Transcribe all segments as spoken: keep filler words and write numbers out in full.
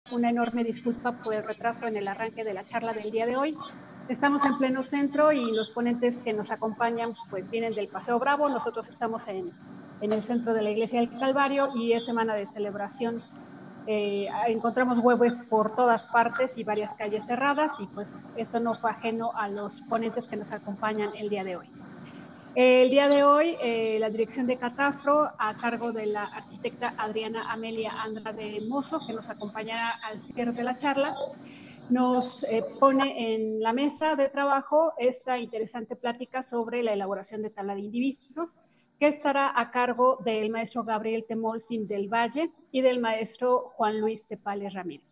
una enorme disculpa por el retraso en el arranque de la charla del día de hoy. Estamos en pleno centro y los ponentes que nos acompañan pues vienen del Paseo Bravo. Nosotros estamos en, en el centro de la Iglesia del Calvario y es semana de celebración. Eh, encontramos huevos por todas partes y varias calles cerradas y pues esto no fue ajeno a los ponentes que nos acompañan el día de hoy. El día de hoy, eh, la dirección de Catastro, a cargo de la arquitecta Adriana Amelia Andrade Mozo, que nos acompañará al cierre de la charla, nos eh, pone en la mesa de trabajo esta interesante plática sobre la elaboración de tabla de indivisos, que estará a cargo del maestro Gabriel Temolsin del Valle y del maestro Juan Luis Tepales Ramírez.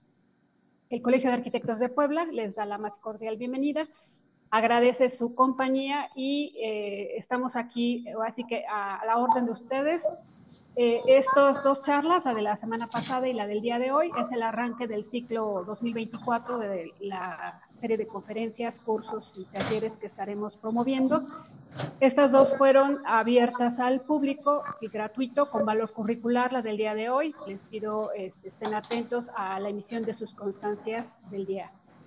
El Colegio de Arquitectos de Puebla les da la más cordial bienvenida, agradece su compañía y eh, estamos aquí, así que a, a la orden de ustedes. Eh, estas dos charlas, la de la semana pasada y la del día de hoy, es el arranque del ciclo dos mil veinticuatro de la serie de conferencias, cursos y talleres que estaremos promoviendo. Estas dos fueron abiertas al público y gratuito con valor curricular, la del día de hoy. Les pido este, estén atentos a la emisión de sus constancias del día.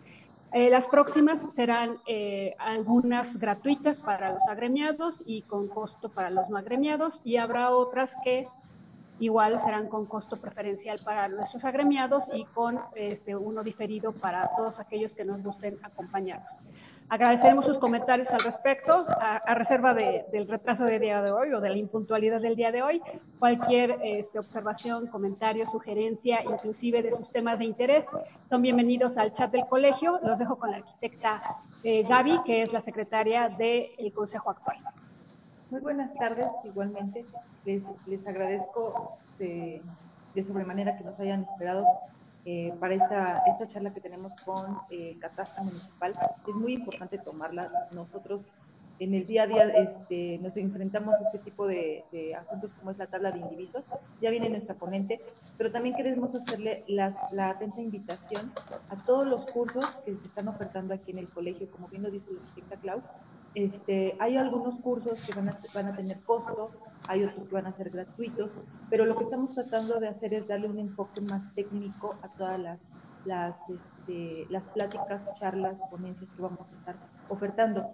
Eh, las próximas serán eh, algunas gratuitas para los agremiados y con costo para los no agremiados, y habrá otras que igual serán con costo preferencial para nuestros agremiados y con este, uno diferido para todos aquellos que nos gusten acompañarnos. Agradeceremos sus comentarios al respecto, a, a reserva de, del retraso del día de hoy o de la impuntualidad del día de hoy. Cualquier este, observación, comentario, sugerencia, inclusive de sus temas de interés, son bienvenidos al chat del colegio. Los dejo con la arquitecta eh, Gaby, que es la secretaria del Consejo actual. Muy buenas tardes, igualmente. Les, les agradezco de, de sobremanera que nos hayan esperado eh, para esta, esta charla que tenemos con eh, Catastro Municipal. Es muy importante tomarla. Nosotros en el día a día este, nos enfrentamos a este tipo de, de asuntos como es la tabla de indivisos. Ya viene nuestra ponente, pero también queremos hacerle las, la atenta invitación a todos los cursos que se están ofertando aquí en el colegio, como bien lo dice la arquitecta Clau. Este, hay algunos cursos que van a, van a tener costo, hay otros que van a ser gratuitos, pero lo que estamos tratando de hacer es darle un enfoque más técnico a todas las, las, este, las pláticas, charlas, ponencias que vamos a estar ofertando.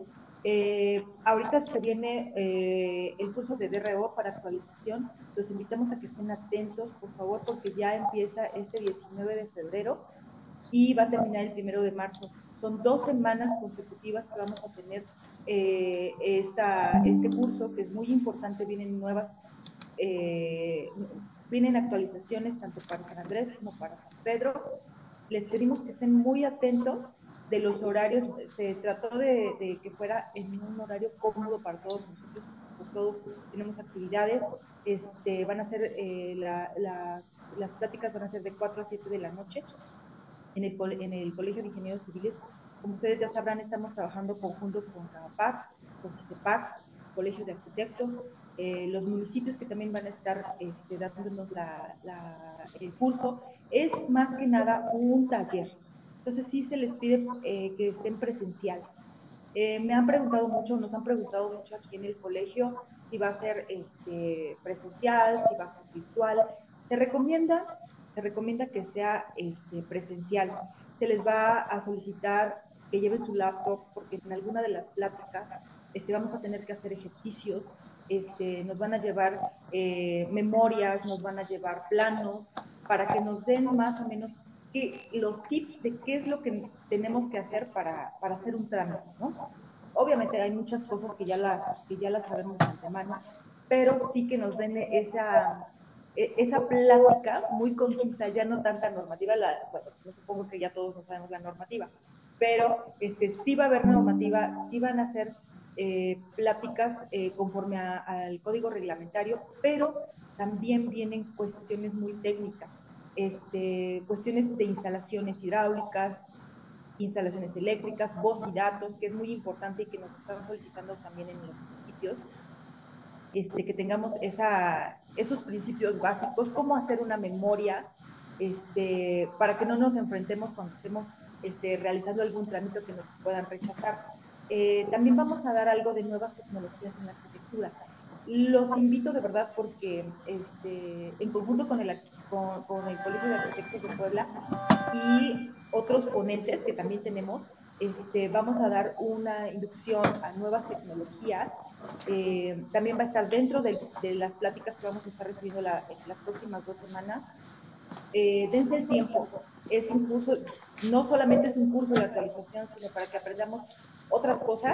Eh, ahorita se viene eh, el curso de D R O para actualización. Los invitamos a que estén atentos, por favor, porque ya empieza este diecinueve de febrero y va a terminar el primero de marzo. Son dos semanas consecutivas que vamos a tener eh, esta, este curso, que es muy importante. Vienen nuevas, eh, vienen actualizaciones tanto para San Andrés como para San Pedro. Les pedimos que estén muy atentos de los horarios. Se trató de, de que fuera en un horario cómodo para todos nosotros, pues todos tenemos actividades. Este, van a ser eh, la, la, las pláticas van a ser de cuatro a siete de la noche en el, en el Colegio de Ingenieros Civiles. Como ustedes ya sabrán, estamos trabajando conjunto con CAMAPAC, con CICEPAC, Colegio de Arquitectos, eh, los municipios que también van a estar este, dándonos la, la, el curso. Es más que nada un taller. Entonces sí se les pide eh, que estén presencial. Eh, me han preguntado mucho, nos han preguntado mucho aquí en el colegio si va a ser este, presencial, si va a ser virtual. Se recomienda, se recomienda que sea este, presencial. Se les va a solicitar que lleven su laptop porque en alguna de las pláticas este, vamos a tener que hacer ejercicios, este, nos van a llevar eh, memorias, nos van a llevar planos para que nos den más o menos que, los tips de qué es lo que tenemos que hacer para, para hacer un trámite, ¿no? Obviamente hay muchas cosas que ya las, que ya las sabemos de antemano, pero sí que nos den esa, esa plática muy concisa, ya no tanta normativa. La, bueno, yo supongo que ya todos no sabemos la normativa, pero este, sí va a haber normativa, sí van a ser eh, pláticas eh, conforme a, al código reglamentario, pero también vienen cuestiones muy técnicas, este, cuestiones de instalaciones hidráulicas, instalaciones eléctricas, voz y datos, que es muy importante y que nos están solicitando también en los municipios, este, que tengamos esa, esos principios básicos, cómo hacer una memoria, este, para que no nos enfrentemos cuando estemos este, realizando algún trámite que nos puedan rechazar. Eh, también vamos a dar algo de nuevas tecnologías en la arquitectura. Los invito de verdad porque este, en conjunto con el con, con el Colegio de Arquitectos de Puebla y otros ponentes que también tenemos. Este, vamos a dar una inducción a nuevas tecnologías. Eh, también va a estar dentro de, de, las pláticas que vamos a estar recibiendo la, en las próximas dos semanas. Eh, dense el tiempo. Es un curso, no solamente es un curso de actualización, sino para que aprendamos otras cosas.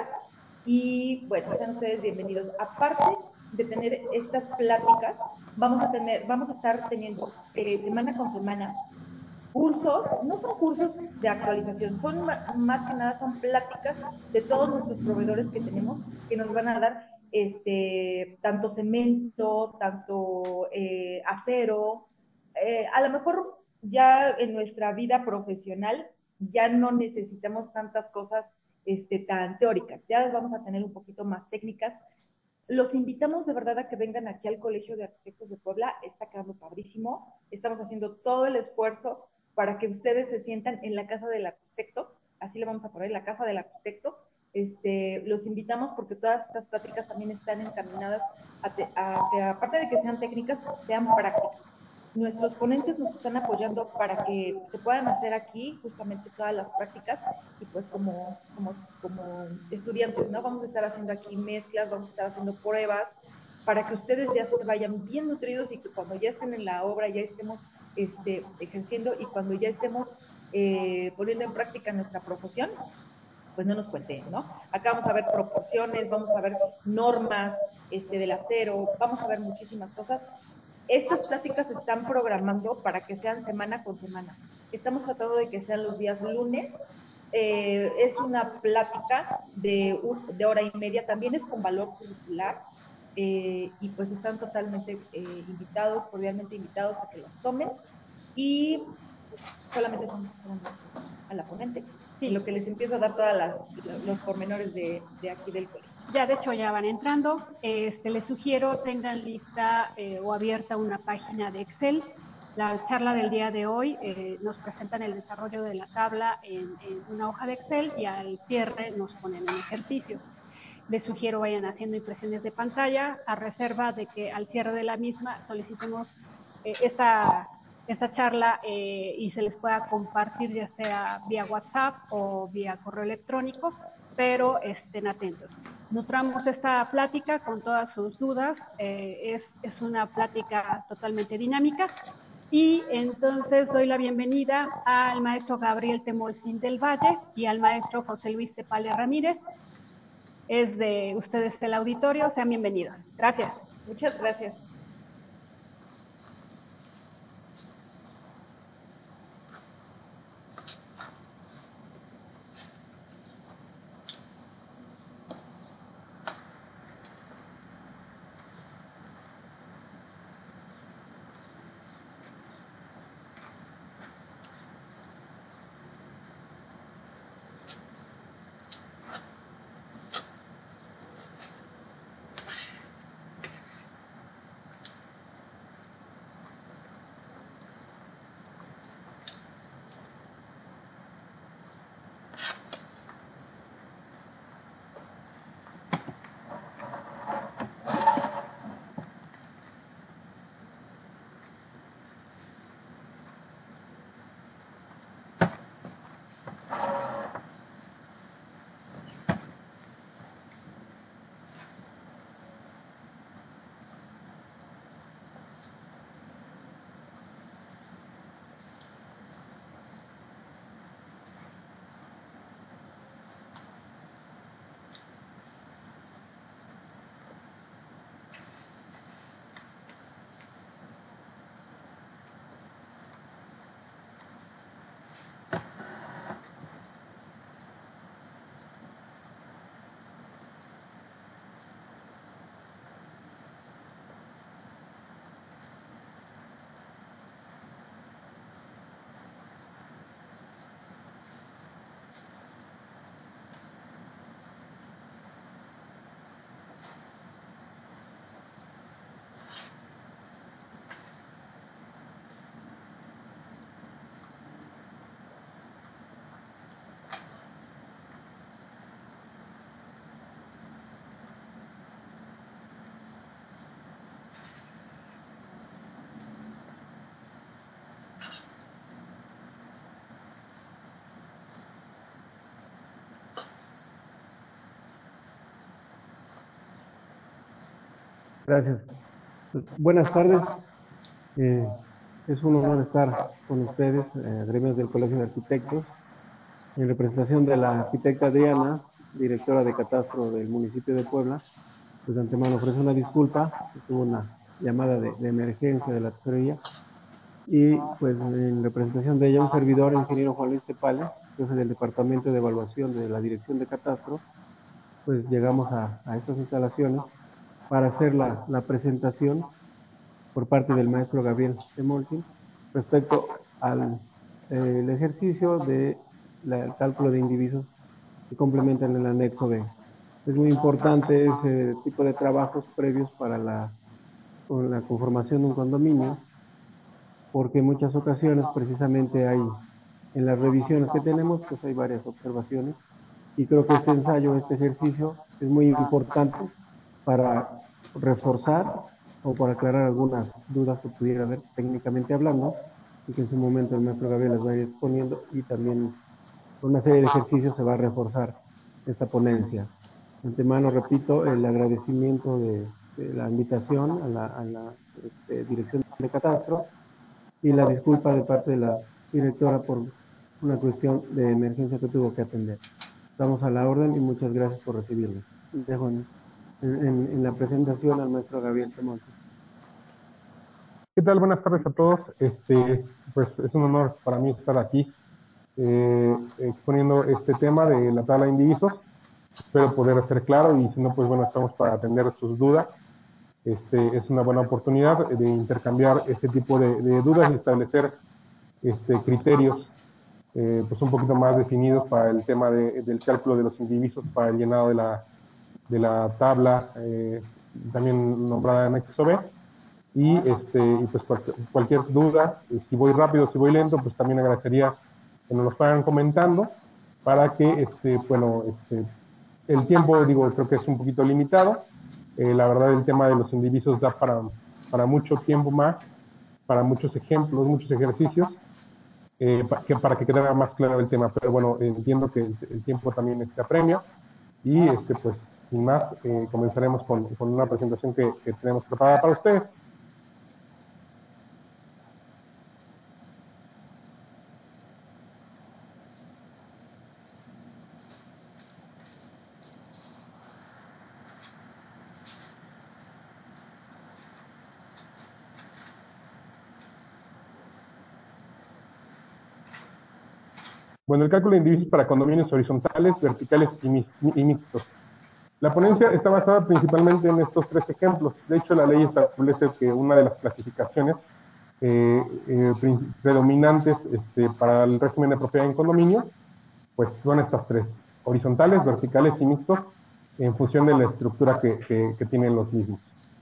Y bueno, sean ustedes bienvenidos. Aparte de tener estas pláticas, vamos a tener, vamos a estar teniendo eh, semana con semana cursos, no son cursos de actualización, son más que nada son pláticas de todos nuestros proveedores que tenemos que nos van a dar este tanto cemento, tanto eh, acero. Eh, a lo mejor ya en nuestra vida profesional ya no necesitamos tantas cosas este, tan teóricas, ya las vamos a tener un poquito más técnicas. Los invitamos de verdad a que vengan aquí al Colegio de Arquitectos de Puebla, está quedando padrísimo, estamos haciendo todo el esfuerzo para que ustedes se sientan en la casa del arquitecto, así le vamos a poner la casa del arquitecto. Este, los invitamos porque todas estas pláticas también están encaminadas a, te, a que aparte de que sean técnicas, sean prácticas. Nuestros ponentes nos están apoyando para que se puedan hacer aquí justamente todas las prácticas y pues como, como, como estudiantes, ¿no? Vamos a estar haciendo aquí mezclas, vamos a estar haciendo pruebas para que ustedes ya se vayan bien nutridos y que cuando ya estén en la obra ya estemos este, ejerciendo y cuando ya estemos eh, poniendo en práctica nuestra profesión, pues no nos cuenten, ¿no? Acá vamos a ver proporciones, vamos a ver normas este, del acero, vamos a ver muchísimas cosas. Estas pláticas se están programando para que sean semana con semana. Estamos tratando de que sean los días lunes. Eh, es una plática de, de hora y media, también es con valor curricular. Eh, y pues están totalmente eh, invitados, cordialmente invitados a que las tomen. Y solamente estamos esperando a la ponente, en Sí. lo que les empiezo a dar todos los pormenores de, de aquí del colegio. Ya de hecho ya van entrando. Este, les sugiero tengan lista eh, o abierta una página de Excel. La charla del día de hoy eh, nos presentan el desarrollo de la tabla en, en una hoja de Excel y al cierre nos ponen un ejercicio. Les sugiero vayan haciendo impresiones de pantalla a reserva de que al cierre de la misma solicitemos eh, esta, esta charla eh, y se les pueda compartir ya sea vía WhatsApp o vía correo electrónico, pero estén atentos. Nutramos esta plática con todas sus dudas. Eh, es, es una plática totalmente dinámica. Y entonces doy la bienvenida al maestro Gabriel Temolcín del Valle y al maestro José Luis Tepale Ramírez. Es de ustedes el auditorio. Sean bienvenidos. Gracias. Muchas gracias. Gracias. Buenas tardes. Eh, es un honor estar con ustedes, eh, gremios del Colegio de Arquitectos, en representación de la arquitecta Adriana, directora de Catastro del municipio de Puebla. Pues de antemano ofrece una disculpa, tuvo una llamada de, de emergencia de la tesorería, y pues en representación de ella, un servidor, el ingeniero Juan Luis Tepale, jefe del Departamento de Evaluación de la Dirección de Catastro, pues llegamos a, a estas instalaciones para hacer la, la presentación por parte del maestro Gabriel Temolsin respecto al eh, el ejercicio de la, el cálculo de indivisos que complementan el anexo B. Es muy importante ese tipo de trabajos previos para la, la conformación de un condominio, porque en muchas ocasiones precisamente hay, en las revisiones que tenemos, pues hay varias observaciones, y creo que este ensayo, este ejercicio es muy importante para reforzar o para aclarar algunas dudas que pudiera haber técnicamente hablando, y que en su momento el maestro Gabriel les va a ir exponiendo, y también con una serie de ejercicios se va a reforzar esta ponencia. De antemano, repito, el agradecimiento de, de la invitación a la, a la este, Dirección de Catastro, y la disculpa de parte de la directora por una cuestión de emergencia que tuvo que atender. Estamos a la orden y muchas gracias por recibirnos. Dejo en, en, en la presentación al maestro Gabriel Temolsin. ¿Qué tal? Buenas tardes a todos. Este, pues es un honor para mí estar aquí eh, exponiendo este tema de la tabla de indivisos. Espero poder hacer claro, y si no, pues bueno, estamos para atender sus dudas. Este, es una buena oportunidad de intercambiar este tipo de, de dudas y establecer este, criterios eh, pues un poquito más definidos para el tema de, del cálculo de los indivisos, para el llenado de la, de la tabla, eh, también nombrada anexo B. Y, este, y pues cualquier, cualquier duda, si voy rápido, si voy lento, pues también agradecería que nos lo fueran comentando para que, este, bueno, este, el tiempo, digo, creo que es un poquito limitado. Eh, la verdad, el tema de los indivisos da para, para mucho tiempo más, para muchos ejemplos, muchos ejercicios, eh, para, que, para que quedara más claro el tema. Pero bueno, entiendo que el, el tiempo también este, apremia, y este, pues, sin más, eh, comenzaremos con, con una presentación que, que tenemos preparada para ustedes. Bueno, el cálculo de indivisos para condominios horizontales, verticales y, y mixtos. La ponencia está basada principalmente en estos tres ejemplos. De hecho, la ley establece que una de las clasificaciones eh, eh, predominantes este, para el régimen de propiedad en condominio, pues son estas tres: horizontales, verticales y mixtos, en función de la estructura que, que, que tienen los mismos.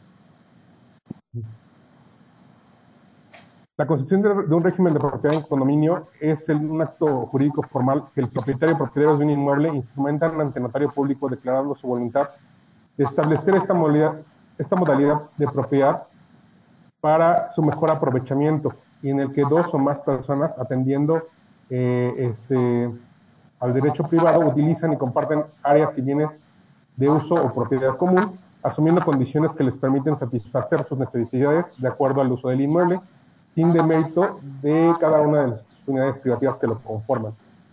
La constitución de, de un régimen de propiedad en condominio es el, un acto jurídico formal que el propietario o propietarios de un inmueble instrumentan ante notario público declarando su voluntad de establecer esta modalidad, esta modalidad de propiedad para su mejor aprovechamiento, y en el que dos o más personas, atendiendo eh, este, al derecho privado, utilizan y comparten áreas y bienes de uso o propiedad común, asumiendo condiciones que les permiten satisfacer sus necesidades de acuerdo al uso del inmueble, sin demérito de cada una de las unidades privativas que lo conforman.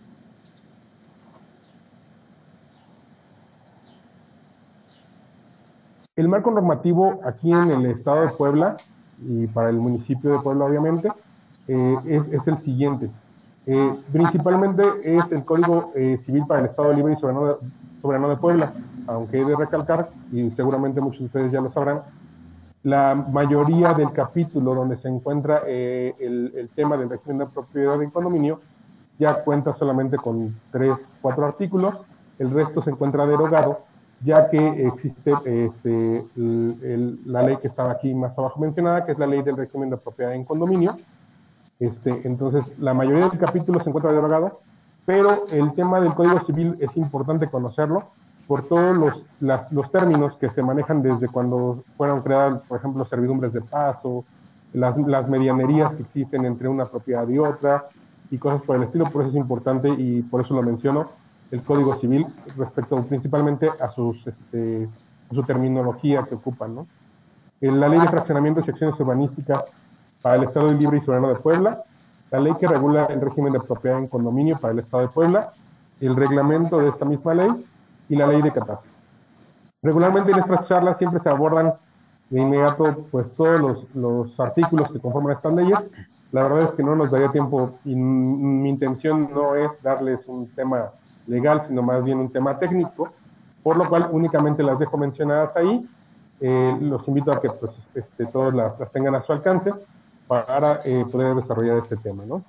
El marco normativo aquí en el estado de Puebla, y para el municipio de Puebla obviamente, eh, es, es el siguiente. Eh, principalmente es el Código eh, Civil para el Estado Libre y Soberano de, Soberano de Puebla, aunque he de recalcar, y seguramente muchos de ustedes ya lo sabrán, la mayoría del capítulo donde se encuentra eh, el, el tema del régimen de propiedad en condominio ya cuenta solamente con tres, cuatro artículos. El resto se encuentra derogado, ya que existe este, el, el, la ley que estaba aquí más abajo mencionada, que es la ley del régimen de propiedad en condominio. Este, entonces, la mayoría del capítulo se encuentra derogado, pero el tema del Código Civil es importante conocerlo por todos los, las, los términos que se manejan desde cuando fueron creadas, por ejemplo, servidumbres de paso, las, las medianerías que existen entre una propiedad y otra, y cosas por el estilo. Por eso es importante, y por eso lo menciono, el Código Civil, respecto principalmente a, sus, este, a su terminología que ocupan, ¿no? en la Ley de Fraccionamientos y Acciones Urbanísticas para el Estado Libre y Soberano de Puebla, la ley que regula el régimen de propiedad en condominio para el Estado de Puebla, el reglamento de esta misma ley y la ley de catastro. Regularmente en estas charlas siempre se abordan de inmediato pues todos los, los artículos que conforman estas leyes. La verdad es que no nos daría tiempo y mi intención no es darles un tema legal, sino más bien un tema técnico, por lo cual únicamente las dejo mencionadas ahí. Eh, los invito a que pues, este, todos las, las tengan a su alcance para eh, poder desarrollar este tema, ¿no?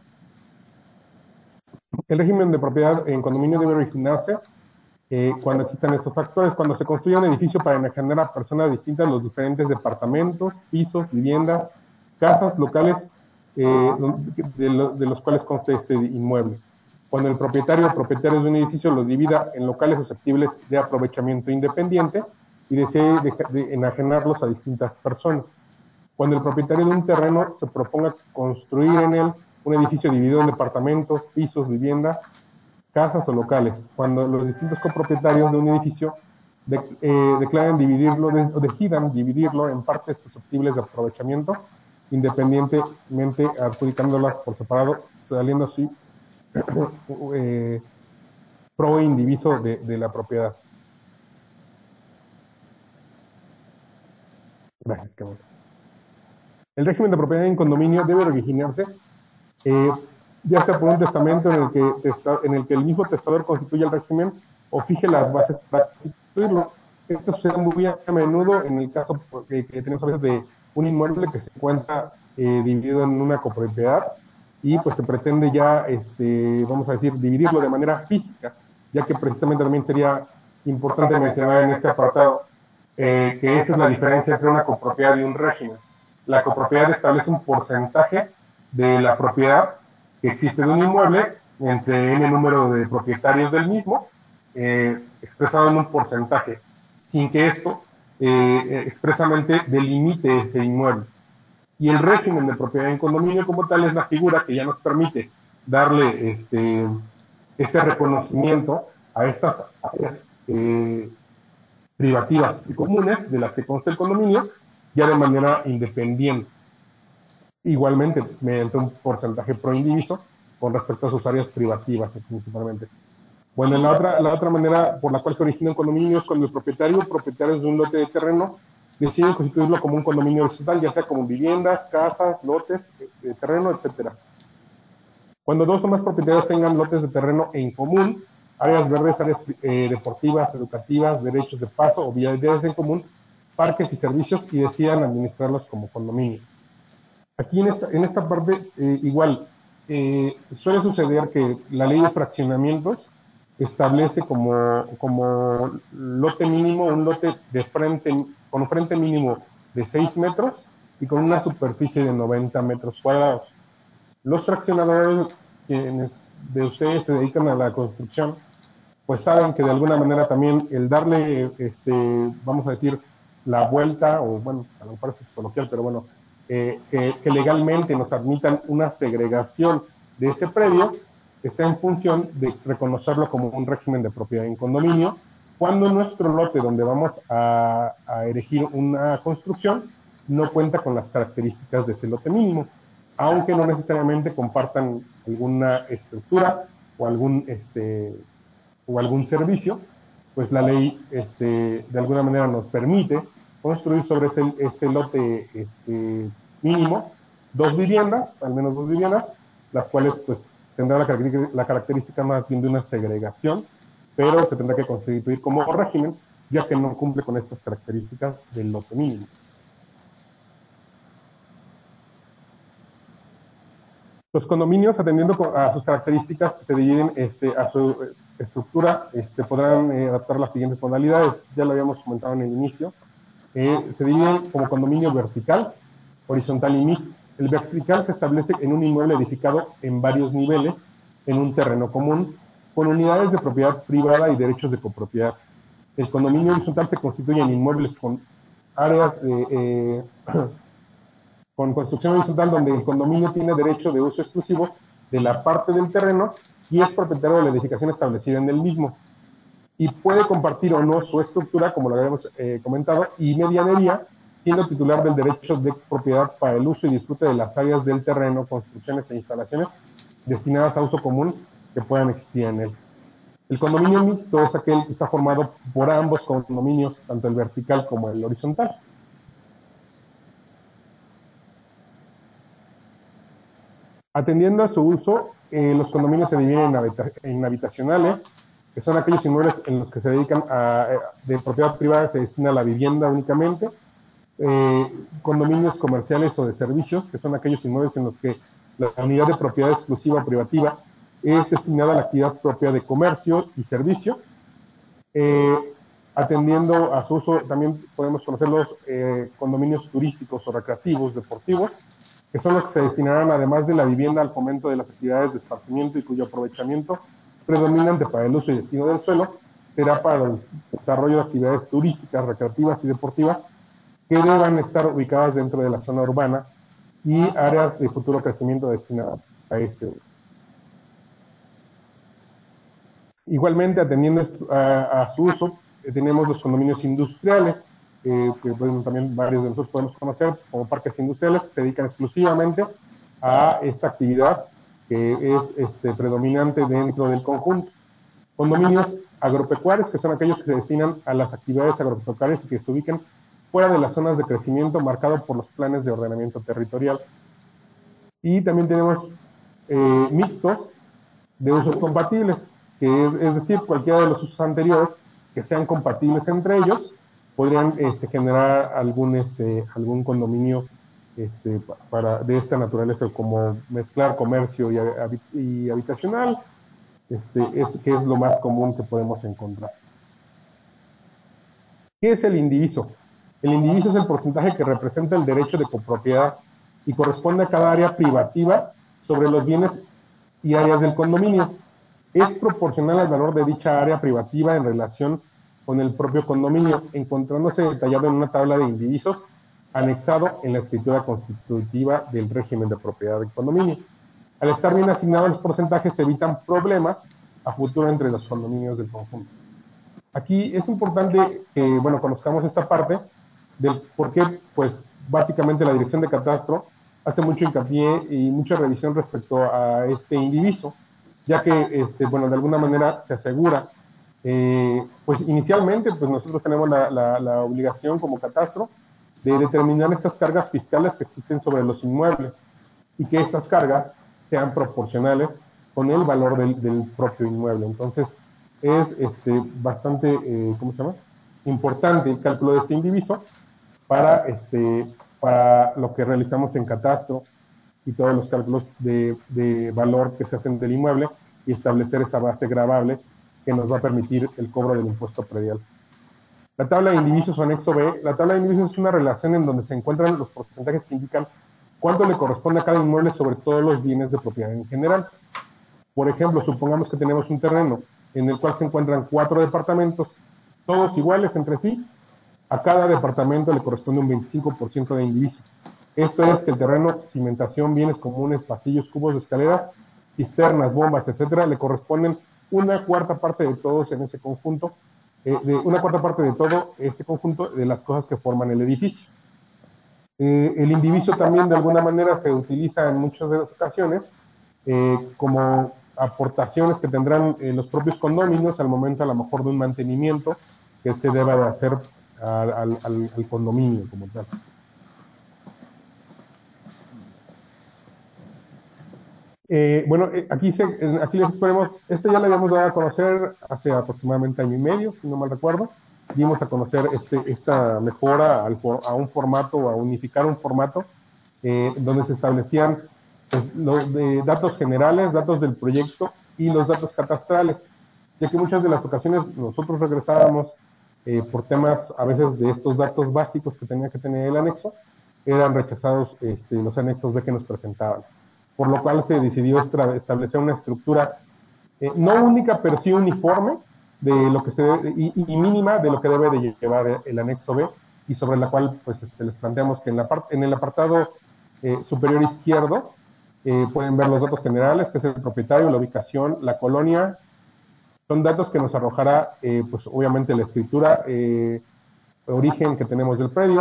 El régimen de propiedad en condominio debe originarse eh, cuando existan estos factores, cuando se construye un edificio para enajenar a personas distintas los diferentes departamentos, pisos, viviendas, casas, locales eh, de, lo, de los cuales conste este inmueble. Cuando el propietario o propietarios de un edificio los divida en locales susceptibles de aprovechamiento independiente y desee de, de enajenarlos a distintas personas. Cuando el propietario de un terreno se proponga construir en él un edificio dividido en departamentos, pisos, viviendas, casas o locales. Cuando los distintos copropietarios de un edificio de, eh, declaren dividirlo de, o decidan dividirlo en partes susceptibles de aprovechamiento, independientemente adjudicándolas por separado, saliendo así eh, pro e indiviso de, de la propiedad. Gracias, qué bueno. El régimen de propiedad en condominio debe originarse eh, ya sea por un testamento en el, que, en el que el mismo testador constituya el régimen o fije las bases para constituirlo. Esto sucede muy a menudo en el caso que, que tenemos a veces de un inmueble que se encuentra eh, dividido en una copropiedad y pues se pretende ya, este, vamos a decir, dividirlo de manera física, ya que precisamente también sería importante mencionar en este apartado eh, que esa es la diferencia entre una copropiedad y un régimen. La copropiedad establece un porcentaje de la propiedad que existe de un inmueble entre n número de propietarios del mismo, eh, expresado en un porcentaje, sin que esto eh, expresamente delimite ese inmueble. Y el régimen de propiedad en condominio como tal es la figura que ya nos permite darle este, este reconocimiento a estas áreas eh, privativas y comunes de las que consta el condominio, ya de manera independiente. Igualmente, mediante un porcentaje pro indiviso con respecto a sus áreas privativas, principalmente. Bueno, la otra, la otra manera por la cual se origina un condominio es cuando el propietario o propietarios de un lote de terreno deciden constituirlo como un condominio horizontal, ya sea como viviendas, casas, lotes de terreno, etcétera. Cuando dos o más propietarios tengan lotes de terreno en común, áreas verdes, áreas eh, deportivas, educativas, derechos de paso o vialidades en común, parques y servicios, y decidan administrarlos como condominio. Aquí en esta, en esta parte, eh, igual, eh, suele suceder que la ley de fraccionamientos establece como, como lote mínimo un lote de frente, con un frente mínimo de seis metros y con una superficie de noventa metros cuadrados. Los fraccionadores, quienes de ustedes se dedican a la construcción, pues saben que de alguna manera también el darle, este, vamos a decir, la vuelta, o bueno, a lo mejor eso es coloquial, pero bueno, eh, que, que legalmente nos admitan una segregación de ese predio, está en función de reconocerlo como un régimen de propiedad en condominio, cuando nuestro lote donde vamos a, a erigir una construcción no cuenta con las características de ese lote mínimo, aunque no necesariamente compartan alguna estructura o algún, este, o algún servicio, pues la ley este, de alguna manera nos permite construir sobre ese, ese lote este, mínimo dos viviendas, al menos dos viviendas, las cuales pues tendrá la característica, la característica más bien de una segregación, pero se tendrá que constituir como régimen, ya que no cumple con estas características del lote mínimo. Los condominios, atendiendo a sus características, se dividen este, a su estructura, este, podrán eh, adaptar las siguientes modalidades, ya lo habíamos comentado en el inicio. Eh, se dividen como condominio vertical, horizontal y mixto. El vertical se establece en un inmueble edificado en varios niveles, en un terreno común, con unidades de propiedad privada y derechos de copropiedad. El condominio horizontal se constituye en inmuebles con áreas de, eh, con construcción horizontal donde el condominio tiene derecho de uso exclusivo de la parte del terreno y es propietario de la edificación establecida en el mismo. Y puede compartir o no su estructura, como lo habíamos eh, comentado, y medianería siendo titular del derecho de propiedad para el uso y disfrute de las áreas del terreno, construcciones e instalaciones destinadas a uso común que puedan existir en él. El condominio mixto es aquel que está formado por ambos condominios, tanto el vertical como el horizontal. Atendiendo a su uso, eh, los condominios se dividen en, habita en habitacionales, que son aquellos inmuebles en los que se dedican a, de propiedad privada, se destina a la vivienda únicamente. Eh, condominios comerciales o de servicios, que son aquellos inmuebles en los que la unidad de propiedad exclusiva o privativa es destinada a la actividad propia de comercio y servicio. Eh, atendiendo a su uso, también podemos conocer los eh, condominios turísticos o recreativos, deportivos, que son los que se destinarán, además de la vivienda, al fomento de las actividades de esparcimiento y cuyo aprovechamiento predominante para el uso y destino del suelo será para el desarrollo de actividades turísticas, recreativas y deportivas que deban estar ubicadas dentro de la zona urbana y áreas de futuro crecimiento destinadas a este uso. Igualmente, atendiendo a, a su uso, eh, tenemos los condominios industriales, eh, que pues, también varios de nosotros podemos conocer como parques industriales, que se dedican exclusivamente a esta actividad que es este, predominante dentro del conjunto. Condominios agropecuarios, que son aquellos que se destinan a las actividades agropecuarias y que se ubican fuera de las zonas de crecimiento marcado por los planes de ordenamiento territorial. Y también tenemos eh, mixtos de usos compatibles, que es, es decir, cualquiera de los usos anteriores que sean compatibles entre ellos, podrían este, generar algún, este, algún condominio este, para, de esta naturaleza, como mezclar comercio y, y habitacional, este, es, que es lo más común que podemos encontrar. ¿Qué es el indiviso? El indiviso es el porcentaje que representa el derecho de copropiedad y corresponde a cada área privativa sobre los bienes y áreas del condominio. Es proporcional al valor de dicha área privativa en relación con el propio condominio, encontrándose detallado en una tabla de indivisos anexado en la escritura constitutiva del régimen de propiedad del condominio. Al estar bien asignados los porcentajes, se evitan problemas a futuro entre los condominios del conjunto. Aquí es importante que, bueno, conozcamos esta parte del por qué, pues, básicamente la Dirección de Catastro hace mucho hincapié y mucha revisión respecto a este indiviso, ya que, este, bueno, de alguna manera se asegura, eh, pues inicialmente, pues nosotros tenemos la, la, la obligación como catastro de determinar estas cargas fiscales que existen sobre los inmuebles y que estas cargas sean proporcionales con el valor del, del propio inmueble. Entonces, es este, bastante, eh, ¿cómo se llama?, importante el cálculo de este indiviso para, este, para lo que realizamos en catastro y todos los cálculos de, de valor que se hacen del inmueble y establecer esa base gravable que nos va a permitir el cobro del impuesto predial. La tabla de indivisos o anexo B, la tabla de indivisos es una relación en donde se encuentran los porcentajes que indican cuánto le corresponde a cada inmueble sobre todos los bienes de propiedad en general. Por ejemplo, supongamos que tenemos un terreno en el cual se encuentran cuatro departamentos, todos iguales entre sí. A cada departamento le corresponde un veinticinco por ciento de indiviso. Esto es que el terreno, cimentación, bienes comunes, pasillos, cubos de escaleras, cisternas, bombas, etcétera, le corresponden una cuarta parte de todos en ese conjunto, eh, de una cuarta parte de todo este conjunto de las cosas que forman el edificio. Eh, el indiviso también de alguna manera se utiliza en muchas de las ocasiones eh, como aportaciones que tendrán eh, los propios condominios al momento a lo mejor de un mantenimiento que se deba de hacer al, al, al condominio como tal. Eh, bueno, eh, aquí, se, eh, aquí les ponemos, este ya lo habíamos dado a conocer hace aproximadamente año y medio, si no mal recuerdo. Dimos a conocer este, esta mejora al, a un formato, a unificar un formato, eh, donde se establecían pues, los de datos generales, datos del proyecto y los datos catastrales, ya que muchas de las ocasiones nosotros regresábamos eh, por temas a veces de estos datos básicos que tenía que tener el anexo, eran rechazados este, los anexos de que nos presentaban. Por lo cual se decidió establecer una estructura eh, no única, pero sí uniforme de lo que se debe, y, y mínima de lo que debe de llevar el anexo B, y sobre la cual pues este, les planteamos que en, la part, en el apartado eh, superior izquierdo eh, pueden ver los datos generales, que es el propietario, la ubicación, la colonia. Son datos que nos arrojará eh, pues obviamente la escritura, eh, origen que tenemos del predio,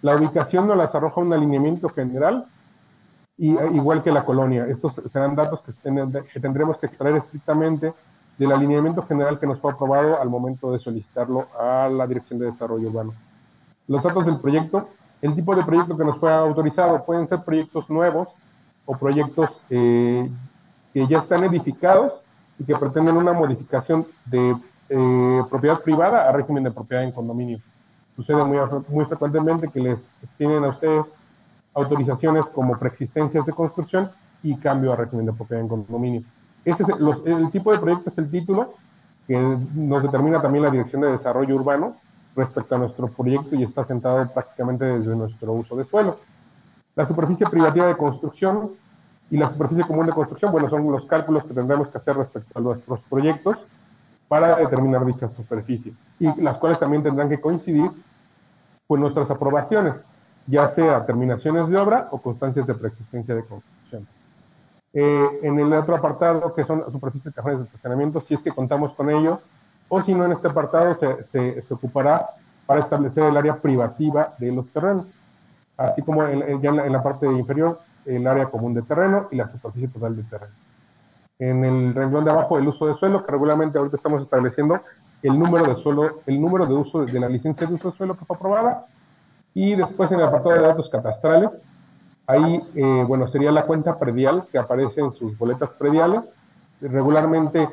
La ubicación nos las arroja un alineamiento general, y, igual que la colonia. Estos serán datos que, que tendremos que extraer estrictamente del alineamiento general que nos fue aprobado al momento de solicitarlo a la Dirección de Desarrollo Urbano. Los datos del proyecto, el tipo de proyecto que nos fue autorizado, pueden ser proyectos nuevos o proyectos eh, que ya están edificados y que pretenden una modificación de eh, propiedad privada a régimen de propiedad en condominio. Sucede muy, muy frecuentemente que les tienen a ustedes autorizaciones como preexistencias de construcción y cambio a régimen de propiedad en condominio. Este es los, el tipo de proyecto es el título que nos determina también la Dirección de Desarrollo Urbano respecto a nuestro proyecto y está sentado prácticamente desde nuestro uso de suelo. La superficie privativa de construcción y la superficie común de construcción, bueno, son los cálculos que tendremos que hacer respecto a nuestros proyectos para determinar dichas superficies, y las cuales también tendrán que coincidir con nuestras aprobaciones, ya sea terminaciones de obra o constancias de preexistencia de construcción. Eh, en el otro apartado, que son superficies, cajones de estacionamiento, si es que contamos con ellos, o si no, en este apartado se, se, se ocupará para establecer el área privativa de los terrenos, así como en, ya en la, en la parte inferior, el área común de terreno y la superficie total de terreno. En el renglón de abajo, el uso de suelo, que regularmente ahorita estamos estableciendo el número de suelo, el número de uso de la licencia de uso de suelo que fue aprobada, y después en el apartado de datos catastrales, ahí, eh, bueno, sería la cuenta predial que aparece en sus boletas prediales. Regularmente,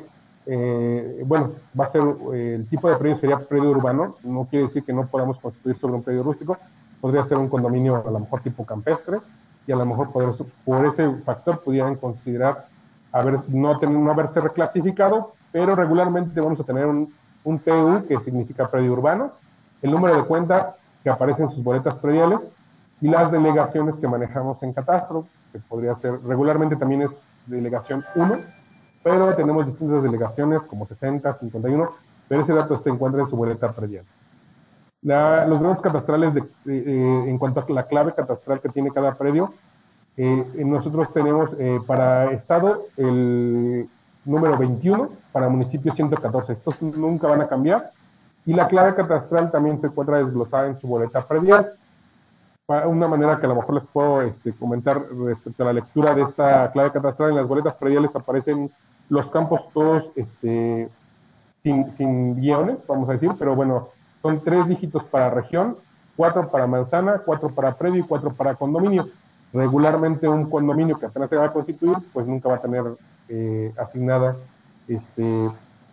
eh, bueno, va a ser, eh, el tipo de predio sería predio urbano, no quiere decir que no podamos construir sobre un predio rústico, podría ser un condominio a lo mejor tipo campestre, y a lo mejor por, eso, por ese factor pudieran considerar haber, no, tener, no haberse reclasificado, pero regularmente vamos a tener un, un P U que significa predio urbano, el número de cuenta que aparece en sus boletas prediales, y las delegaciones que manejamos en catastro, que podría ser, regularmente también es delegación uno, pero tenemos distintas delegaciones como sesenta, cincuenta y uno, pero ese dato se encuentra en su boleta predial. La, los datos catastrales de, eh, en cuanto a la clave catastral que tiene cada predio, eh, nosotros tenemos eh, para estado el número veintiuno, para municipio ciento catorce, estos nunca van a cambiar, y la clave catastral también se encuentra desglosada en su boleta predial. Una manera que a lo mejor les puedo este, comentar respecto a la lectura de esta clave catastral, en las boletas prediales aparecen los campos todos este, sin, sin guiones, vamos a decir, pero bueno, son tres dígitos para región, cuatro para manzana, cuatro para predio y cuatro para condominio. Regularmente un condominio que apenas se va a constituir, pues nunca va a tener eh, asignada este,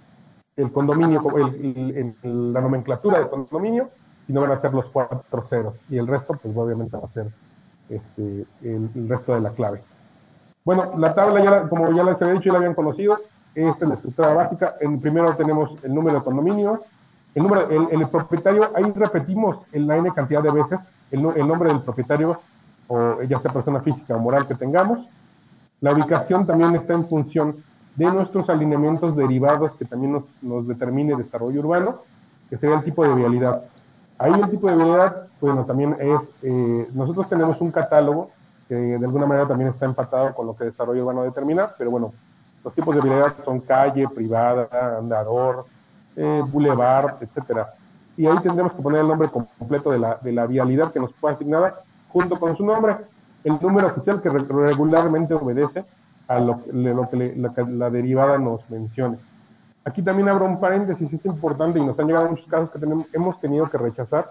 el condominio, el, el, el, la nomenclatura de condominio, y no van a ser los cuatro ceros, y el resto pues obviamente va a ser este, el, el resto de la clave. Bueno, la tabla, ya, como ya les había dicho, ya la habían conocido, esta es la estructura básica. En primero tenemos el número de condominio, el número, el, el propietario, ahí repetimos en la n cantidad de veces el, el nombre del propietario, o ya sea persona física o moral que tengamos. La ubicación también está en función de nuestros alineamientos derivados que también nos, nos determine desarrollo urbano, que sería el tipo de vialidad. Ahí el tipo de vialidad, bueno, también es, eh, nosotros tenemos un catálogo que de alguna manera también está empatado con lo que desarrollo urbano determina, pero bueno, los tipos de vialidad son calle, privada, andador, eh, bulevar, etcétera. Y ahí tendremos que poner el nombre completo de la, de la vialidad que nos fue asignada, junto con su nombre, el número oficial que regularmente obedece a lo, lo que le, la, la derivada nos mencione. Aquí también abro un paréntesis, es importante, y nos han llegado muchos casos que tenemos, hemos tenido que rechazar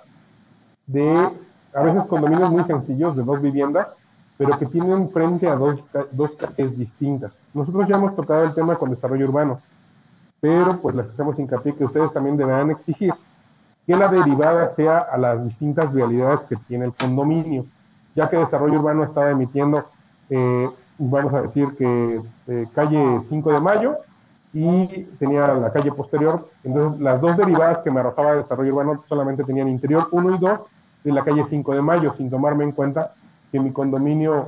de, a veces, condominios muy sencillos de dos viviendas, pero que tienen frente a dos, dos calles distintas. Nosotros ya hemos tocado el tema con desarrollo urbano, pero pues les hacemos hincapié que ustedes también deberán exigir que la derivada sea a las distintas vialidades que tiene el condominio, ya que desarrollo urbano estaba emitiendo, eh, vamos a decir que eh, calle cinco de mayo, y tenía la calle posterior, entonces las dos derivadas que me arrojaba desarrollo urbano solamente tenían interior uno y dos de la calle cinco de mayo, sin tomarme en cuenta que mi condominio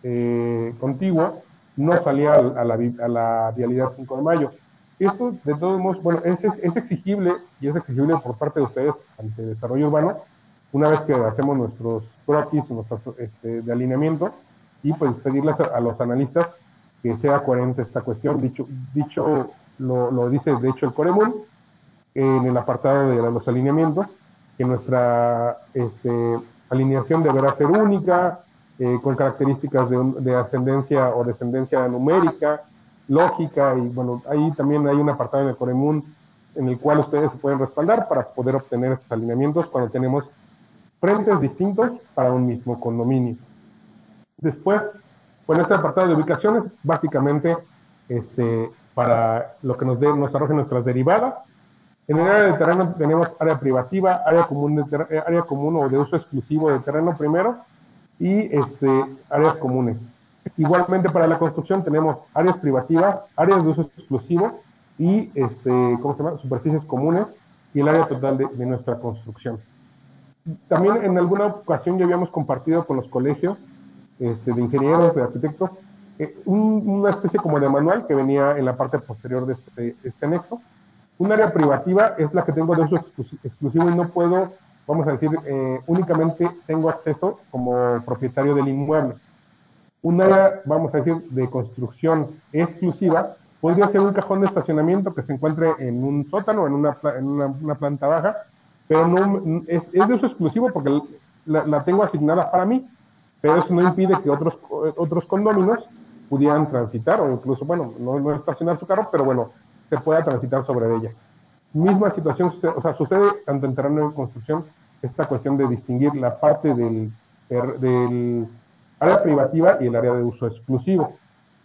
eh, contiguo no salía a la, a la vialidad cinco de mayo. Esto, de todos modos, bueno, es, es exigible, y es exigible por parte de ustedes ante desarrollo urbano, una vez que hacemos nuestros croquis, nuestros este, de alineamiento, y pues pedirles a, a los analistas que sea coherente esta cuestión. Dicho, dicho lo, lo dice de hecho el Coremún en el apartado de los alineamientos, que nuestra este, alineación deberá ser única, eh, con características de, un, de ascendencia o descendencia numérica, lógica, y bueno, ahí también hay un apartado en el Coremún en el cual ustedes se pueden respaldar para poder obtener estos alineamientos cuando tenemos frentes distintos para un mismo condominio. Después, bueno, este apartado de ubicaciones, básicamente, este, para lo que nos, dé, nos arroje nuestras derivadas. En el área de terreno tenemos área privativa, área común, de ter área común o de uso exclusivo de terreno primero, y este, áreas comunes. Igualmente para la construcción tenemos áreas privativas, áreas de uso exclusivo y este, ¿cómo se llama? Superficies comunes y el área total de, de nuestra construcción. También en alguna ocasión ya habíamos compartido con los colegios este, de ingenieros, de arquitectos, eh, un, una especie como de manual que venía en la parte posterior de este, de este anexo. Un área privativa es la que tengo de uso exclusivo y no puedo, vamos a decir, eh, únicamente tengo acceso como propietario del inmueble. Un área, vamos a decir, de construcción exclusiva podría ser un cajón de estacionamiento que se encuentre en un sótano, en una, en una, una planta baja, pero no es, es de uso exclusivo porque la, la tengo asignada para mí, pero eso no impide que otros, otros condóminos pudieran transitar o incluso, bueno, no, no estacionar su carro, pero bueno, se pueda transitar sobre ella. Misma situación, o sea, sucede tanto en terreno de construcción, esta cuestión de distinguir la parte del, del área privativa y el área de uso exclusivo.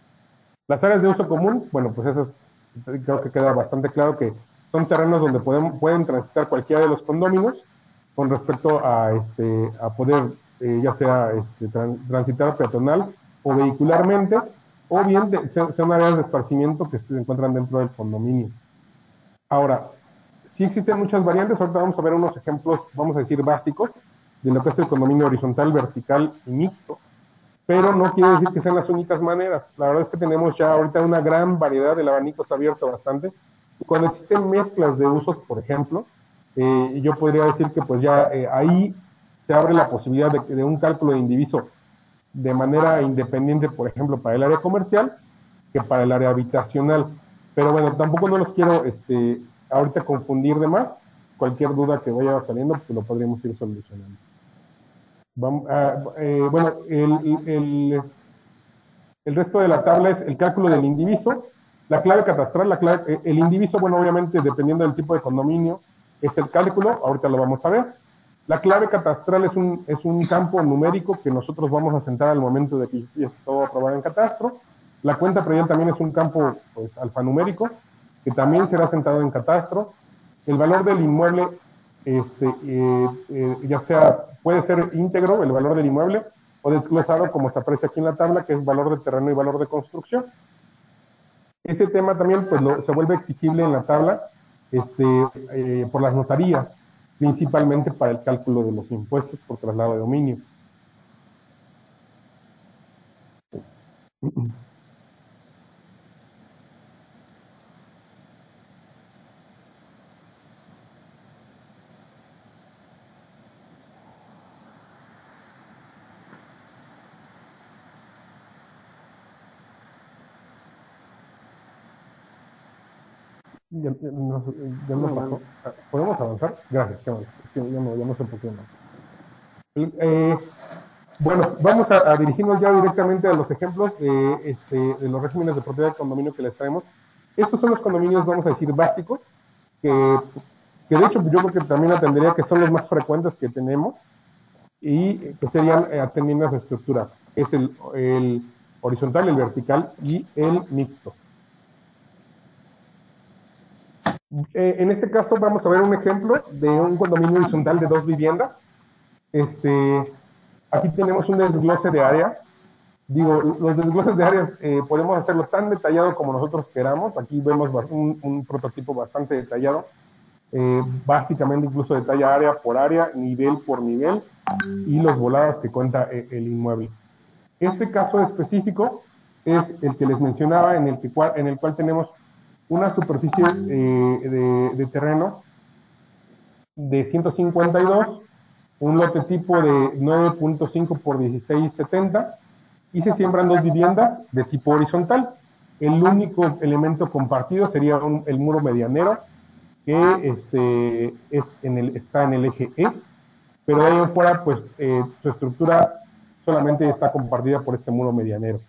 Las áreas de uso común, bueno, pues eso es, creo que queda bastante claro que son terrenos donde pueden, pueden transitar cualquiera de los condóminos con respecto a, este, a poder, eh, ya sea este, transitar peatonal o vehicularmente, o bien de, son áreas de esparcimiento que se encuentran dentro del condominio. Ahora, sí existen muchas variantes, ahorita vamos a ver unos ejemplos, vamos a decir, básicos, de lo que es el condominio horizontal, vertical y mixto, pero no quiere decir que sean las únicas maneras. La verdad es que tenemos ya ahorita una gran variedad, el abanico se ha abierto bastante, y cuando existen mezclas de usos, por ejemplo, eh, yo podría decir que pues ya eh, ahí se abre la posibilidad de, de un cálculo de indiviso de manera independiente, por ejemplo, para el área comercial, que para el área habitacional. Pero bueno, tampoco no los quiero este, ahorita confundir de más. Cualquier duda que vaya saliendo, pues lo podríamos ir solucionando. Vamos, ah, eh, bueno, el, el, el resto de la tabla es el cálculo del indiviso, la clave catastral, la clave, el indiviso, bueno, obviamente dependiendo del tipo de condominio, es el cálculo, ahorita lo vamos a ver. La clave catastral es un, es un campo numérico que nosotros vamos a sentar al momento de que ya esté todo aprobado en catastro. La cuenta predial también es un campo pues, alfanumérico, que también será sentado en catastro. El valor del inmueble, este, eh, eh, ya sea, puede ser íntegro, el valor del inmueble, o desglosado, como se aprecia aquí en la tabla, que es valor de terreno y valor de construcción. Ese tema también pues, lo, se vuelve exigible en la tabla este, eh, por las notarías, principalmente para el cálculo de los impuestos por traslado de dominio. Ya, ya, no, ya no pasó. ¿Podemos avanzar? Gracias, qué bueno. Es que ya no, ya no sé por qué no. Eh, bueno, vamos a, a dirigirnos ya directamente a los ejemplos de, este, de los regímenes de propiedad de condominio que les traemos. Estos son los condominios, vamos a decir, básicos, que, que de hecho yo creo que también atendería que son los más frecuentes que tenemos y que serían eh, atendiendo a su estructura. Es el, el horizontal, el vertical y el mixto. Eh, en este caso vamos a ver un ejemplo de un condominio horizontal de dos viviendas. Este, aquí tenemos un desglose de áreas. Digo, los desgloses de áreas eh, podemos hacerlo tan detallado como nosotros queramos. Aquí vemos un, un prototipo bastante detallado. Eh, básicamente incluso detalla área por área, nivel por nivel y los volados que cuenta el, el inmueble. Este caso específico es el que les mencionaba, en el, que, en el cual tenemos una superficie eh, de, de terreno de ciento cincuenta y dos, un lote tipo de nueve punto cinco por dieciséis setenta y se siembran dos viviendas de tipo horizontal. El único elemento compartido sería un, el muro medianero que este, es en el, está en el eje E pero de ahí en fuera, pues eh, su estructura solamente está compartida por este muro medianero.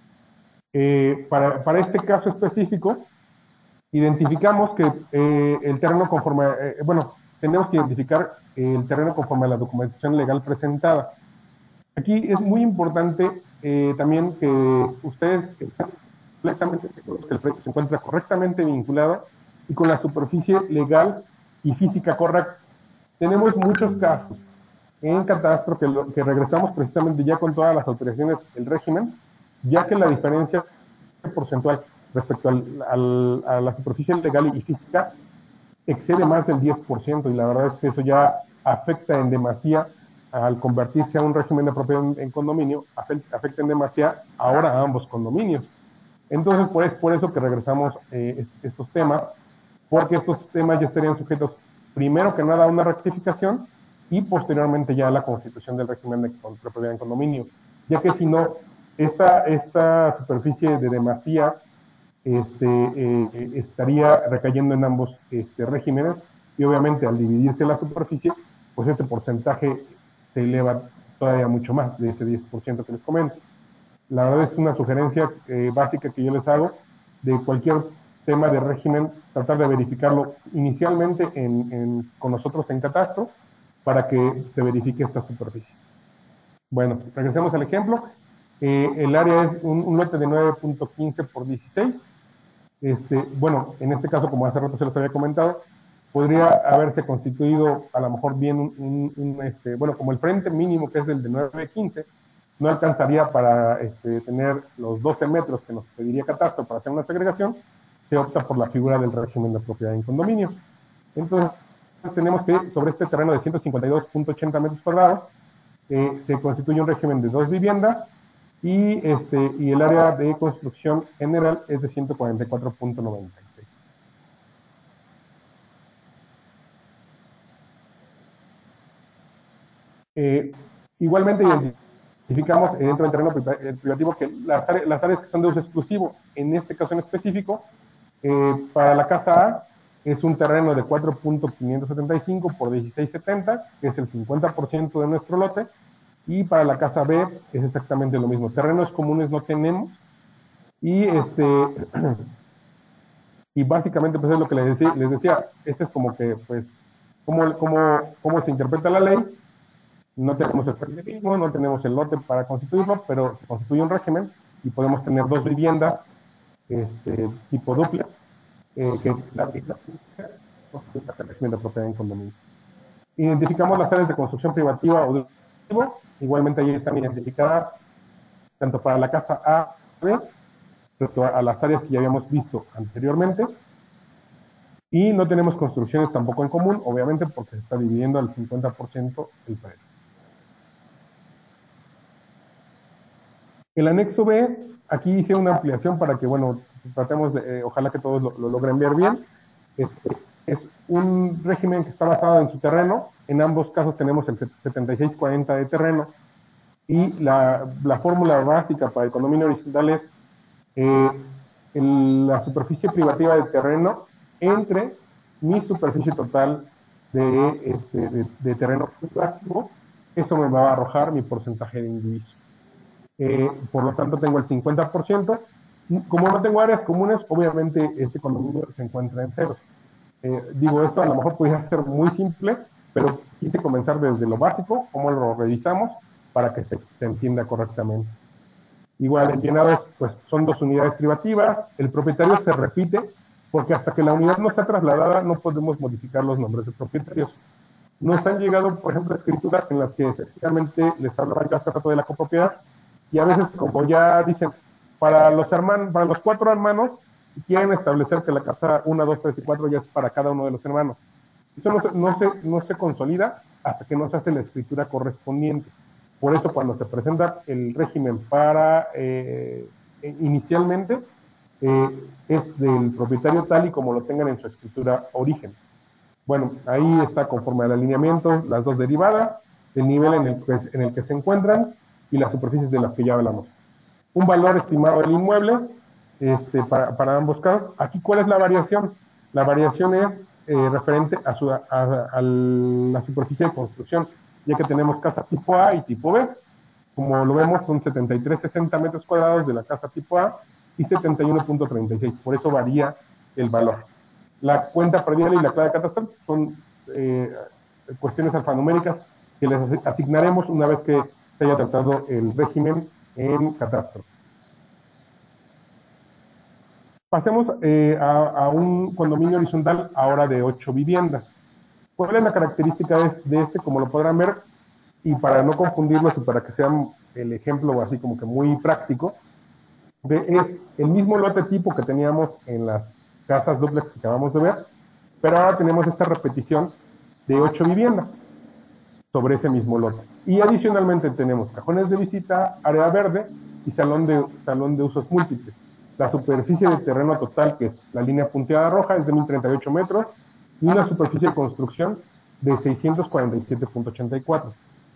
Eh, para, para este caso específico, identificamos que eh, el terreno conforme, eh, bueno, tenemos que identificar el terreno conforme a la documentación legal presentada. Aquí es muy importante eh, también que ustedes completamente seguros que el proyecto se encuentra correctamente vinculado y con la superficie legal y física correcta. Tenemos muchos casos en catastro que, lo, que regresamos precisamente ya con todas las autorizaciones del régimen, ya que la diferencia porcentual respecto al, al, a la superficie legal y física excede más del diez por ciento, y la verdad es que eso ya afecta en demasía al convertirse a un régimen de propiedad en, en condominio, afecta, afecta en demasía ahora a ambos condominios. Entonces, pues, por eso que regresamos eh, estos temas, porque estos temas ya estarían sujetos, primero que nada, a una rectificación y posteriormente ya a la constitución del régimen de propiedad en condominio, ya que si no, esta, esta superficie de demasía este, eh, estaría recayendo en ambos este, regímenes, y obviamente al dividirse la superficie, pues este porcentaje se eleva todavía mucho más de ese diez por ciento que les comento. La verdad es una sugerencia eh, básica que yo les hago de cualquier tema de régimen, tratar de verificarlo inicialmente en, en, con nosotros en catastro para que se verifique esta superficie. Bueno, regresemos al ejemplo. Eh, el área es un, un lote de nueve punto quince por dieciséis. Este, bueno, en este caso, como hace rato se los había comentado, podría haberse constituido a lo mejor bien un, un, un este, bueno, como el frente mínimo que es el de nueve punto quince, no alcanzaría para este, tener los doce metros que nos pediría catastro para hacer una segregación, se opta por la figura del régimen de propiedad en condominio. Entonces, tenemos que sobre este terreno de ciento cincuenta y dos punto ochenta metros cuadrados, eh, se constituye un régimen de dos viviendas, y, este, y el área de construcción general es de ciento cuarenta y cuatro punto noventa y seis. Eh, igualmente identificamos dentro del terreno privativo que las áreas, las áreas que son de uso exclusivo, en este caso en específico, eh, para la casa A es un terreno de cuatro punto quinientos setenta y cinco por dieciséis setenta, que es el cincuenta por ciento de nuestro lote, y para la casa B es exactamente lo mismo. Terrenos comunes no tenemos, y este y básicamente pues es lo que les decía, les decía este es como que pues cómo, cómo, cómo se interpreta la ley. No tenemos el permiso, no tenemos el lote para constituirlo, pero se constituye un régimen y podemos tener dos viviendas este, tipo duplex, eh, que la vivienda el régimen de propiedad en condominio. Identificamos las áreas de construcción privativa o de igualmente ahí están identificadas tanto para la casa A y B, respecto a las áreas que ya habíamos visto anteriormente, y no tenemos construcciones tampoco en común, obviamente porque se está dividiendo al cincuenta por ciento el predio. El anexo B, aquí hice una ampliación para que, bueno, tratemos de, eh, ojalá que todos lo, lo logren ver bien. Este, es un régimen que está basado en su terreno. En ambos casos tenemos el setenta y seis cuarenta de terreno, y la, la fórmula básica para el condominio horizontal es eh, el, la superficie privativa de terreno entre mi superficie total de, este, de, de terreno privativo. Eso me va a arrojar mi porcentaje de indiviso. Eh, por lo tanto, tengo el cincuenta por ciento. Como no tengo áreas comunes, obviamente este condominio se encuentra en ceros. Eh, digo, esto a lo mejor podría ser muy simple, pero quise comenzar desde lo básico, cómo lo revisamos, para que se, se entienda correctamente. Igual, en llenados, pues son dos unidades privativas, el propietario se repite, porque hasta que la unidad no está trasladada, no podemos modificar los nombres de propietarios. Nos han llegado, por ejemplo, escrituras en las que efectivamente les hablaba yo hace rato de la copropiedad, y a veces, como ya dicen, para los hermanos, para los cuatro hermanos, quieren establecer que la casa uno, dos, tres y cuatro ya es para cada uno de los hermanos. Eso no se, no se, no se consolida hasta que no se hace la escritura correspondiente. Por eso, cuando se presenta el régimen para eh, inicialmente, eh, es del propietario tal y como lo tengan en su escritura origen. Bueno, ahí está conforme al alineamiento, las dos derivadas, el nivel en el que, en el que se encuentran y las superficies de las que ya hablamos. Un valor estimado del inmueble este, para, para ambos casos. Aquí, ¿cuál es la variación? La variación es eh, referente a, su, a, a la superficie de construcción. ya que tenemos casa tipo A y tipo B. Como lo vemos, son setenta y tres punto sesenta metros cuadrados de la casa tipo A y setenta y uno punto treinta y seis, por eso varía el valor. La cuenta predial y la clave catastral son eh, cuestiones alfanuméricas que les asignaremos una vez que se haya tratado el régimen en catastro. Pasemos eh, a, a un condominio horizontal ahora de ocho viviendas. ¿Cuál es la característica de, de este? Como lo podrán ver, y para no confundirlos y para que sean el ejemplo así como que muy práctico, de, es el mismo lote tipo que teníamos en las casas dúplex que acabamos de ver, pero ahora tenemos esta repetición de ocho viviendas sobre ese mismo lote. Y adicionalmente tenemos cajones de visita, área verde y salón de, salón de usos múltiples. La superficie de terreno total, que es la línea punteada roja, es de mil treinta y ocho metros y una superficie de construcción de seiscientos cuarenta y siete punto ochenta y cuatro.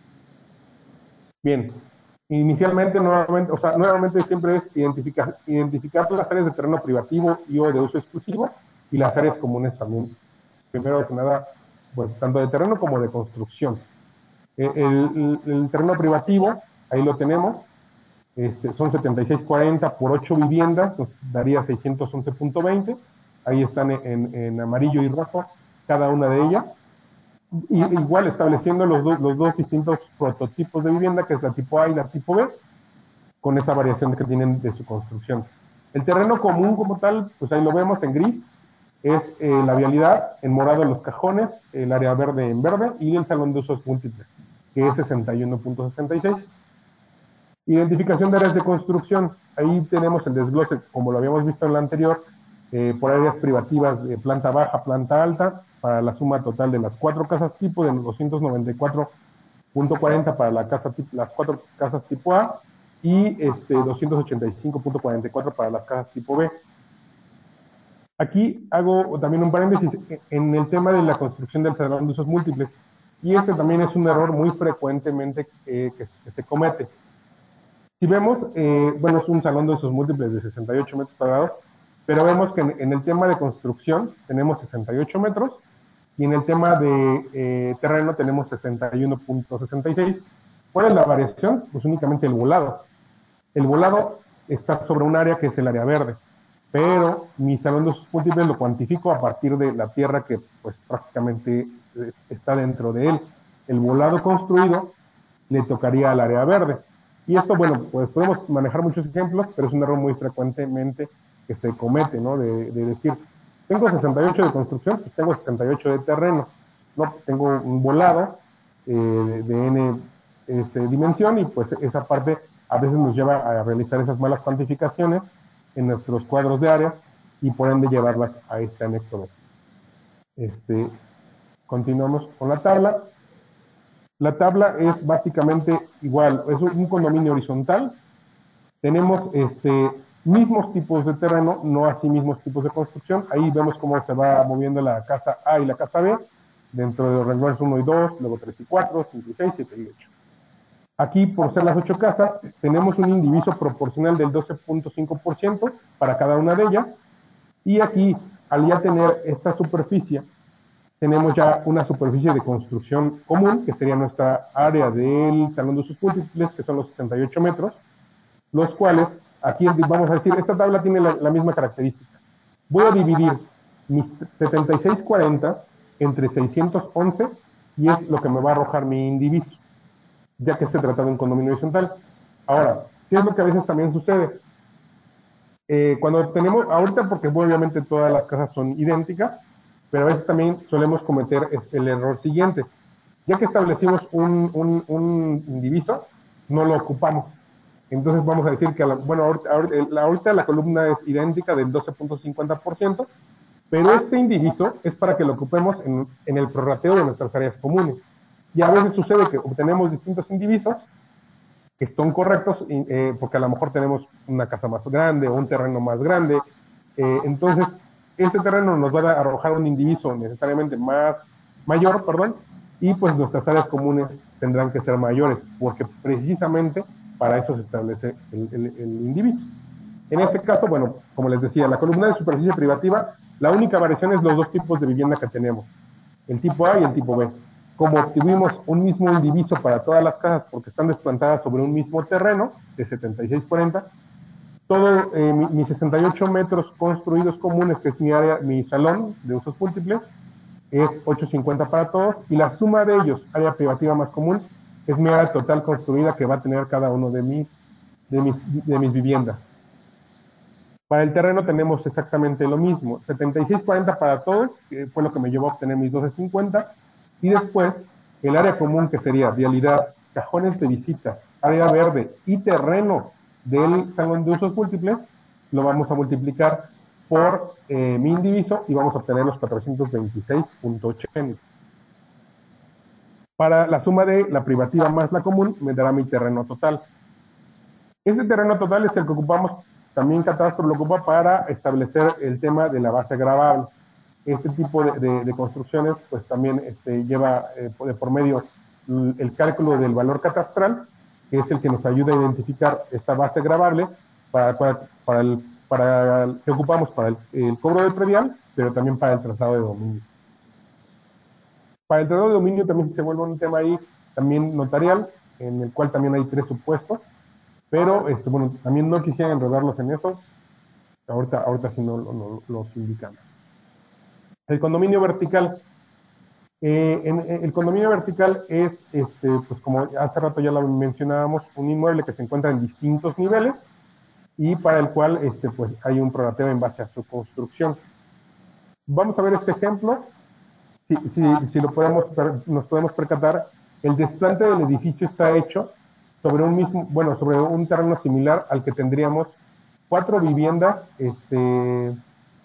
Bien, inicialmente, nuevamente, o sea, nuevamente siempre es identificar, identificar las áreas de terreno privativo y o de uso exclusivo y las áreas comunes también. Primero que nada, pues tanto de terreno como de construcción. El, el, el terreno privativo, ahí lo tenemos, este, son setenta y seis cuarenta por ocho viviendas, nos daría seiscientos once punto veinte, ahí están en, en amarillo y rojo cada una de ellas. Y igual estableciendo los, do, los dos distintos prototipos de vivienda, que es la tipo A y la tipo B, con esa variación que tienen de su construcción. El terreno común como tal, pues ahí lo vemos en gris, es eh, la vialidad, en morado los cajones, el área verde en verde y el salón de usos múltiples, que es sesenta y uno punto sesenta y seis. Identificación de áreas de construcción, ahí tenemos el desglose, como lo habíamos visto en la anterior, eh, por áreas privativas de planta baja, planta alta, para la suma total de las cuatro casas tipo, de los doscientos noventa y cuatro punto cuarenta para la casa, las cuatro casas tipo A, y este, doscientos ochenta y cinco punto cuarenta y cuatro para las casas tipo B. Aquí hago también un paréntesis en el tema de la construcción del salón de usos múltiples, y este también es un error muy frecuentemente eh, que, que se comete. Si vemos, eh, bueno, es un salón de usos múltiples de sesenta y ocho metros cuadrados, pero vemos que en, en el tema de construcción tenemos sesenta y ocho metros, y en el tema de eh, terreno tenemos sesenta y uno punto sesenta y seis. ¿Cuál es la variación? Pues únicamente el volado. El volado está sobre un área que es el área verde, pero mi salón de usos múltiples lo cuantifico a partir de la tierra que pues prácticamente está dentro de él. El volado construido le tocaría al área verde. Y esto, bueno, pues podemos manejar muchos ejemplos, pero es un error muy frecuentemente que se comete, ¿no? De, de decir, tengo sesenta y ocho de construcción, pues tengo sesenta y ocho de terreno, ¿no? Tengo un volado eh, de, de n este, dimensión, y pues esa parte a veces nos lleva a realizar esas malas cuantificaciones en nuestros cuadros de áreas y por ende llevarlas a este anexo. Este, continuamos con la tabla. La tabla es básicamente igual, es un condominio horizontal. Tenemos este, mismos tipos de terreno, no así mismos tipos de construcción. Ahí vemos cómo se va moviendo la casa A y la casa B, dentro de los renglones uno y dos, luego tres y cuatro, cinco y seis, siete y ocho. Aquí, por ser las ocho casas, tenemos un indiviso proporcional del doce punto cinco por ciento para cada una de ellas. Y aquí, al ya tener esta superficie, tenemos ya una superficie de construcción común, que sería nuestra área del salón de usos múltiples, que son los sesenta y ocho metros, los cuales, aquí vamos a decir, esta tabla tiene la, la misma característica. Voy a dividir mis setenta y seis cuarenta entre seiscientos once, y es lo que me va a arrojar mi indiviso, ya que se trata de un condominio horizontal. Ahora, ¿qué es lo que a veces también sucede? Eh, cuando tenemos, ahorita porque obviamente todas las casas son idénticas, pero a veces también solemos cometer el error siguiente. Ya que establecimos un, un, un indiviso, no lo ocupamos. Entonces vamos a decir que, la, bueno, ahorita, ahorita la columna es idéntica del doce punto cincuenta por ciento, pero este indiviso es para que lo ocupemos en, en el prorrateo de nuestras áreas comunes. Y a veces sucede que obtenemos distintos indivisos que son correctos, eh, porque a lo mejor tenemos una casa más grande o un terreno más grande. Eh, entonces, este terreno nos va a arrojar un indiviso necesariamente más mayor, perdón, y pues nuestras áreas comunes tendrán que ser mayores, porque precisamente para eso se establece el, el, el indiviso. En este caso, bueno, como les decía, la columna de superficie privativa, la única variación es los dos tipos de vivienda que tenemos, el tipo A y el tipo B. como obtuvimos un mismo indiviso para todas las casas porque están desplantadas sobre un mismo terreno de setenta y seis cuarenta, todo eh, mi, mis sesenta y ocho metros construidos comunes, que es mi área, mi salón de usos múltiples, es ochocientos cincuenta para todos, y la suma de ellos, área privativa más común, es mi área total construida que va a tener cada uno de mis, de mis, de mis viviendas. Para el terreno tenemos exactamente lo mismo, setenta y seis cuarenta para todos, que fue lo que me llevó a obtener mis doce cincuenta, y después el área común, que sería vialidad, cajones de visitas, área verde y terreno del salón de usos múltiples, lo vamos a multiplicar por eh, mi indiviso y vamos a obtener los cuatrocientos veintiséis punto ochenta. Para la suma de la privativa más la común, me dará mi terreno total. Este terreno total es el que ocupamos, también Catastro lo ocupa para establecer el tema de la base gravable. Este tipo de, de, de construcciones pues también este, lleva eh, de por medio el cálculo del valor catastral, que es el que nos ayuda a identificar esta base gravable para, para, para, el, para el, que ocupamos para el, el cobro del predial, pero también para el traslado de dominio. Para el traslado de dominio también se vuelve un tema ahí también notarial, en el cual también hay tres supuestos, pero este, bueno, también no quisiera enredarlos en eso, ahorita, ahorita sí no, no, no los indicamos. El condominio vertical. Eh, en, en, el condominio vertical es, este, pues como hace rato ya lo mencionábamos, un inmueble que se encuentra en distintos niveles y para el cual este, pues hay un prorrateo en base a su construcción. Vamos a ver este ejemplo. Si, si, si lo podemos, nos podemos percatar, el desplante del edificio está hecho sobre un mismo, bueno, sobre un terreno similar al que tendríamos cuatro viviendas, este,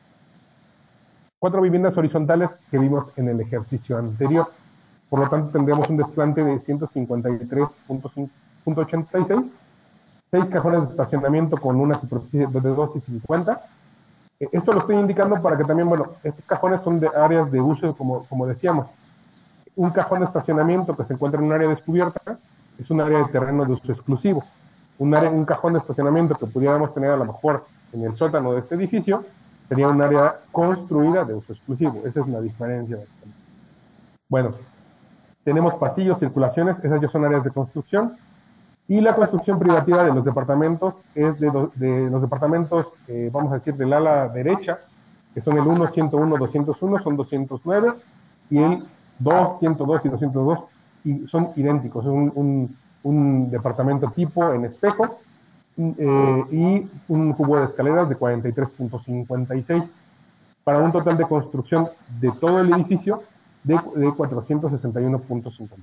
cuatro viviendas horizontales que vimos en el ejercicio anterior. Por lo tanto, tendríamos un desplante de ciento cincuenta y tres punto ochenta y seis, seis cajones de estacionamiento con una superficie de dos y cincuenta. Esto lo estoy indicando para que también, bueno, estos cajones son de áreas de uso, como, como decíamos. Un cajón de estacionamiento que se encuentra en un área descubierta es un área de terreno de uso exclusivo. Un, área, un cajón de estacionamiento que pudiéramos tener a lo mejor en el sótano de este edificio sería un área construida de uso exclusivo. Esa es la diferencia. Bueno, tenemos pasillos, circulaciones, esas ya son áreas de construcción. Y la construcción privativa de los departamentos es de, do, de los departamentos, eh, vamos a decir, del ala derecha, que son el uno, ciento uno, doscientos uno, son doscientos nueve, y el dos, ciento dos y doscientos dos y son idénticos. Es un, un, un departamento tipo en espejo, eh, y un cubo de escaleras de cuarenta y tres punto cincuenta y seis, para un total de construcción de todo el edificio de, de cuatrocientos sesenta y uno punto cincuenta.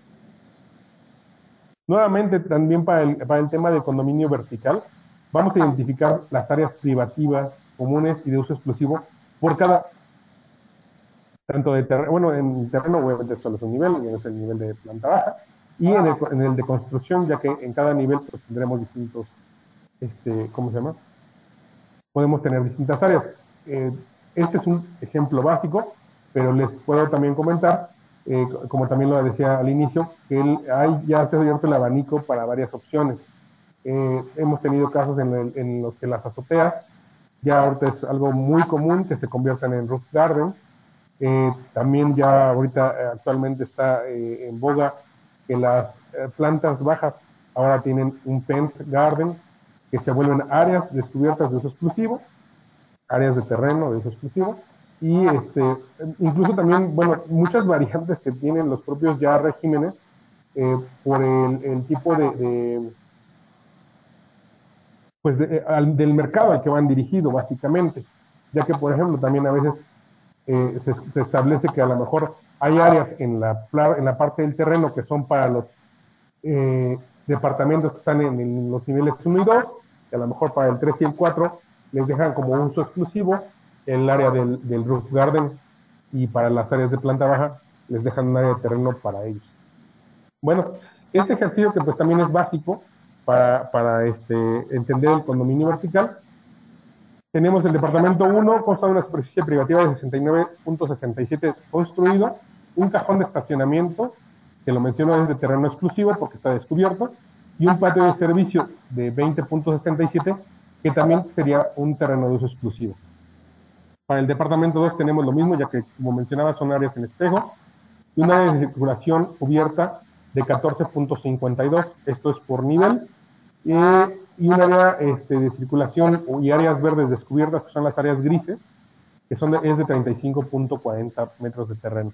Nuevamente, también para el, para el tema del condominio vertical, vamos a identificar las áreas privativas, comunes y de uso exclusivo por cada, tanto de terreno, bueno, en terreno obviamente solo es un nivel, y es el nivel de planta baja, y en el, en el de construcción, ya que en cada nivel pues, tendremos distintos, este, ¿cómo se llama? Podemos tener distintas áreas. Eh, este es un ejemplo básico, pero les puedo también comentar, Eh, como también lo decía al inicio, que él, hay, ya se ha abierto el abanico para varias opciones. Eh, hemos tenido casos en, el, en los que las azoteas, ya ahorita es algo muy común que se conviertan en roof gardens. Eh, también ya ahorita eh, actualmente está eh, en boga que las eh, plantas bajas ahora tienen un pent garden, que se vuelven áreas descubiertas de uso exclusivo, áreas de terreno de uso exclusivo. Y este, incluso también, bueno, muchas variantes que tienen los propios ya regímenes eh, por el, el tipo de, de pues de, al, del mercado al que van dirigido, básicamente. Ya que, por ejemplo, también a veces eh, se, se establece que a lo mejor hay áreas en la, en la parte del terreno que son para los eh, departamentos que están en, en los niveles uno y dos, y a lo mejor para el tres y el cuatro les dejan como uso exclusivo el área del, del roof garden, y para las áreas de planta baja les dejan un área de terreno para ellos. Bueno, este ejercicio que pues también es básico para, para este, entender el condominio vertical. Tenemos el departamento uno, consta de una superficie privativa de sesenta y nueve punto sesenta y siete construido, un cajón de estacionamiento, que lo menciono es de terreno exclusivo porque está descubierto, y un patio de servicio de veinte punto sesenta y siete, que también sería un terreno de uso exclusivo. Para el departamento dos tenemos lo mismo, ya que, como mencionaba, son áreas en espejo, y un área de circulación cubierta de catorce punto cincuenta y dos, esto es por nivel, eh, y un área este, de circulación y áreas verdes descubiertas, que son las áreas grises, que son de, es de treinta y cinco punto cuarenta metros de terreno.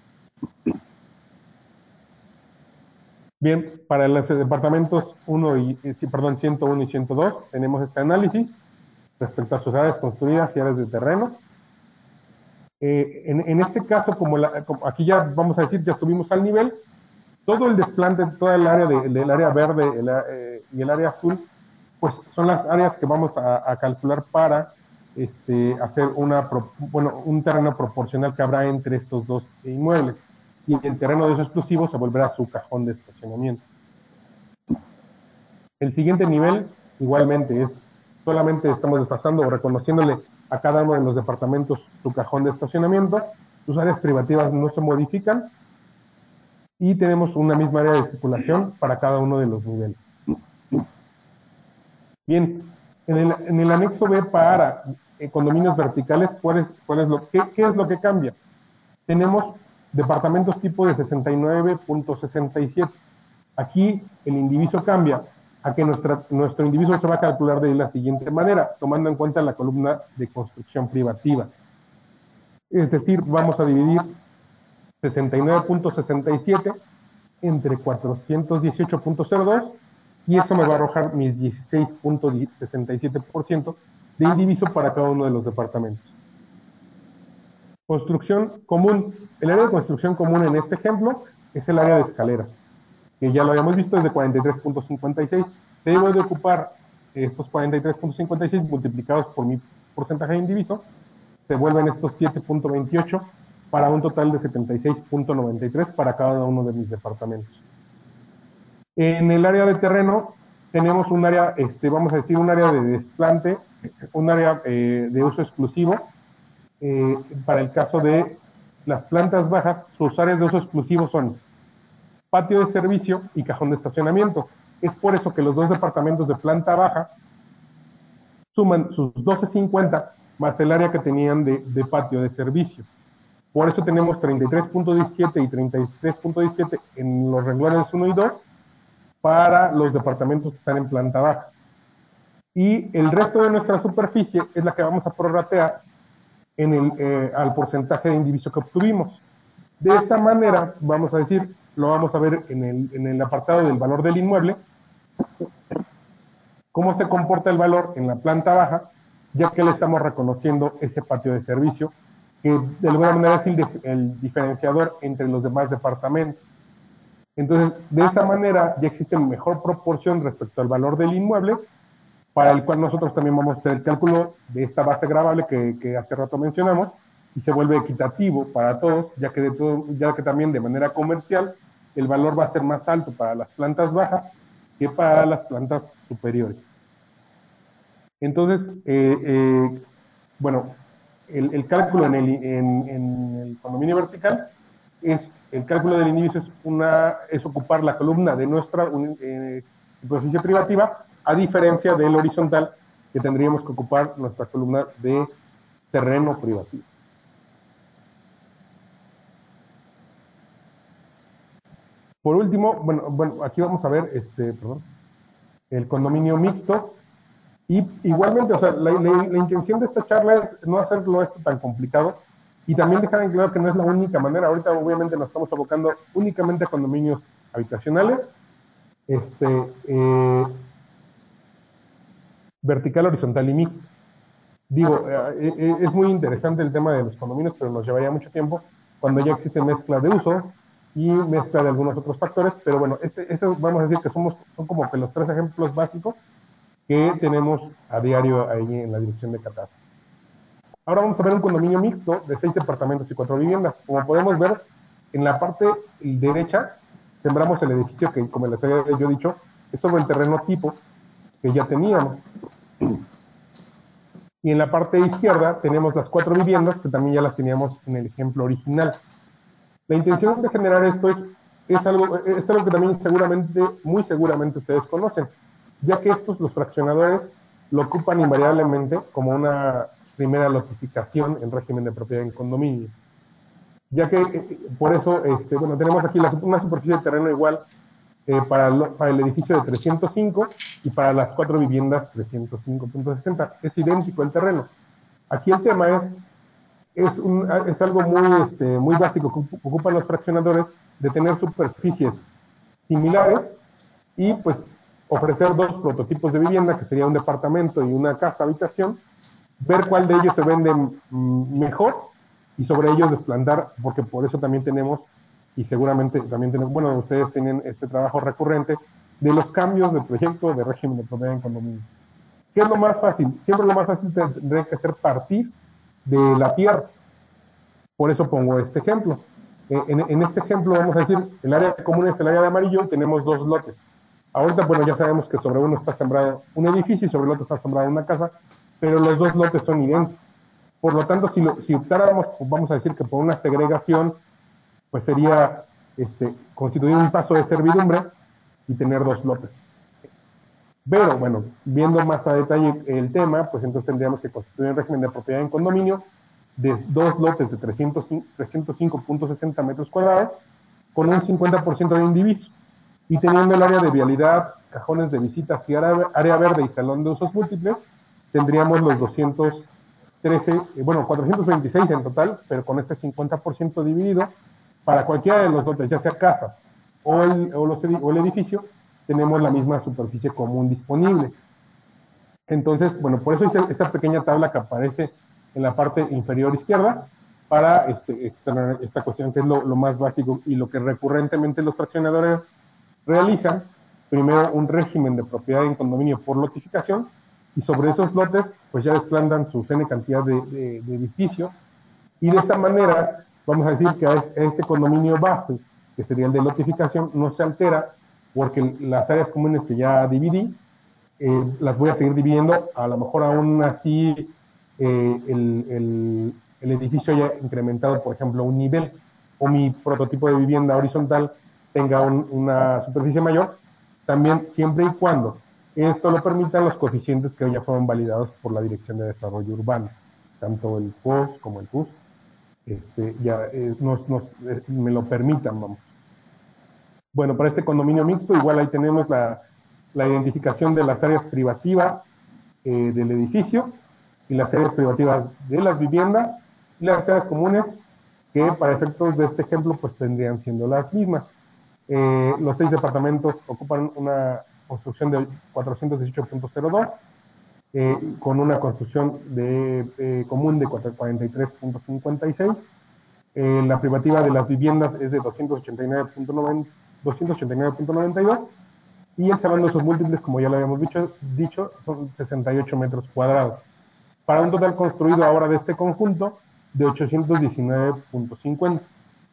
Bien, para los departamentos uno y, perdón, ciento uno y ciento dos tenemos este análisis respecto a sus áreas construidas y áreas de terreno. Eh, en, en este caso, como, la, como aquí ya vamos a decir, ya subimos al nivel, todo el desplante, toda el área de, del área verde el, eh, y el área azul, pues son las áreas que vamos a, a calcular para este, hacer una, bueno, un terreno proporcional que habrá entre estos dos inmuebles. Y el terreno de uso exclusivo se volverá su cajón de estacionamiento. El siguiente nivel, igualmente, es solamente estamos desplazando o reconociéndole a cada uno de los departamentos su cajón de estacionamiento. Sus áreas privativas no se modifican y tenemos una misma área de circulación para cada uno de los niveles. Bien, en el, en el anexo B para eh, condominios verticales, ¿cuál es, cuál es lo, qué, ¿qué es lo que cambia? Tenemos departamentos tipo de sesenta y nueve punto sesenta y siete. Aquí el indiviso cambia a que nuestra, nuestro indiviso se va a calcular de la siguiente manera, tomando en cuenta la columna de construcción privativa. Es decir, vamos a dividir sesenta y nueve punto sesenta y siete entre cuatrocientos dieciocho punto cero dos y eso me va a arrojar mis dieciséis punto sesenta y siete por ciento de indiviso para cada uno de los departamentos. Construcción común. El área de construcción común en este ejemplo es el área de escalera, que ya lo habíamos visto, es de cuarenta y tres punto cincuenta y seis. Debo de ocupar estos cuarenta y tres punto cincuenta y seis multiplicados por mi porcentaje de indiviso, se vuelven estos siete punto veintiocho para un total de setenta y seis punto noventa y tres para cada uno de mis departamentos. En el área de terreno tenemos un área, este, vamos a decir, un área de desplante, un área eh, de uso exclusivo. Eh, para el caso de las plantas bajas, sus áreas de uso exclusivo son patio de servicio y cajón de estacionamiento. Es por eso que los dos departamentos de planta baja suman sus doce cincuenta más el área que tenían de, de patio de servicio. Por eso tenemos treinta y tres punto diecisiete y treinta y tres punto diecisiete en los renglones uno y dos para los departamentos que están en planta baja. Y el resto de nuestra superficie es la que vamos a prorratear en el, eh, al porcentaje de indiviso que obtuvimos. De esta manera, vamos a decir, lo vamos a ver en el, en el apartado del valor del inmueble, cómo se comporta el valor en la planta baja, ya que le estamos reconociendo ese patio de servicio, que de alguna manera es el, el diferenciador entre los demás departamentos. Entonces, de esa manera ya existe mejor proporción respecto al valor del inmueble, para el cual nosotros también vamos a hacer el cálculo de esta base gravable que, que hace rato mencionamos, y se vuelve equitativo para todos, ya que, de todo, ya que también de manera comercial el valor va a ser más alto para las plantas bajas que para las plantas superiores. Entonces, eh, eh, bueno, el, el cálculo en el, en, en el condominio vertical es, el cálculo del indiviso es, una, es ocupar la columna de nuestra eh, superficie privativa, a diferencia del horizontal, que tendríamos que ocupar nuestra columna de terreno privativo. Por último, bueno, bueno, aquí vamos a ver este, perdón, el condominio mixto. Y igualmente, o sea, la, la, la intención de esta charla es no hacerlo esto tan complicado y también dejar en claro que no es la única manera. Ahorita obviamente nos estamos abocando únicamente a condominios habitacionales, este, eh, vertical, horizontal y mixto. Digo, eh, eh, es muy interesante el tema de los condominios, pero nos llevaría mucho tiempo cuando ya existe mezcla de uso y mezcla de algunos otros factores, pero bueno, este, este vamos a decir que somos, son como que los tres ejemplos básicos que tenemos a diario ahí en la dirección de catastro. Ahora vamos a ver un condominio mixto de seis departamentos y cuatro viviendas. Como podemos ver, en la parte derecha sembramos el edificio que, como les había yo dicho, es sobre el terreno tipo que ya teníamos. Y en la parte izquierda tenemos las cuatro viviendas que también ya las teníamos en el ejemplo original. La intención de generar esto es, es, algo, es algo que también seguramente, muy seguramente ustedes conocen, ya que estos, los fraccionadores, lo ocupan invariablemente como una primera lotificación en régimen de propiedad en condominio. ya que eh, por eso, este, bueno, tenemos aquí la, una superficie de terreno igual eh, para, lo, para el edificio de trescientos cinco y para las cuatro viviendas trescientos cinco punto sesenta. Es idéntico el terreno. Aquí el tema es, es, un, es algo muy, este, muy básico que ocupan los fraccionadores, de tener superficies similares y pues ofrecer dos prototipos de vivienda, que sería un departamento y una casa habitación, ver cuál de ellos se vende mejor y sobre ellos desplantar, porque por eso también tenemos, y seguramente también tenemos, bueno, ustedes tienen este trabajo recurrente de los cambios de proyecto de régimen de propiedad en condominio. ¿Qué es lo más fácil? Siempre lo más fácil tendría que ser partir de la tierra. Por eso pongo este ejemplo. En, en este ejemplo vamos a decir, el área común es el área de amarillo, tenemos dos lotes. Ahorita, bueno, ya sabemos que sobre uno está sembrado un edificio y sobre el otro está sembrada una casa, pero los dos lotes son idénticos. Por lo tanto, si, lo, si optáramos, pues vamos a decir que por una segregación, pues sería este, constituir un paso de servidumbre y tener dos lotes. Pero, bueno, viendo más a detalle el tema, pues entonces tendríamos que constituir un régimen de propiedad en condominio de dos lotes de trescientos cinco punto sesenta metros cuadrados con un cincuenta por ciento de indiviso y teniendo el área de vialidad, cajones de visitas y área, área verde y salón de usos múltiples, tendríamos los doscientos trece, bueno, cuatrocientos veintiséis en total, pero con este cincuenta por ciento dividido para cualquiera de los lotes, ya sea casas o el, o los, o el edificio, tenemos la misma superficie común disponible. Entonces, bueno, por eso hice esta pequeña tabla que aparece en la parte inferior izquierda para este, esta, esta cuestión que es lo, lo más básico y lo que recurrentemente los fraccionadores realizan. Primero un régimen de propiedad en condominio por lotificación y sobre esos lotes pues ya desplantan su n cantidad de, de, de edificios y de esta manera vamos a decir que a este condominio base, que sería el de lotificación, no se altera porque las áreas comunes que ya dividí eh, las voy a seguir dividiendo, a lo mejor aún así eh, el, el, el edificio haya incrementado, por ejemplo, un nivel, o mi prototipo de vivienda horizontal tenga un, una superficie mayor, también siempre y cuando esto lo permitan los coeficientes que ya fueron validados por la Dirección de Desarrollo Urbano, tanto el P O S como el P U S, este, ya eh, nos, nos, eh, me lo permitan, vamos. Bueno, para este condominio mixto, igual ahí tenemos la, la identificación de las áreas privativas eh, del edificio y las áreas privativas de las viviendas y las áreas comunes que para efectos de este ejemplo pues tendrían siendo las mismas. Eh, los seis departamentos ocupan una construcción de cuatrocientos dieciocho punto cero dos eh, con una construcción de, eh, común de cuarenta y tres punto cincuenta y seis. Eh, la privativa de las viviendas es de doscientos ochenta y nueve punto noventa y dos y el salón de usos múltiples, como ya lo habíamos dicho, dicho, son sesenta y ocho metros cuadrados, para un total construido ahora de este conjunto de ochocientos diecinueve punto cincuenta.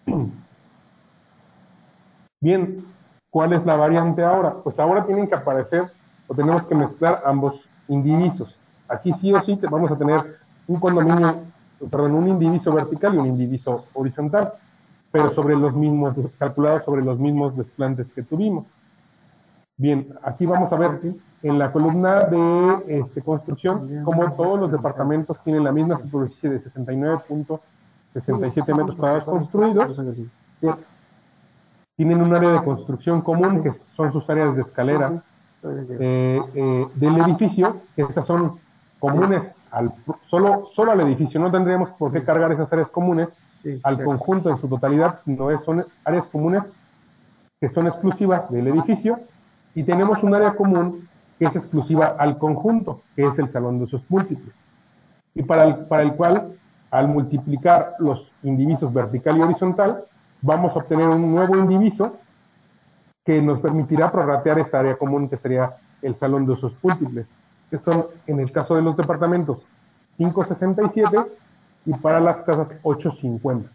Bien, ¿cuál es la variante ahora? Pues ahora tienen que aparecer, o tenemos que mezclar ambos indivisos. Aquí sí o sí te vamos a tener un condominio, perdón, un indiviso vertical y un indiviso horizontal, pero sobre los mismos, calculados sobre los mismos desplantes que tuvimos. Bien, aquí vamos a ver en la columna de este, construcción cómo todos los departamentos tienen la misma superficie de sesenta y nueve punto sesenta y siete metros cuadrados construidos. Bien. Tienen un área de construcción común, que son sus áreas de escaleras eh, eh, del edificio, que esas son comunes al, solo, solo al edificio. No tendríamos por qué cargar esas áreas comunes al conjunto en su totalidad, sino es, son áreas comunes que son exclusivas del edificio, y tenemos un área común que es exclusiva al conjunto, que es el salón de usos múltiples, y para el, para el cual, al multiplicar los indivisos vertical y horizontal, vamos a obtener un nuevo indiviso que nos permitirá prorratear esta área común, que sería el salón de usos múltiples, que son, en el caso de los departamentos, cinco sesenta y siete y para las casas ocho cincuenta.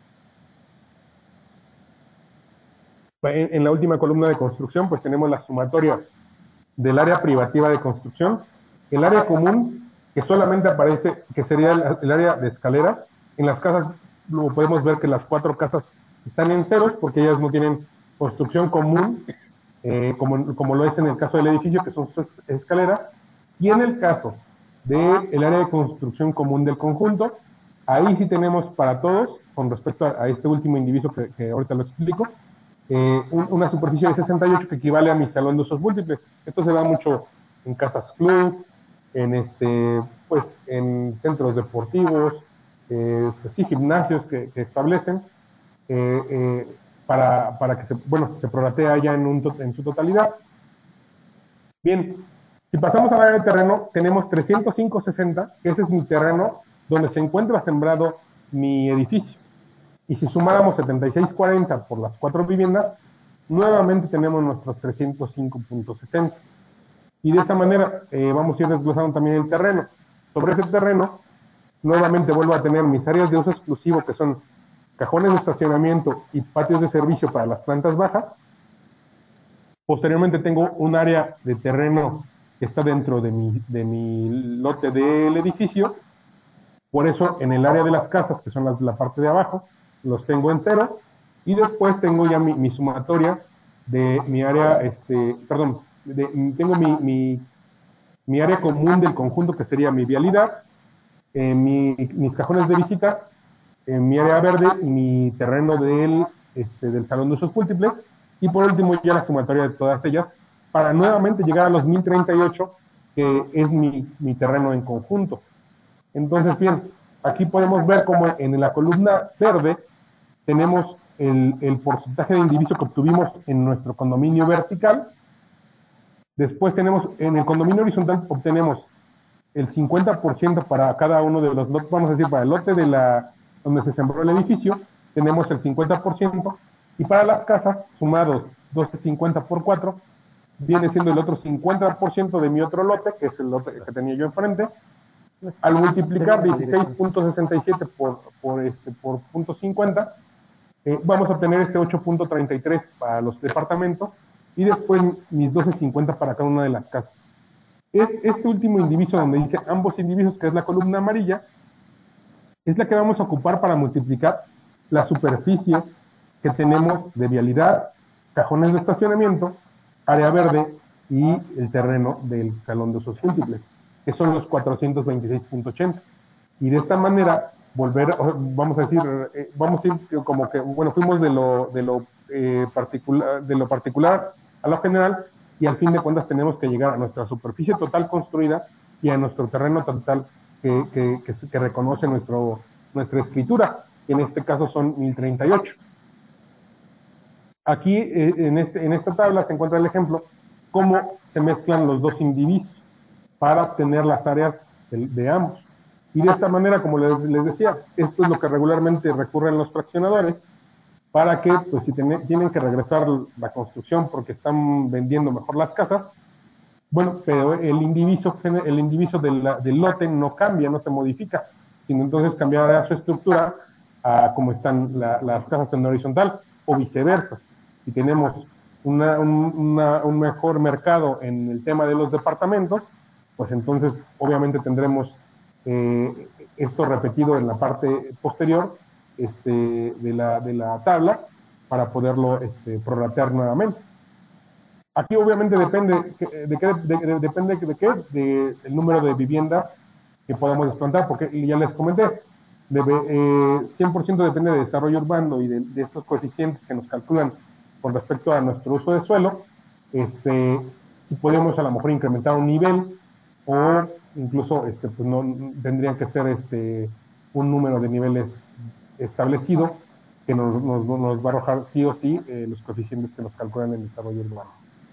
En, en la última columna de construcción, pues tenemos la sumatoria del área privativa de construcción, el área común, que solamente aparece, que sería el, el área de escaleras. En las casas, luego podemos ver que las cuatro casas están en ceros, porque ellas no tienen construcción común, eh, como, como lo es en el caso del edificio, que son sus escaleras, y en el caso del área de construcción común del conjunto, Ahí sí tenemos para todos, con respecto a, a este último indiviso que, que ahorita lo explico, eh, un, una superficie de sesenta y ocho que equivale a mi salón de usos múltiples. Esto se da mucho en casas club, en, este, pues, en centros deportivos, eh, pues sí, gimnasios que, que establecen eh, eh, para, para que se, bueno, se prorratea ya en, un, en su totalidad. Bien, si pasamos al área de terreno, tenemos trescientos cinco punto sesenta, que ese es mi terreno donde se encuentra sembrado mi edificio. Y si sumáramos setenta y seis punto cuarenta por las cuatro viviendas, nuevamente tenemos nuestros trescientos cinco punto sesenta. Y de esta manera eh, vamos a ir desglosando también el terreno. Sobre ese terreno, nuevamente vuelvo a tener mis áreas de uso exclusivo, que son cajones de estacionamiento y patios de servicio para las plantas bajas. Posteriormente tengo un área de terreno que está dentro de mi, de mi lote del edificio. Por eso en el área de las casas, que son las de la parte de abajo, los tengo en cero. Y después tengo ya mi, mi sumatoria de mi área, este, perdón, de, tengo mi, mi, mi área común del conjunto, que sería mi vialidad, eh, mi, mis cajones de visitas, eh, mi área verde, mi terreno del, este, del salón de usos múltiples, y por último ya la sumatoria de todas ellas, para nuevamente llegar a los mil treinta y ocho, que es mi, mi terreno en conjunto. Entonces, bien, aquí podemos ver como en la columna verde tenemos el, el porcentaje de indiviso que obtuvimos en nuestro condominio vertical. Después tenemos, en el condominio horizontal obtenemos el cincuenta por ciento para cada uno de los lotes, vamos a decir, para el lote de la, donde se sembró el edificio, tenemos el cincuenta por ciento, y para las casas, sumados doce cincuenta por cuatro, viene siendo el otro cincuenta por ciento de mi otro lote, que es el lote que tenía yo enfrente. Al multiplicar dieciséis punto sesenta y siete por, por, este, por punto cincuenta, eh, vamos a obtener este ocho punto treinta y tres para los departamentos, y después mis doce cincuenta para cada una de las casas. Es este último indiviso donde dice ambos indivisos, que es la columna amarilla, es la que vamos a ocupar para multiplicar la superficie que tenemos de vialidad, cajones de estacionamiento, área verde y el terreno del salón de usos múltiples, que son los cuatrocientos veintiséis punto ochenta. Y de esta manera, volver, vamos a decir, eh, vamos a ir como que, bueno, fuimos de lo, de lo, eh, particular, de lo particular a lo general, y al fin de cuentas tenemos que llegar a nuestra superficie total construida y a nuestro terreno total que, que, que, que reconoce nuestro, nuestra escritura, que en este caso son mil treinta y ocho. Aquí, eh, en, este, en esta tabla se encuentra el ejemplo, cómo se mezclan los dos indivisos para obtener las áreas de, de ambos. Y de esta manera, como les, les decía, esto es lo que regularmente recurren los fraccionadores, para que, pues si ten, tienen que regresar la construcción porque están vendiendo mejor las casas, bueno, pero el indiviso, el indiviso del, del lote no cambia, no se modifica, sino entonces cambiará su estructura a como están la, las casas en horizontal, o viceversa. Si tenemos una, un, una, un mejor mercado en el tema de los departamentos, pues entonces obviamente tendremos eh, esto repetido en la parte posterior este, de, la, de la tabla para poderlo este, prorratear nuevamente. Aquí obviamente depende de qué, de, de, depende de qué, de el número de viviendas que podamos descontar, porque ya les comenté, debe, eh, cien por ciento depende de desarrollo urbano y de, de estos coeficientes que nos calculan con respecto a nuestro uso de suelo. Este, si podemos a lo mejor incrementar un nivel, o incluso este, pues no tendrían que ser este, un número de niveles establecido que nos, nos, nos va a arrojar sí o sí eh, los coeficientes que nos calculan en el desarrollo urbano.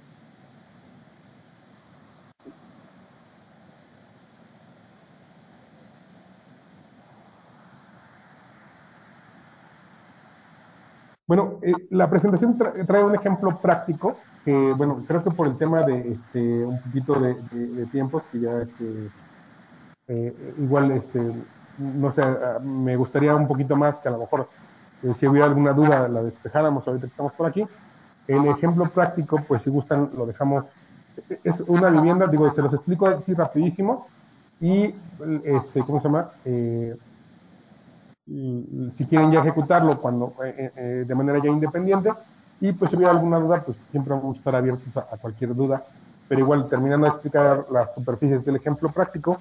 Bueno, eh, la presentación tra trae un ejemplo práctico que, bueno, creo que por el tema de este, un poquito de, de, de tiempos, que ya este, eh, igual, este, no sé, me gustaría un poquito más que a lo mejor, eh, si hubiera alguna duda, la despejáramos ahorita que estamos por aquí. El ejemplo práctico, pues si gustan, lo dejamos. Es una vivienda, digo, se los explico así rapidísimo, y, este, ¿cómo se llama? Eh, si quieren ya ejecutarlo cuando eh, eh, de manera ya independiente, y pues si hubiera alguna duda, pues siempre vamos a estar abiertos a, a cualquier duda, pero igual terminando de explicar las superficies del ejemplo práctico,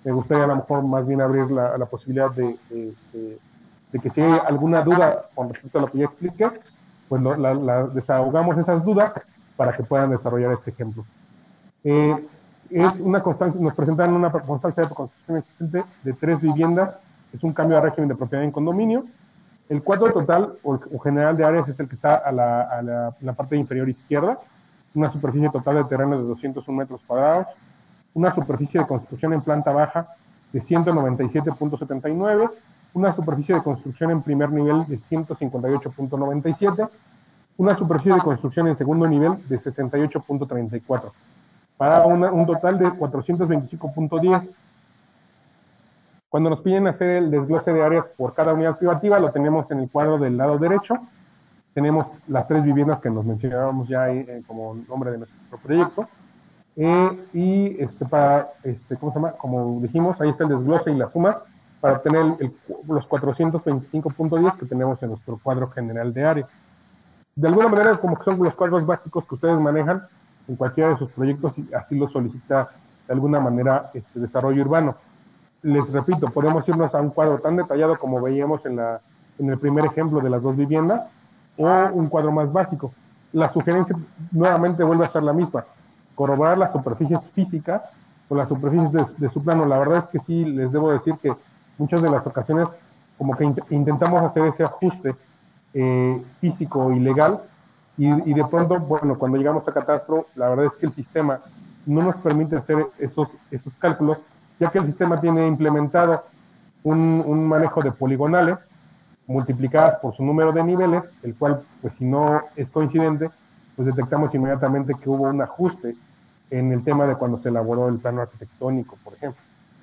me gustaría a lo mejor más bien abrir la, la posibilidad de, de, de, de que si hay alguna duda con respecto a lo que ya expliqué, pues lo, la, la desahogamos esas dudas para que puedan desarrollar este ejemplo. Eh, es una constancia, nos presentan una constancia de construcción existente de tres viviendas, es un cambio de régimen de propiedad en condominio. El cuadro total o, o general de áreas es el que está a la, a la, la parte inferior izquierda, una superficie total de terreno de doscientos un metros cuadrados, una superficie de construcción en planta baja de ciento noventa y siete punto setenta y nueve, una superficie de construcción en primer nivel de ciento cincuenta y ocho punto noventa y siete, una superficie de construcción en segundo nivel de sesenta y ocho punto treinta y cuatro, para una, un total de cuatrocientos veinticinco punto diez. Cuando nos piden hacer el desglose de áreas por cada unidad privativa, lo tenemos en el cuadro del lado derecho. Tenemos las tres viviendas que nos mencionábamos ya ahí, eh, como nombre de nuestro proyecto. Eh, y este, para, este, ¿cómo se llama? Como dijimos, ahí está el desglose y la suma para obtener el, el, los cuatrocientos veinticinco punto diez que tenemos en nuestro cuadro general de área. De alguna manera, como que son los cuadros básicos que ustedes manejan en cualquiera de sus proyectos y así lo solicita de alguna manera este desarrollo urbano. Les repito, podemos irnos a un cuadro tan detallado como veíamos en, la, en el primer ejemplo de las dos viviendas, o un cuadro más básico. La sugerencia nuevamente vuelve a ser la misma, corroborar las superficies físicas o las superficies de, de su plano. La verdad es que sí, les debo decir que muchas de las ocasiones como que int intentamos hacer ese ajuste eh, físico y legal, y, y de pronto, bueno, cuando llegamos a catastro, la verdad es que el sistema no nos permite hacer esos, esos cálculos, ya que el sistema tiene implementado un, un manejo de poligonales multiplicadas por su número de niveles, el cual, pues si no es coincidente, pues detectamos inmediatamente que hubo un ajuste en el tema de cuando se elaboró el plano arquitectónico, por ejemplo.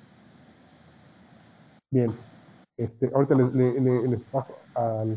Bien, este, ahorita les, les, les paso al...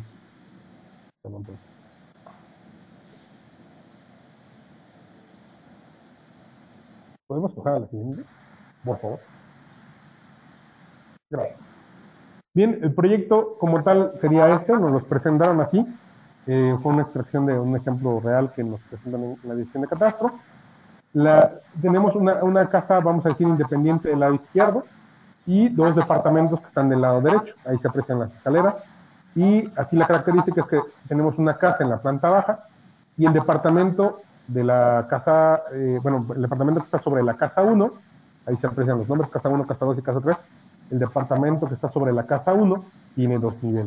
¿Podemos pasar a la siguiente? Por favor. Gracias. Bien, el proyecto como tal sería este, nos los presentaron aquí. Eh, fue una extracción de un ejemplo real que nos presentan en la dirección de catastro. La, tenemos una, una casa, vamos a decir, independiente del lado izquierdo y dos departamentos que están del lado derecho. Ahí se aprecian las escaleras. Y aquí la característica es que tenemos una casa en la planta baja y el departamento de la casa, eh, bueno, el departamento que está sobre la casa uno, ahí se aprecian los nombres, casa uno, casa dos y casa tres. El departamento que está sobre la casa uno tiene dos niveles.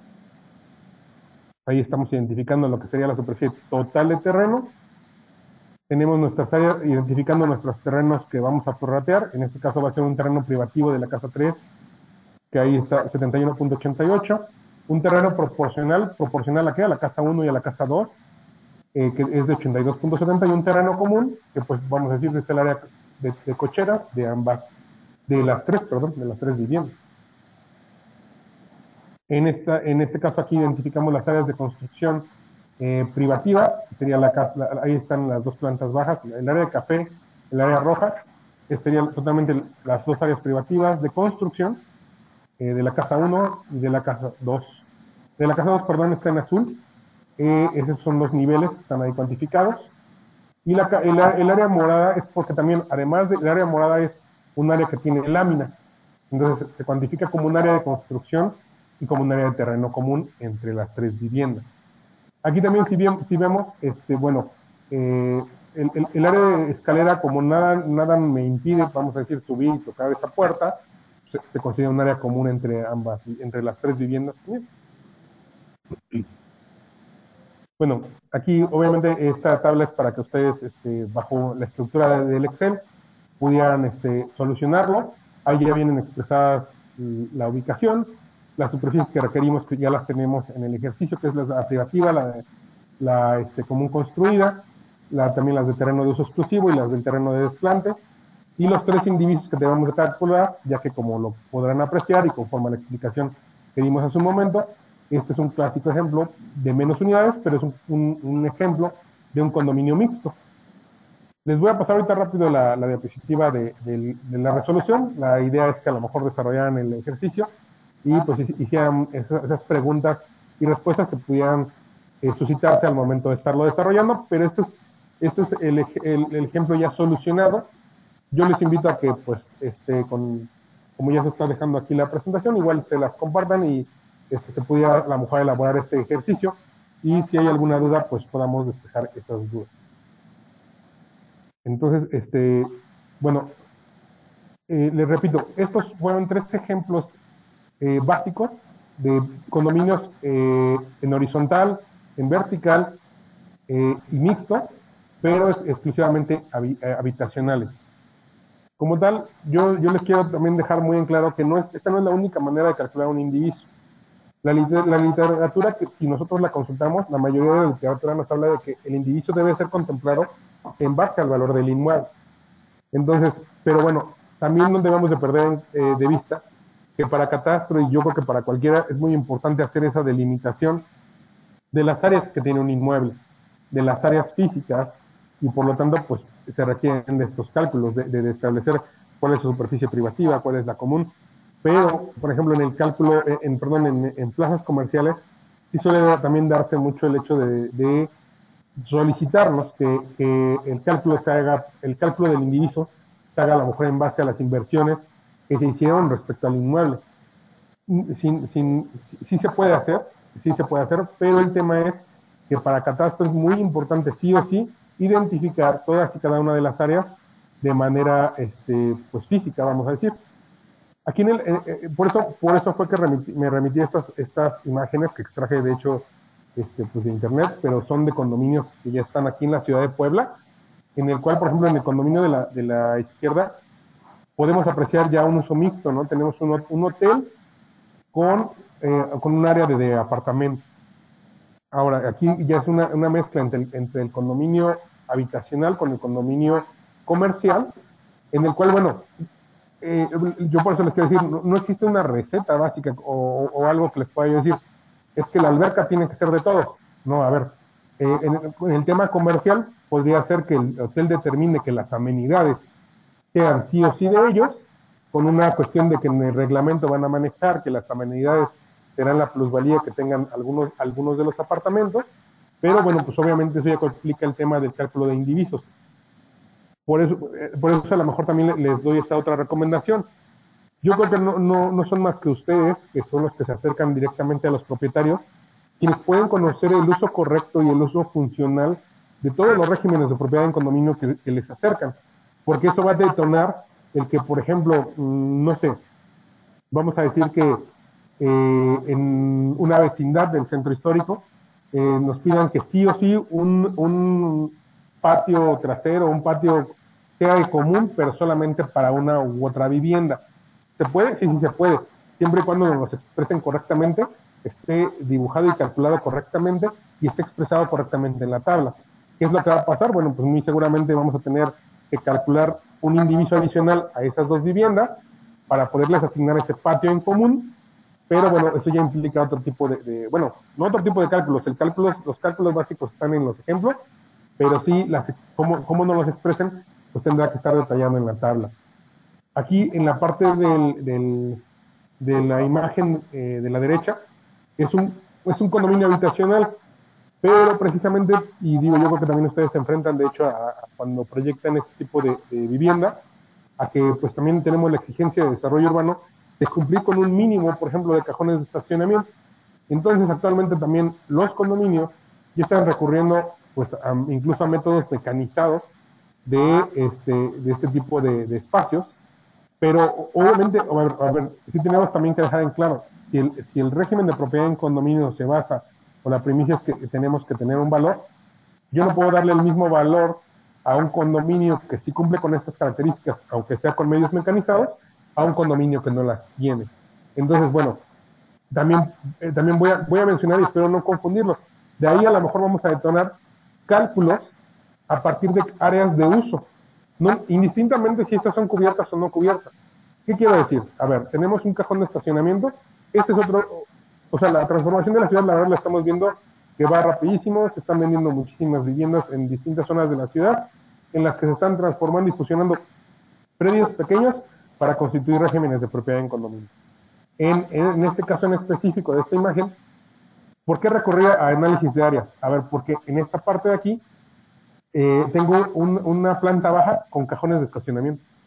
Ahí estamos identificando lo que sería la superficie total de terreno. Tenemos nuestras áreas, identificando nuestros terrenos que vamos a prorratear. En este caso va a ser un terreno privativo de la casa tres, que ahí está setenta y uno punto ochenta y ocho. Un terreno proporcional, proporcional a qué? A la casa uno y a la casa dos, eh, que es de ochenta y dos punto setenta. Y un terreno común, que pues vamos a decir es el área de, de cocheras de ambas, de las tres, perdón, de las tres viviendas. En, esta, en este caso aquí identificamos las áreas de construcción eh, privativa, sería la, la, ahí están las dos plantas bajas, el área de café, el área roja, serían totalmente las dos áreas privativas de construcción, eh, de la casa uno y de la casa dos. De la casa dos, perdón, está en azul, eh, esos son los niveles que están ahí cuantificados. Y la, el, el área morada es porque también, además del área morada, es un área que tiene lámina, entonces se cuantifica como un área de construcción y como un área de terreno común entre las tres viviendas. Aquí también, si, bien, si vemos, este, bueno, eh, el, el, el área de escalera, como nada, nada me impide, vamos a decir, subir y tocar esta puerta, se, se considera un área común entre ambas, entre las tres viviendas. Bueno, aquí obviamente esta tabla es para que ustedes, este, bajo la estructura del Excel, pudieran este, solucionarlo. Ahí ya vienen expresadas la ubicación, las superficies que requerimos, que ya las tenemos en el ejercicio, que es la privativa, la, la este, común construida, la, también las de terreno de uso exclusivo y las del terreno de desplante, y los tres indivisos que debemos de calcular, ya que como lo podrán apreciar y conforme a la explicación que dimos hace un momento, este es un clásico ejemplo de menos unidades, pero es un, un, un ejemplo de un condominio mixto. Les voy a pasar ahorita rápido la, la diapositiva de, de, de la resolución. La idea es que a lo mejor desarrollaran el ejercicio y pues hicieran esas, esas preguntas y respuestas que pudieran eh, suscitarse al momento de estarlo desarrollando, pero este es, este es el, el, el ejemplo ya solucionado. Yo les invito a que pues este, con como ya se está dejando aquí la presentación, igual se las compartan y este, se pudiera a lo mejor elaborar este ejercicio, y si hay alguna duda, pues podamos despejar esas dudas. Entonces, este, bueno, eh, les repito, estos fueron tres ejemplos eh, básicos de condominios eh, en horizontal, en vertical eh, y mixto, pero es exclusivamente habi habitacionales. Como tal, yo, yo les quiero también dejar muy en claro que no es, esta no es la única manera de calcular un indiviso. La, la literatura, que si nosotros la consultamos, la mayoría de la literatura nos habla de que el indiviso debe ser contemplado en base al valor del inmueble. Entonces, pero bueno, también no debemos de perder eh, de vista que para catastro, y yo creo que para cualquiera, es muy importante hacer esa delimitación de las áreas que tiene un inmueble, de las áreas físicas, y por lo tanto, pues se requieren de estos cálculos, de, de establecer cuál es su superficie privativa, cuál es la común. Pero, por ejemplo, en el cálculo, en, perdón, en, en plazas comerciales, sí suele también darse mucho el hecho de, de solicitarnos que, que el cálculo se haga, el cálculo del indiviso se haga a lo mejor en base a las inversiones que se hicieron respecto al inmueble. Sin, sin, sí se puede hacer, sí se puede hacer, pero el tema es que para catastro es muy importante sí o sí identificar todas y cada una de las áreas de manera este, pues física, vamos a decir. Aquí en el, eh, eh, por, eso, por eso fue que remití, me remití estas, estas imágenes que extraje de hecho este, pues de internet, pero son de condominios que ya están aquí en la ciudad de Puebla, en el cual, por ejemplo, en el condominio de la, de la izquierda podemos apreciar ya un uso mixto, ¿no? Tenemos un, un hotel con, eh, con un área de, de apartamentos. Ahora, aquí ya es una, una mezcla entre el, entre el condominio habitacional con el condominio comercial, en el cual, bueno, eh, yo por eso les quiero decir, no, no existe una receta básica o, o algo que les pueda yo decir, es que la alberca tiene que ser de todos. No, a ver, eh, en, el, en el tema comercial podría ser que el hotel determine que las amenidades sean sí o sí de ellos, con una cuestión de que en el reglamento van a manejar que las amenidades serán la plusvalía que tengan algunos, algunos de los apartamentos, pero bueno, pues obviamente eso ya complica el tema del cálculo de indivisos. Por eso, por eso a lo mejor también les doy esta otra recomendación. Yo creo que no, no, no son más que ustedes, que son los que se acercan directamente a los propietarios, quienes pueden conocer el uso correcto y el uso funcional de todos los regímenes de propiedad en condominio que, que les acercan, porque eso va a detonar el que, por ejemplo, no sé, vamos a decir que eh, en una vecindad del centro histórico eh, nos pidan que sí o sí un, un patio trasero, un patio sea de común, pero solamente para una u otra vivienda. ¿Se puede? Sí, sí se puede, siempre y cuando nos expresen correctamente, esté dibujado y calculado correctamente y esté expresado correctamente en la tabla. ¿Qué es lo que va a pasar? Bueno, pues muy seguramente vamos a tener que calcular un indiviso adicional a esas dos viviendas para poderles asignar ese patio en común, pero bueno, eso ya implica otro tipo de, de bueno, no otro tipo de cálculos, el cálculo, los cálculos básicos están en los ejemplos, pero sí, las, cómo, cómo nos los expresen, pues tendrá que estar detallado en la tabla. Aquí en la parte del, del, de la imagen eh, de la derecha, es un, es un condominio habitacional, pero precisamente, y digo yo creo que también ustedes se enfrentan de hecho a, a cuando proyectan este tipo de, de vivienda, a que pues también tenemos la exigencia de desarrollo urbano de cumplir con un mínimo, por ejemplo, de cajones de estacionamiento. Entonces actualmente también los condominios ya están recurriendo pues a, incluso a métodos mecanizados de este, de este tipo de, de espacios, pero obviamente, a ver, a ver, sí tenemos también que dejar en claro, si el, si el régimen de propiedad en condominio se basa con la premisa es que tenemos que tener un valor, yo no puedo darle el mismo valor a un condominio que sí cumple con estas características, aunque sea con medios mecanizados, a un condominio que no las tiene. Entonces, bueno, también, eh, también voy, a, voy a mencionar y espero no confundirlos. De ahí a lo mejor vamos a detonar cálculos a partir de áreas de uso, no, indistintamente si estas son cubiertas o no cubiertas. ¿Qué quiero decir? A ver, tenemos un cajón de estacionamiento, este es otro, o sea, la transformación de la ciudad, la verdad la estamos viendo que va rapidísimo, se están vendiendo muchísimas viviendas en distintas zonas de la ciudad, en las que se están transformando y fusionando predios pequeños para constituir regímenes de propiedad en condominio. En, en este caso en específico de esta imagen, ¿por qué recurrir a análisis de áreas? A ver, porque en esta parte de aquí eh, tengo un, una planta baja con cajones de estacionamiento.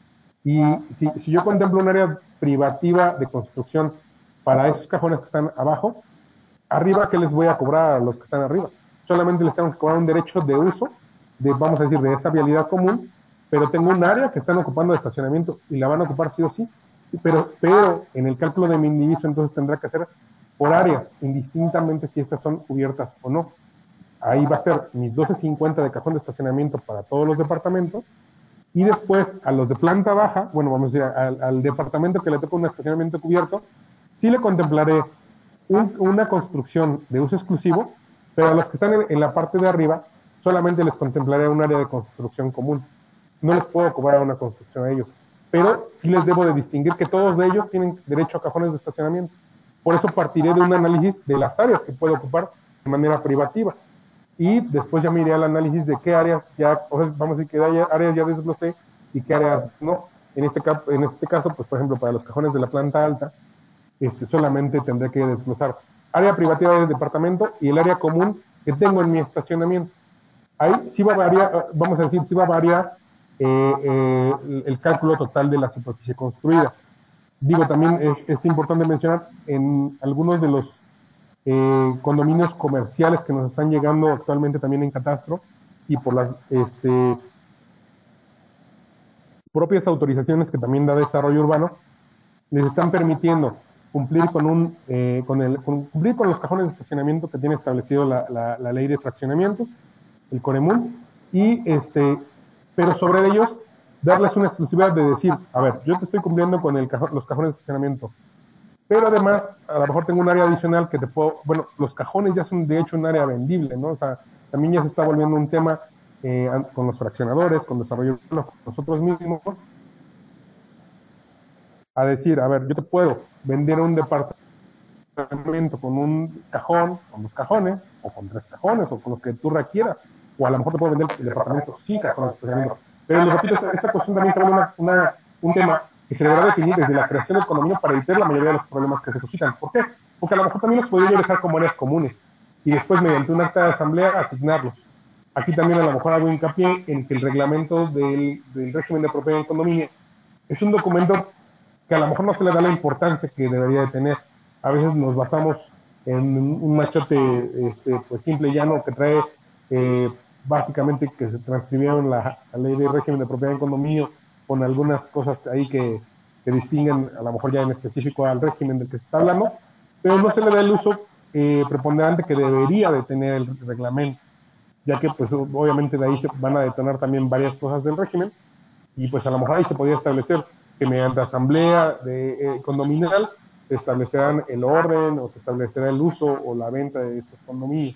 Y si, si yo contemplo un área privativa de construcción para esos cajones que están abajo, arriba, ¿qué les voy a cobrar a los que están arriba? Solamente les tengo que cobrar un derecho de uso, de, vamos a decir, de esa vialidad común, pero tengo un área que están ocupando de estacionamiento y la van a ocupar sí o sí. Pero, pero en el cálculo de mi indiviso entonces tendrá que hacer por áreas, indistintamente si estas son cubiertas o no. Ahí va a ser mis doce cincuenta de cajón de estacionamiento para todos los departamentos, y después a los de planta baja, bueno, vamos a decir, al, al departamento que le toca un estacionamiento cubierto, sí le contemplaré un, una construcción de uso exclusivo, pero a los que están en, en la parte de arriba solamente les contemplaré un área de construcción común. No les puedo cobrar una construcción a ellos, pero sí les debo de distinguir que todos de ellos tienen derecho a cajones de estacionamiento. Por eso partiré de un análisis de las áreas que puedo ocupar de manera privativa. Y después ya me iré al análisis de qué áreas ya, o sea, vamos a decir que haya áreas ya desglosé y qué áreas no. En este, en este caso, pues por ejemplo, para los cajones de la planta alta, este, solamente tendré que desglosar área privativa del departamento y el área común que tengo en mi estacionamiento. Ahí sí va a variar, vamos a decir, sí va a variar eh, eh, el, el cálculo total de la superficie construida. Digo, también es, es importante mencionar, en algunos de los eh, condominios comerciales que nos están llegando actualmente también en catastro y por las este, propias autorizaciones que también da desarrollo urbano, les están permitiendo cumplir con un eh, con el con, cumplir con los cajones de estacionamiento que tiene establecido la, la, la ley de fraccionamientos, el Coremún, y este, pero sobre ellos darles una exclusividad de decir, a ver, yo te estoy cumpliendo con el cajón, los cajones de estacionamiento, pero además, a lo mejor tengo un área adicional que te puedo, bueno, los cajones ya son de hecho un área vendible, ¿no? O sea, también ya se está volviendo un tema eh, con los fraccionadores, con desarrollo, nosotros mismos, a decir, a ver, yo te puedo vender un departamento con un cajón, con dos cajones, o con tres cajones, o con los que tú requieras, o a lo mejor te puedo vender el departamento sin cajones, pero les repito, esta, esta cuestión también se una, una, un tema que se deberá definir desde la creación del condominio para evitar la mayoría de los problemas que se suscitan. ¿Por qué? Porque a lo mejor también los podría dejar como áreas comunes y después mediante un acta de asamblea asignarlos. Aquí también a lo mejor hago hincapié en que el reglamento del, del régimen de propiedad del condominio es un documento que a lo mejor no se le da la importancia que debería de tener. A veces nos basamos en un machote este, pues simple y llano que trae eh, básicamente que se transcribieron la, la ley de régimen de propiedad del condominio con algunas cosas ahí que, que distinguen a lo mejor ya en específico al régimen del que se está hablando, pero no se le da el uso eh, preponderante que debería de tener el reglamento, ya que pues obviamente de ahí se van a detonar también varias cosas del régimen, y pues a lo mejor ahí se podría establecer que mediante asamblea de, eh, condominal se establecerán el orden o se establecerá el uso o la venta de estos condominios.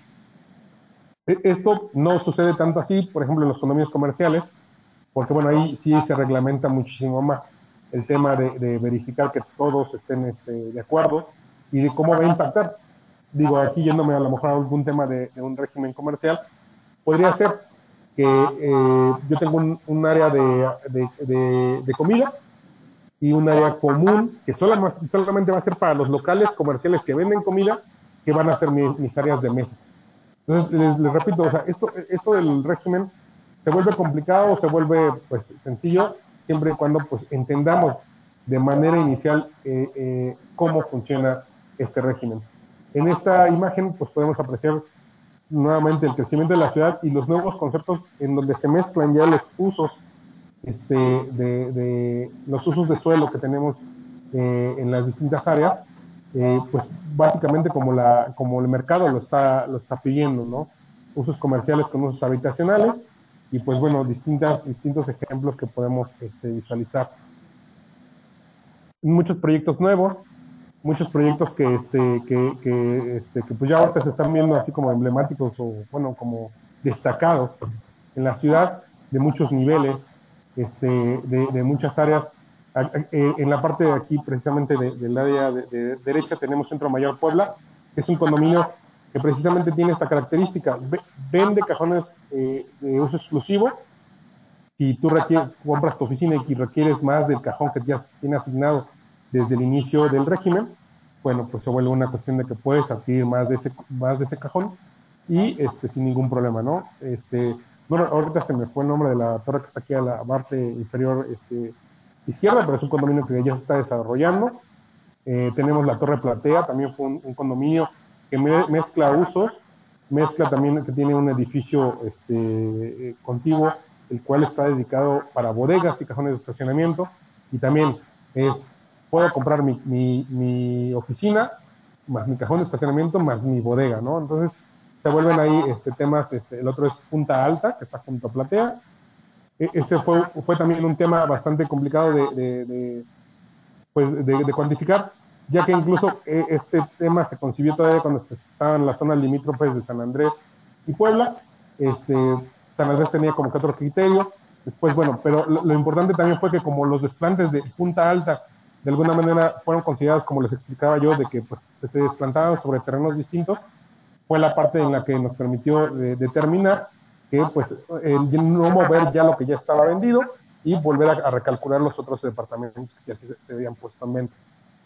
Esto no sucede tanto así, por ejemplo, en los condominios comerciales, porque bueno, ahí sí se reglamenta muchísimo más el tema de, de verificar que todos estén este, de acuerdo y de cómo va a impactar. Digo, aquí yéndome a lo mejor a algún tema de, de un régimen comercial, podría ser que eh, yo tengo un, un área de, de, de, de comida y un área común que solamente, solamente va a ser para los locales comerciales que venden comida, que van a ser mis, mis áreas de mesas. Entonces, les, les repito, o sea, esto, esto del régimen se vuelve complicado o se vuelve pues sencillo siempre y cuando pues entendamos de manera inicial eh, eh, cómo funciona este régimen. En esta imagen pues podemos apreciar nuevamente el crecimiento de la ciudad y los nuevos conceptos en donde se mezclan ya los usos este, de, de los usos de suelo que tenemos eh, en las distintas áreas, eh, pues básicamente como, la, como el mercado lo está, lo está pidiendo, ¿no? Usos comerciales con usos habitacionales y pues bueno, distintas, distintos ejemplos que podemos este, visualizar. Muchos proyectos nuevos, muchos proyectos que, este, que, que, este, que pues ya ahorita se están viendo así como emblemáticos o bueno, como destacados en la ciudad de muchos niveles, este, de, de muchas áreas. En la parte de aquí, precisamente de, del área de, de derecha, tenemos Centro Mayor Puebla, que es un condominio que precisamente tiene esta característica. Vende cajones eh, de uso exclusivo. Si tú requieres, compras tu oficina y requieres más del cajón que ya tiene asignado desde el inicio del régimen, bueno, pues se vuelve una cuestión de que puedes adquirir más de ese, más de ese cajón y este, sin ningún problema, ¿no? Este, bueno, ahorita se me fue el nombre de la torre que está aquí a la parte inferior este, Izquierda, pero es un condominio que ya se está desarrollando. Eh, tenemos la Torre Platea, también fue un, un condominio que me, mezcla usos, mezcla también que tiene un edificio este, contiguo, el cual está dedicado para bodegas y cajones de estacionamiento, y también es, puedo comprar mi, mi, mi oficina, más mi cajón de estacionamiento, más mi bodega, ¿no? Entonces se vuelven ahí este, temas, este, el otro es Punta Alta, que está junto a Platea. Este fue, fue también un tema bastante complicado de, de, de, pues de, de cuantificar, ya que incluso este tema se concibió todavía cuando se estaban en las zonas limítrofes de San Andrés y Puebla. Este, San Andrés tenía como que otro criterio. Después, bueno, pero lo, lo importante también fue que como los desplantes de Punta Alta de alguna manera fueron considerados, como les explicaba yo, de que pues, se desplantaban sobre terrenos distintos, fue la parte en la que nos permitió eh, determinar que pues el no mover ya lo que ya estaba vendido y volver a, a recalcular los otros departamentos que así se, se habían puesto en venta.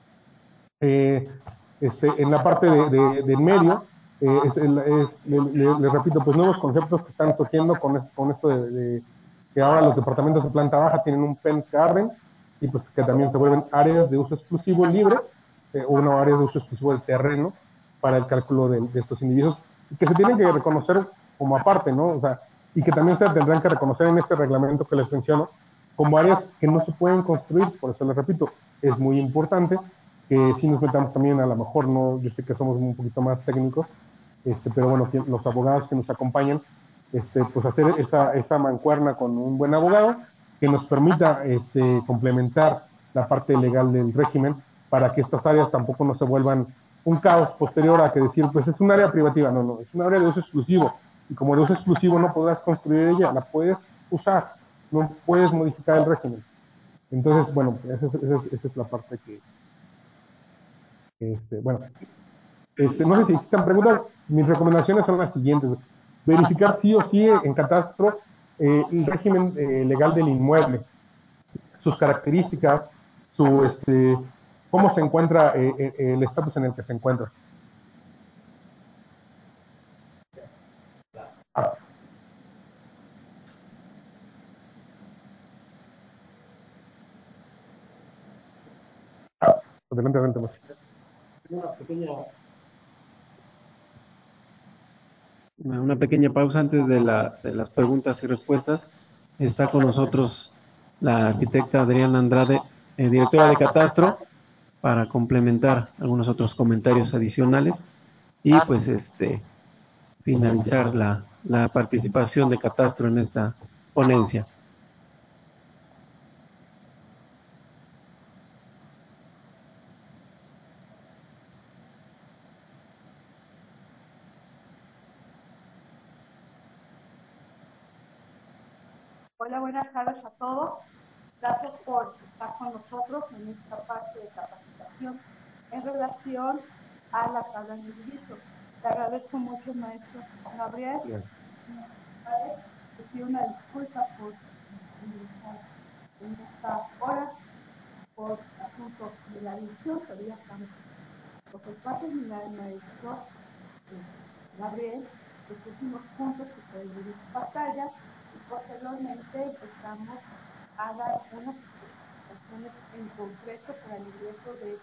Eh, este, en la parte de, de, de medio, eh, es, es, le, le, le repito, pues nuevos conceptos que están surgiendo con, es, con esto de, de que ahora los departamentos de planta baja tienen un Pen Garden y pues que también se vuelven áreas de uso exclusivo libres, eh, o una área de uso exclusivo del terreno para el cálculo de, de estos individuos, y que se tienen que reconocer como aparte, ¿no? O sea, y que también se tendrán que reconocer en este reglamento que les menciono como áreas que no se pueden construir. Por eso les repito, es muy importante que si nos metamos también, a lo mejor, no, yo sé que somos un poquito más técnicos, este, pero bueno, que los abogados que nos acompañan, este, pues hacer esa, esa mancuerna con un buen abogado que nos permita este, complementar la parte legal del régimen para que estas áreas tampoco no se vuelvan un caos posterior a que decir, pues es un área privativa. No, no, es un área de uso exclusivo, y como de uso exclusivo no podrás construir ella, la puedes usar, no puedes modificar el régimen. Entonces, bueno, esa es, esa es, esa es la parte que, este, bueno, este, no sé si existen preguntas. Mis recomendaciones son las siguientes: verificar sí o sí en catastro eh, el régimen eh, legal del inmueble, sus características, su, este, cómo se encuentra eh, eh, el estatus en el que se encuentra. Ah. Ah, adelante, adelante más. Una pequeña, una pequeña pausa antes de, la, de las preguntas y respuestas. Está con nosotros la arquitecta Adriana Andrade, eh, directora de Catastro, para complementar algunos otros comentarios adicionales y pues este finalizar la, la participación de Catastro en esta ponencia. Hola, buenas tardes a todos. Gracias por estar con nosotros en esta parte de capacitación en relación a la tabla de individuos. Te agradezco mucho, maestro Gabriel. Bien. Te pido una disculpa por en esta hora, por asuntos de la edición, pero ya estamos los espacios y la maestro Gabriel, los últimos puntos que pueden dividir pantalla. Posteriormente empezamos a dar unas especificaciones en concreto para el ingreso de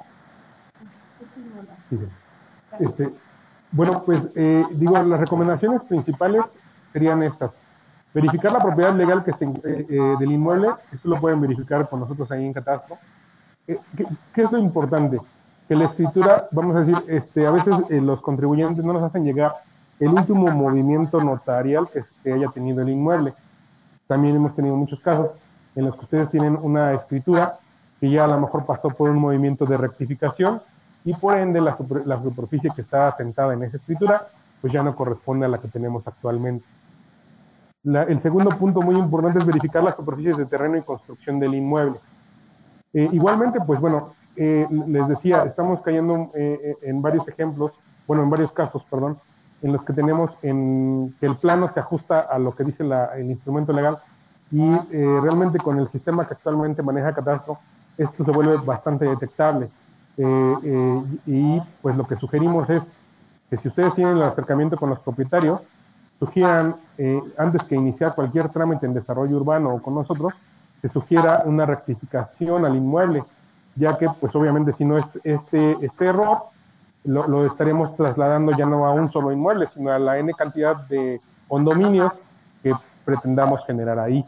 esta parte. Sí, este, bueno, pues eh, digo, las recomendaciones principales serían estas: verificar la propiedad legal que se, eh, eh, del inmueble. Esto lo pueden verificar con nosotros ahí en Catastro. Eh, ¿qué, ¿Qué es lo importante? Que la escritura, vamos a decir, este, a veces eh, los contribuyentes no nos hacen llegar el último movimiento notarial que, que haya tenido el inmueble. También hemos tenido muchos casos en los que ustedes tienen una escritura que ya a lo mejor pasó por un movimiento de rectificación y por ende la, super, la superficie que está asentada en esa escritura pues ya no corresponde a la que tenemos actualmente. La, el segundo punto muy importante es verificar las superficies de terreno y construcción del inmueble. Eh, igualmente, pues bueno, eh, les decía, estamos cayendo eh, en varios ejemplos, bueno, en varios casos, perdón, en los que tenemos en que el plano se ajusta a lo que dice la, el instrumento legal, y eh, realmente con el sistema que actualmente maneja Catastro, esto se vuelve bastante detectable. Eh, eh, y pues lo que sugerimos es que si ustedes tienen el acercamiento con los propietarios, sugieran, eh, antes que iniciar cualquier trámite en desarrollo urbano o con nosotros, se sugiera una rectificación al inmueble, ya que pues obviamente si no es este, este error, lo, lo estaremos trasladando ya no a un solo inmueble, sino a la N cantidad de condominios que pretendamos generar ahí.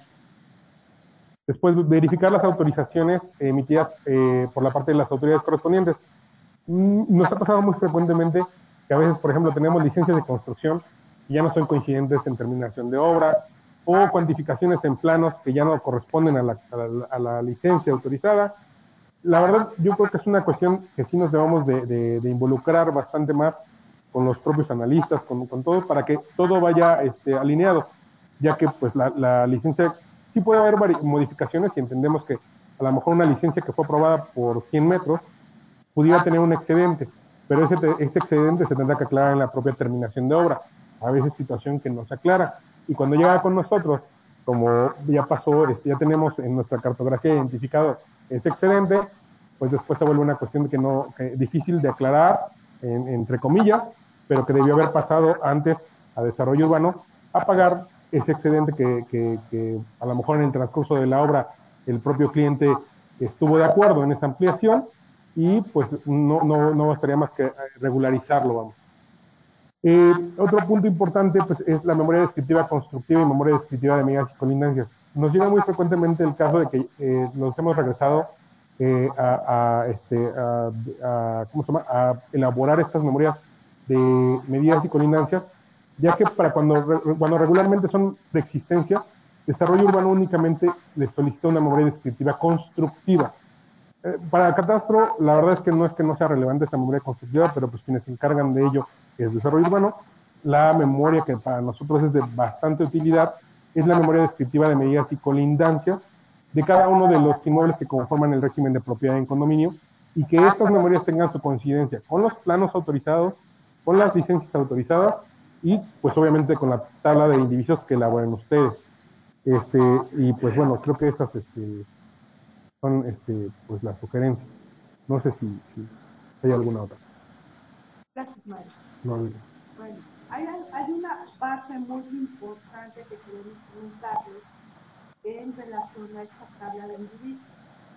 Después, verificar las autorizaciones emitidas eh, por la parte de las autoridades correspondientes. Nos ha pasado muy frecuentemente que a veces, por ejemplo, tenemos licencias de construcción que ya no son coincidentes en terminación de obra, o cuantificaciones en planos que ya no corresponden a la, a la, a la licencia autorizada. La verdad, yo creo que es una cuestión que sí nos debemos de, de, de involucrar bastante más con los propios analistas, con, con todo, para que todo vaya este, alineado, ya que pues la, la licencia, sí puede haber modificaciones y entendemos que a lo mejor una licencia que fue aprobada por cien metros pudiera tener un excedente, pero ese, ese excedente se tendrá que aclarar en la propia terminación de obra. A veces situación que no se aclara. Y cuando llega con nosotros, como ya pasó, este, ya tenemos en nuestra cartografía identificado ese excedente, pues después se vuelve una cuestión que no, que difícil de aclarar, en, entre comillas, pero que debió haber pasado antes a desarrollo urbano a pagar ese excedente que, que, que a lo mejor en el transcurso de la obra el propio cliente estuvo de acuerdo en esa ampliación y pues no, no, no bastaría más que regularizarlo, vamos. Eh, otro punto importante pues, es la memoria descriptiva constructiva y memoria descriptiva de medidas y colindancias. Nos llega muy frecuentemente el caso de que eh, nos hemos regresado eh, a, a, este, a, a, ¿cómo se llama? a elaborar estas memorias de medidas y colindancias, ya que para cuando, cuando regularmente son de existencia, desarrollo urbano únicamente les solicita una memoria descriptiva constructiva. Eh, para el catastro, la verdad es que no es que no sea relevante esta memoria constructiva, pero pues quienes se encargan de ello es desarrollo urbano. La memoria que para nosotros es de bastante utilidad es la memoria descriptiva de medidas y colindancias de cada uno de los inmuebles que conforman el régimen de propiedad en condominio y que estas memorias tengan su coincidencia con los planos autorizados, con las licencias autorizadas y pues obviamente con la tabla de indivisios que elaboren ustedes. Este, y pues bueno, creo que estas este, son este, pues las sugerencias. No sé si, si hay alguna otra. Gracias, maestro. No, no. Bueno, hay, hay una parte muy importante que queremos comentarles en relación a esta tabla de individuos.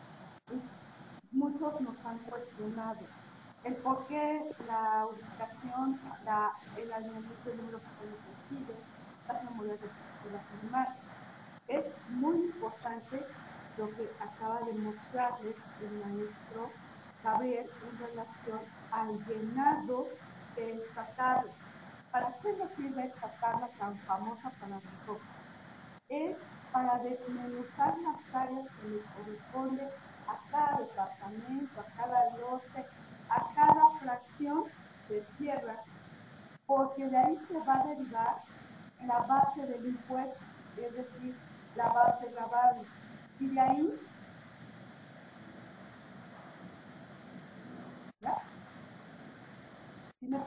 Muchos nos han cuestionado el por qué la ubicación, la, el alineamiento de números que se consigue, las memorias de las animales. Es muy importante lo que acaba de mostrarles el maestro Gabriel en relación al llenado de esta tabla. ¿Para qué nos sirve esta tabla tan famosa para nosotros? Es para desmenuzar las áreas que le corresponde a cada departamento, a cada lote, a cada fracción de tierra, porque de ahí se va a derivar la base del impuesto, es decir, la base gravable. Y de ahí, ¿ya? ¿Sí me...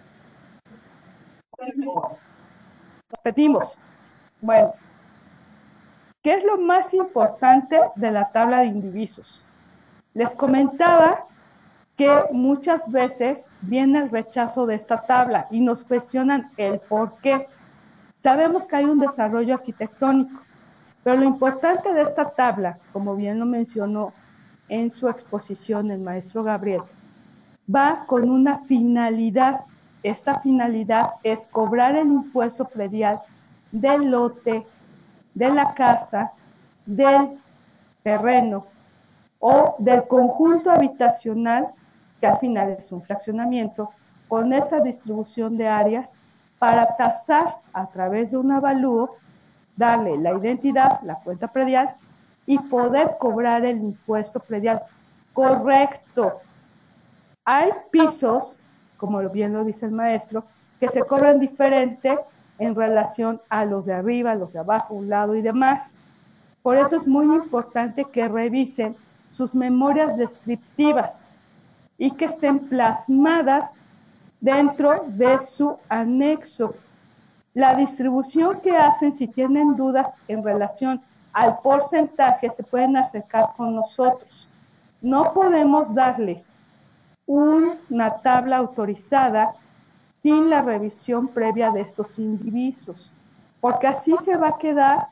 Repetimos. Bueno, ¿qué es lo más importante de la tabla de indivisos? Les comentaba que muchas veces viene el rechazo de esta tabla y nos cuestionan el por qué. Sabemos que hay un desarrollo arquitectónico, pero lo importante de esta tabla, como bien lo mencionó en su exposición el maestro Gabriel, va con una finalidad. Esta finalidad es cobrar el impuesto predial del lote, de la casa, del terreno o del conjunto habitacional, que al final es un fraccionamiento, con esa distribución de áreas para tasar a través de un avalúo, darle la identidad, la cuenta predial y poder cobrar el impuesto predial correcto. Hay pisos, como bien lo dice el maestro, que se cobran diferente en relación a los de arriba, los de abajo, un lado y demás. Por eso es muy importante que revisen sus memorias descriptivas y que estén plasmadas dentro de su anexo. La distribución que hacen, si tienen dudas en relación al porcentaje, se pueden acercar con nosotros. No podemos darles una tabla autorizada sin la revisión previa de estos indivisos, porque así se va a quedar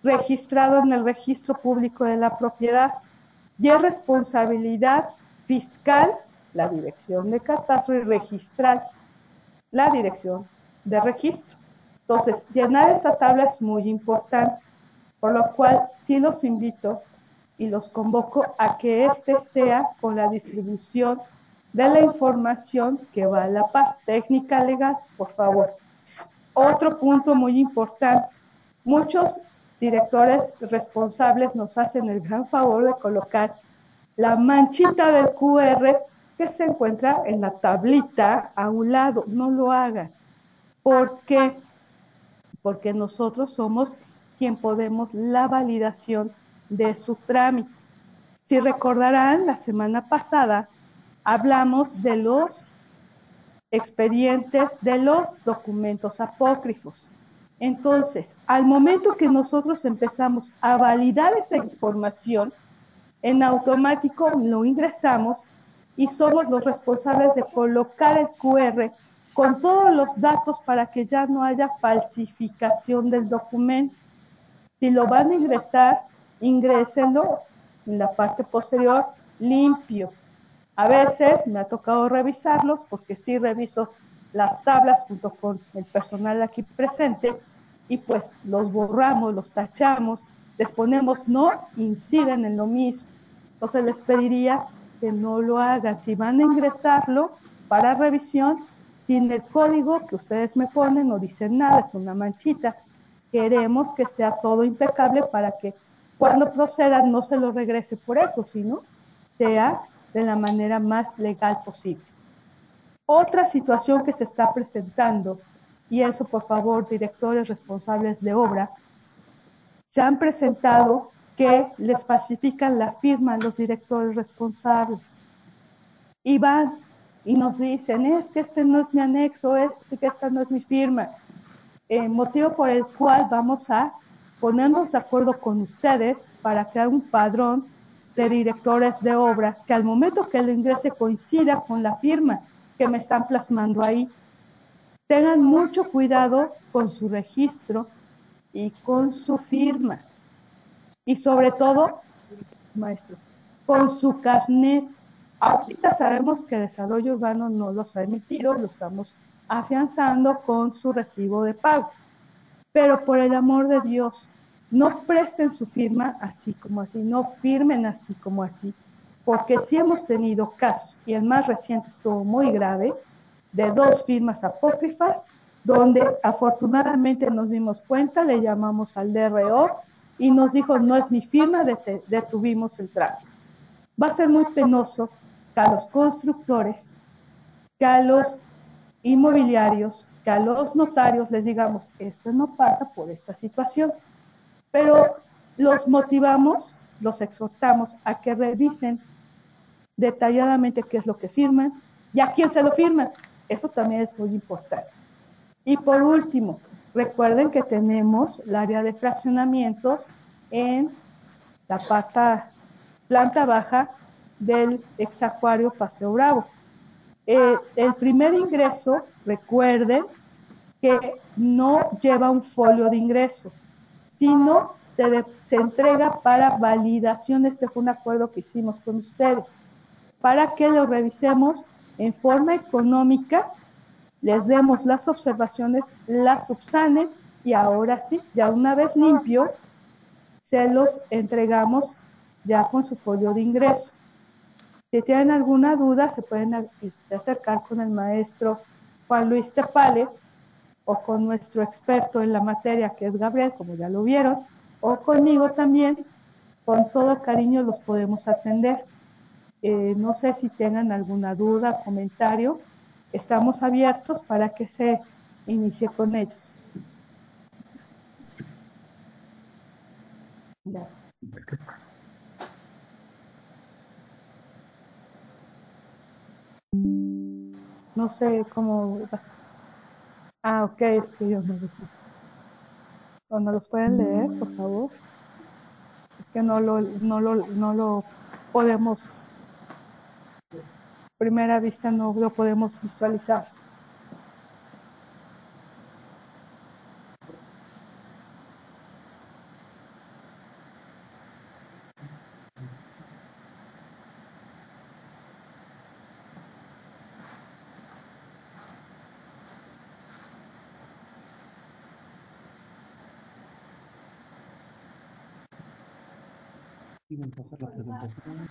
registrado en el registro público de la propiedad y es responsabilidad fiscal la dirección de catastro y registral la dirección de registro. Entonces, llenar esta tabla es muy importante, por lo cual sí los invito y los convoco a que este sea con la distribución de la información que va a la par. Técnica legal, por favor. Otro punto muy importante, muchos directores responsables nos hacen el gran favor de colocar la manchita del Q R que se encuentra en la tablita a un lado. No lo hagan. ¿Por qué? Porque nosotros somos quien podemos la validación de su trámite. Si recordarán, la semana pasada hablamos de los expedientes de los documentos apócrifos. Entonces, al momento que nosotros empezamos a validar esa información, en automático lo ingresamos y somos los responsables de colocar el Q R con todos los datos para que ya no haya falsificación del documento. Si lo van a ingresar, ingrésenlo en la parte posterior limpio. A veces me ha tocado revisarlos porque sí reviso las tablas junto con el personal aquí presente y pues los borramos, los tachamos, les ponemos no inciden en lo mismo. Entonces les pediría que no lo hagan. Si van a ingresarlo para revisión, sin el código que ustedes me ponen, no dicen nada, es una manchita. Queremos que sea todo impecable para que cuando procedan no se lo regrese por eso, sino sea de la manera más legal posible. Otra situación que se está presentando, y eso por favor, directores responsables de obra, se han presentado que les falsifican la firma a los directores responsables. Y van y nos dicen, es que este no es mi anexo, es que esta no es mi firma. Eh, motivo por el cual vamos a ponernos de acuerdo con ustedes para crear un padrón de directores de obra que al momento que lo ingrese coincida con la firma que me están plasmando ahí. Tengan mucho cuidado con su registro y con su firma. Y sobre todo, maestro, con su carnet. Ahorita sabemos que Desarrollo Urbano no los ha emitido, lo estamos afianzando con su recibo de pago. Pero por el amor de Dios, no presten su firma así como así, no firmen así como así, porque sí hemos tenido casos, y el más reciente estuvo muy grave, de dos firmas apócrifas, donde afortunadamente nos dimos cuenta, le llamamos al D R O y nos dijo, no es mi firma, detuvimos el trámite. Va a ser muy penoso que a los constructores, que a los inmobiliarios, que a los notarios les digamos, esto no pasa por esta situación, pero los motivamos, los exhortamos a que revisen detalladamente qué es lo que firman y a quién se lo firman. Eso también es muy importante. Y por último, recuerden que tenemos el área de fraccionamientos en la pata, planta baja del Exacuario Paseo Bravo. Eh, el primer ingreso, recuerden que no lleva un folio de ingreso, sino se, de, se entrega para validación. Este fue un acuerdo que hicimos con ustedes, para que lo revisemos en forma económica, les demos las observaciones, las subsanen y ahora sí, ya una vez limpio, se los entregamos ya con su folio de ingreso. Si tienen alguna duda, se pueden acercar con el maestro Juan Luis Tepale o con nuestro experto en la materia, que es Gabriel, como ya lo vieron, o conmigo también. Con todo cariño los podemos atender. Eh, no sé si tengan alguna duda, comentario. Estamos abiertos para que se inicie con ellos. Ya. No sé cómo... Ah, ok, es que yo no los... ¿O no los pueden leer, por favor? Es que no lo, no lo, no lo podemos... Primera vista no lo podemos visualizar. ¿Quieren pasar la presentación?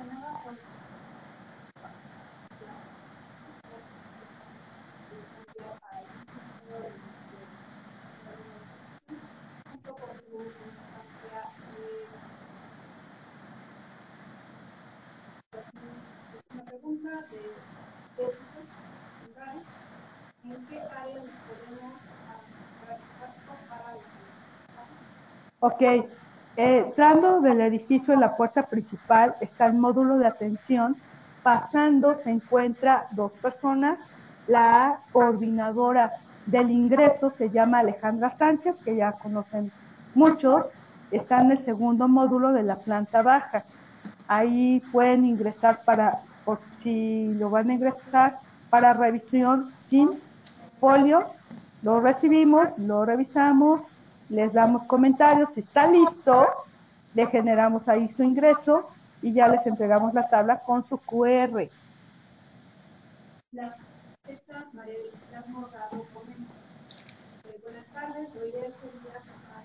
Una pregunta de ¿en qué áreas podemos practicar para Ok, eh, entrando del edificio en la puerta principal está el módulo de atención. Pasando se encuentra dos personas. La coordinadora del ingreso se llama Alejandra Sánchez, que ya conocen muchos. Está en el segundo módulo de la planta baja. Ahí pueden ingresar para, por si lo van a ingresar, para revisión sin folio. Lo recibimos, lo revisamos, les damos comentarios. Si está listo, le generamos ahí su ingreso y ya les entregamos la tabla con su Q R. La esta María Victoria Morgado comenta. Eh, buenas tardes, lo ideal sería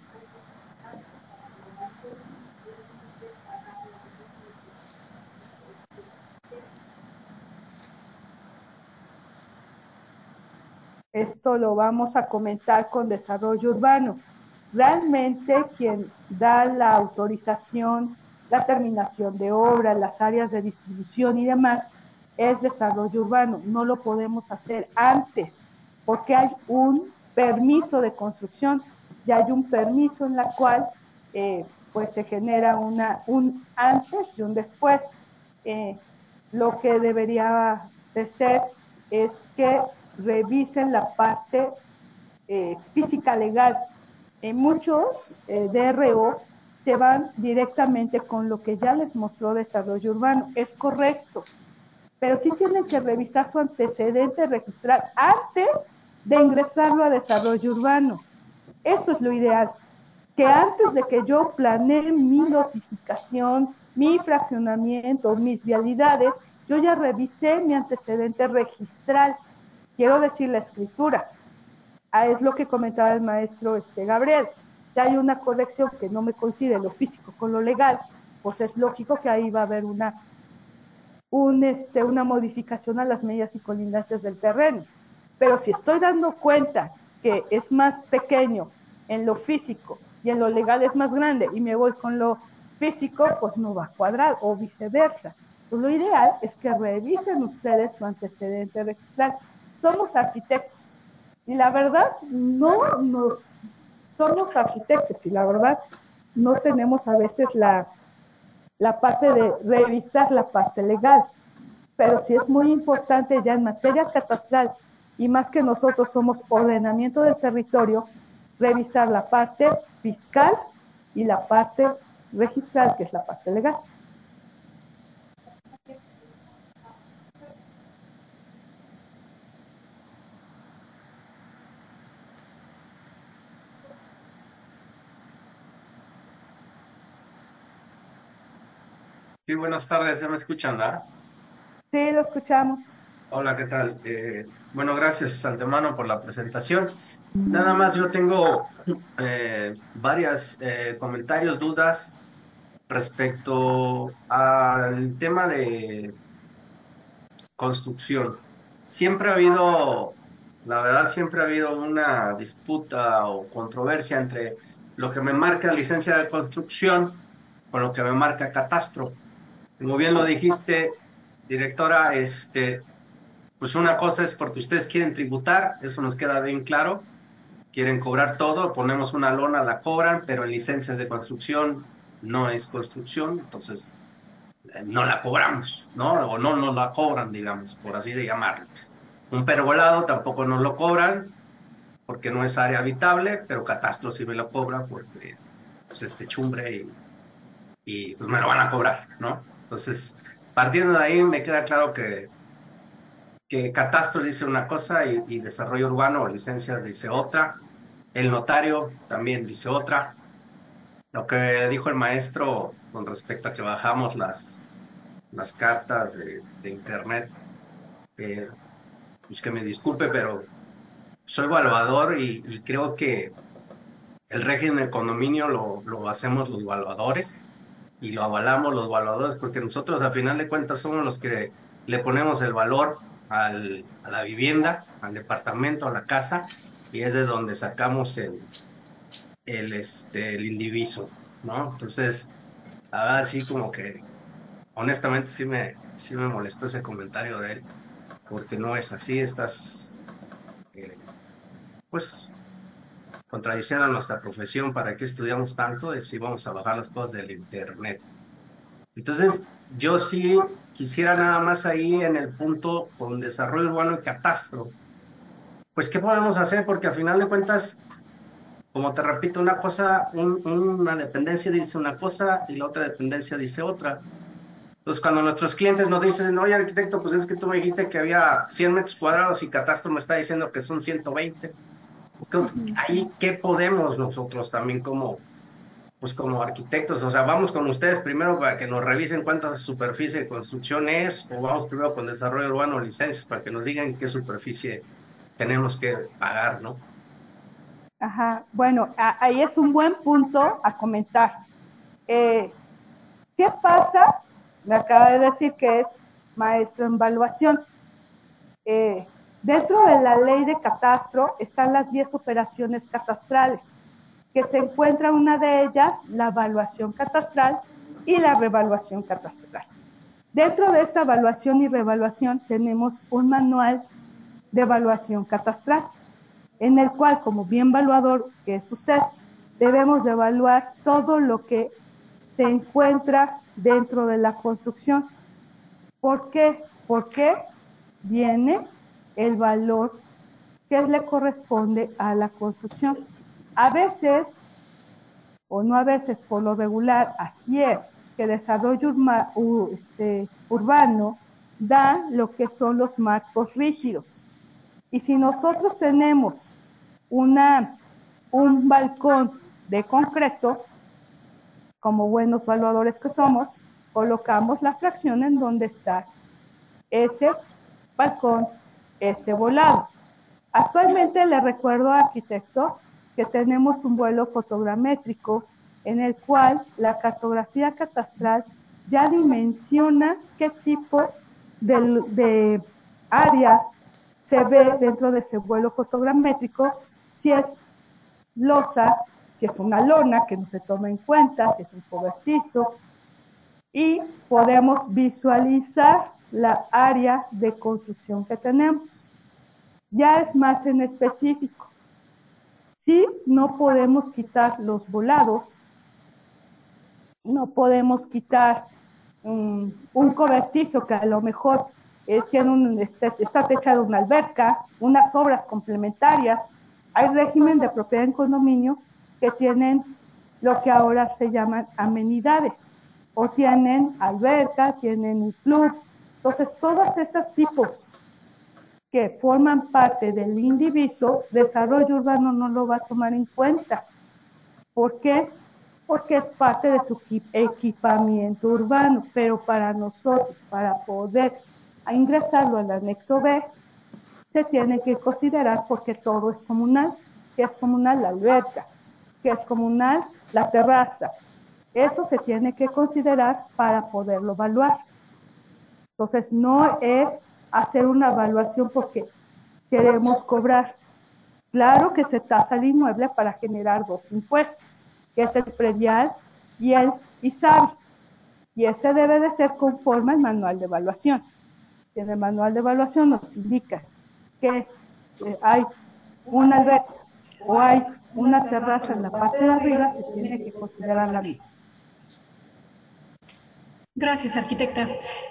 Esto lo vamos a comentar con desarrollo urbano. Realmente quien da la autorización, la terminación de obra, las áreas de distribución y demás, es desarrollo urbano. No lo podemos hacer antes, porque hay un permiso de construcción y hay un permiso en la cual eh, pues se genera una, un antes y un después. Eh, lo que debería de ser es que revisen la parte eh, física legal. En muchos eh, D R O se van directamente con lo que ya les mostró desarrollo urbano. Es correcto, pero sí tienen que revisar su antecedente registral antes de ingresarlo a desarrollo urbano. Eso es lo ideal, que antes de que yo planee mi notificación, mi fraccionamiento, mis vialidades, yo ya revisé mi antecedente registral. Quiero decir, la escritura. Ah, es lo que comentaba el maestro este, Gabriel. Si hay una corrección que no me coincide lo físico con lo legal, pues es lógico que ahí va a haber una, un, este, una modificación a las medidas y colindancias del terreno. Pero si estoy dando cuenta que es más pequeño en lo físico y en lo legal es más grande y me voy con lo físico, pues no va a cuadrar o viceversa. Pues lo ideal es que revisen ustedes su antecedente registral. Somos arquitectos y la verdad no nos somos arquitectos y la verdad no tenemos a veces la, la parte de revisar la parte legal, pero sí es muy importante ya en materia catastral y más que nosotros somos ordenamiento del territorio, revisar la parte fiscal y la parte registral, que es la parte legal. Sí, buenas tardes, ¿ya me escuchan, ¿verdad? Sí, lo escuchamos. Hola, ¿qué tal? Eh, bueno, gracias antemano por la presentación. Nada más yo tengo eh, varias eh, comentarios, dudas respecto al tema de construcción. Siempre ha habido, la verdad, siempre ha habido una disputa o controversia entre lo que me marca licencia de construcción con lo que me marca catastro. Como bien lo dijiste, directora, este, pues una cosa es porque ustedes quieren tributar, eso nos queda bien claro, quieren cobrar todo, ponemos una lona, la cobran, pero en licencias de construcción no es construcción, entonces eh, no la cobramos, ¿no? O no nos la cobran, digamos, por así de llamarlo. Un pergolado tampoco nos lo cobran porque no es área habitable, pero catastro sí me lo cobra porque pues, es techumbre y, y pues me lo van a cobrar, ¿no? Entonces, partiendo de ahí me queda claro que que catastro dice una cosa y, y desarrollo urbano o licencias dice otra. El notario también dice otra. Lo que dijo el maestro con respecto a que bajamos las, las cartas de, de internet, eh, pues que me disculpe, pero soy evaluador y, y creo que el régimen del condominio lo, lo hacemos los evaluadores. y lo avalamos los evaluadores, porque nosotros a final de cuentas somos los que le ponemos el valor al, a la vivienda, al departamento, a la casa, y es de donde sacamos el, el, este, el indiviso, ¿no? Entonces, ahora sí como que, honestamente sí me, sí me molestó ese comentario de él, porque no es así, estás, eh, pues, contradiciendo a nuestra profesión. ¿Para qué estudiamos tanto? Si vamos a bajar las cosas del internet. Entonces, yo sí quisiera nada más ahí en el punto con desarrollo urbano y catastro. Pues, ¿qué podemos hacer? Porque a final de cuentas, como te repito, una cosa, un- una dependencia dice una cosa y la otra dependencia dice otra. Entonces, cuando nuestros clientes nos dicen, oye, arquitecto, pues es que tú me dijiste que había cien metros cuadrados y catastro me está diciendo que son ciento veinte. Entonces, ahí, ¿qué podemos nosotros también como, pues como arquitectos? O sea, vamos con ustedes primero para que nos revisen cuánta superficie de construcción es, o vamos primero con desarrollo urbano, licencias, para que nos digan qué superficie tenemos que pagar, ¿no? Ajá, bueno, a- ahí es un buen punto a comentar. Eh, ¿Qué pasa? Me acaba de decir que es maestro en evaluación. Eh, dentro de la ley de catastro están las diez operaciones catastrales, que se encuentra una de ellas, la evaluación catastral y la revaluación catastral. Dentro de esta evaluación y revaluación tenemos un manual de evaluación catastral, en el cual, como bien evaluador que es usted, debemos de evaluar todo lo que se encuentra dentro de la construcción. ¿Por qué? Porque viene el valor que le corresponde a la construcción. A veces, o no a veces, por lo regular, así es, que desarrollo urma, u, este, urbano da lo que son los marcos rígidos. Y si nosotros tenemos una, un balcón de concreto, como buenos evaluadores que somos, colocamos la fracción en donde está ese balcón, ese volado. Actualmente le recuerdo, arquitecto, que tenemos un vuelo fotogramétrico en el cual la cartografía catastral ya dimensiona qué tipo de, de área se ve dentro de ese vuelo fotogramétrico, si es losa, si es una lona que no se toma en cuenta, si es un cobertizo, y podemos visualizar la área de construcción que tenemos. Ya es más en específico. Si no podemos quitar los volados, no podemos quitar um, un cobertizo que a lo mejor es, tiene un, está, está techado una alberca, unas obras complementarias. Hay régimen de propiedad en condominio que tienen lo que ahora se llaman amenidades, o tienen alberca, tienen un club. Entonces, todos esos tipos que forman parte del indiviso, desarrollo urbano no lo va a tomar en cuenta. ¿Por qué? Porque es parte de su equipamiento urbano, pero para nosotros, para poder ingresarlo al anexo B, se tiene que considerar porque todo es comunal, que es comunal la alberca, que es comunal la terraza. Eso se tiene que considerar para poderlo evaluar. Entonces, no es hacer una evaluación porque queremos cobrar. Claro que se tasa el inmueble para generar dos impuestos, que es el predial y el ISABI. Y ese debe de ser conforme al manual de evaluación. Y en el manual de evaluación nos indica que eh, hay una alberca o hay una terraza en la parte de arriba, se tiene que considerar la misma. Gracias, arquitecta.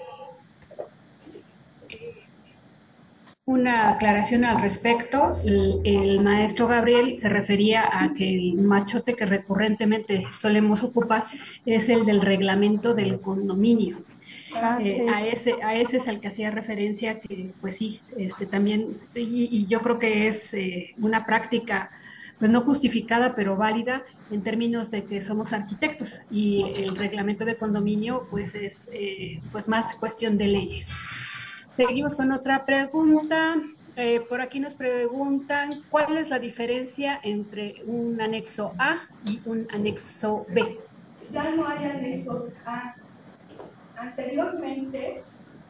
Una aclaración al respecto. El, el maestro Gabriel se refería a que el machote que recurrentemente solemos ocupar es el del reglamento del condominio. Ah, Eh, sí. a, ese, a ese es al que hacía referencia, que pues sí, este, también, y, y yo creo que es eh, una práctica pues no justificada, pero válida en términos de que somos arquitectos y el reglamento de condominio pues es eh, pues más cuestión de leyes. Seguimos con otra pregunta. Eh, por aquí nos preguntan, ¿cuál es la diferencia entre un anexo A y un anexo B? ya no hay anexos A. Anteriormente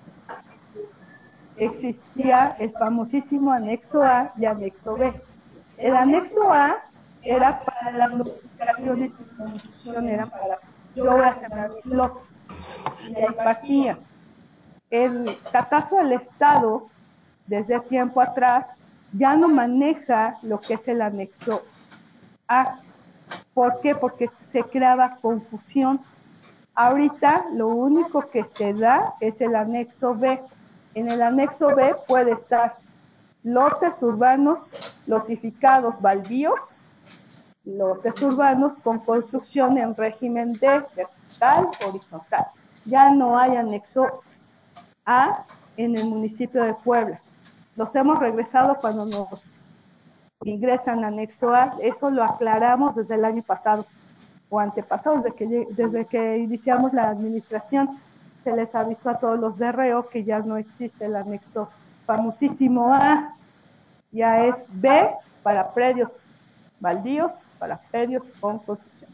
existía el famosísimo anexo A y anexo B. El anexo A era para las notificaciones y confusión, era para, yo voy a sembrar mis lotes, y ahí partía. El catastro del Estado, desde tiempo atrás, ya no maneja lo que es el anexo A. ¿Por qué? Porque se creaba confusión. Ahorita lo único que se da es el anexo B. En el anexo B puede estar lotes urbanos lotificados baldíos, lotes urbanos con construcción en régimen de vertical, horizontal. Ya no hay anexo A en el municipio de Puebla. Los hemos regresado cuando nos ingresan anexo A. Eso lo aclaramos desde el año pasado o antepasado, desde que, desde que iniciamos la administración. Se les avisó a todos los de R E O que ya no existe el anexo famosísimo A. Ya es B para predios baldíos, para predios con construcción.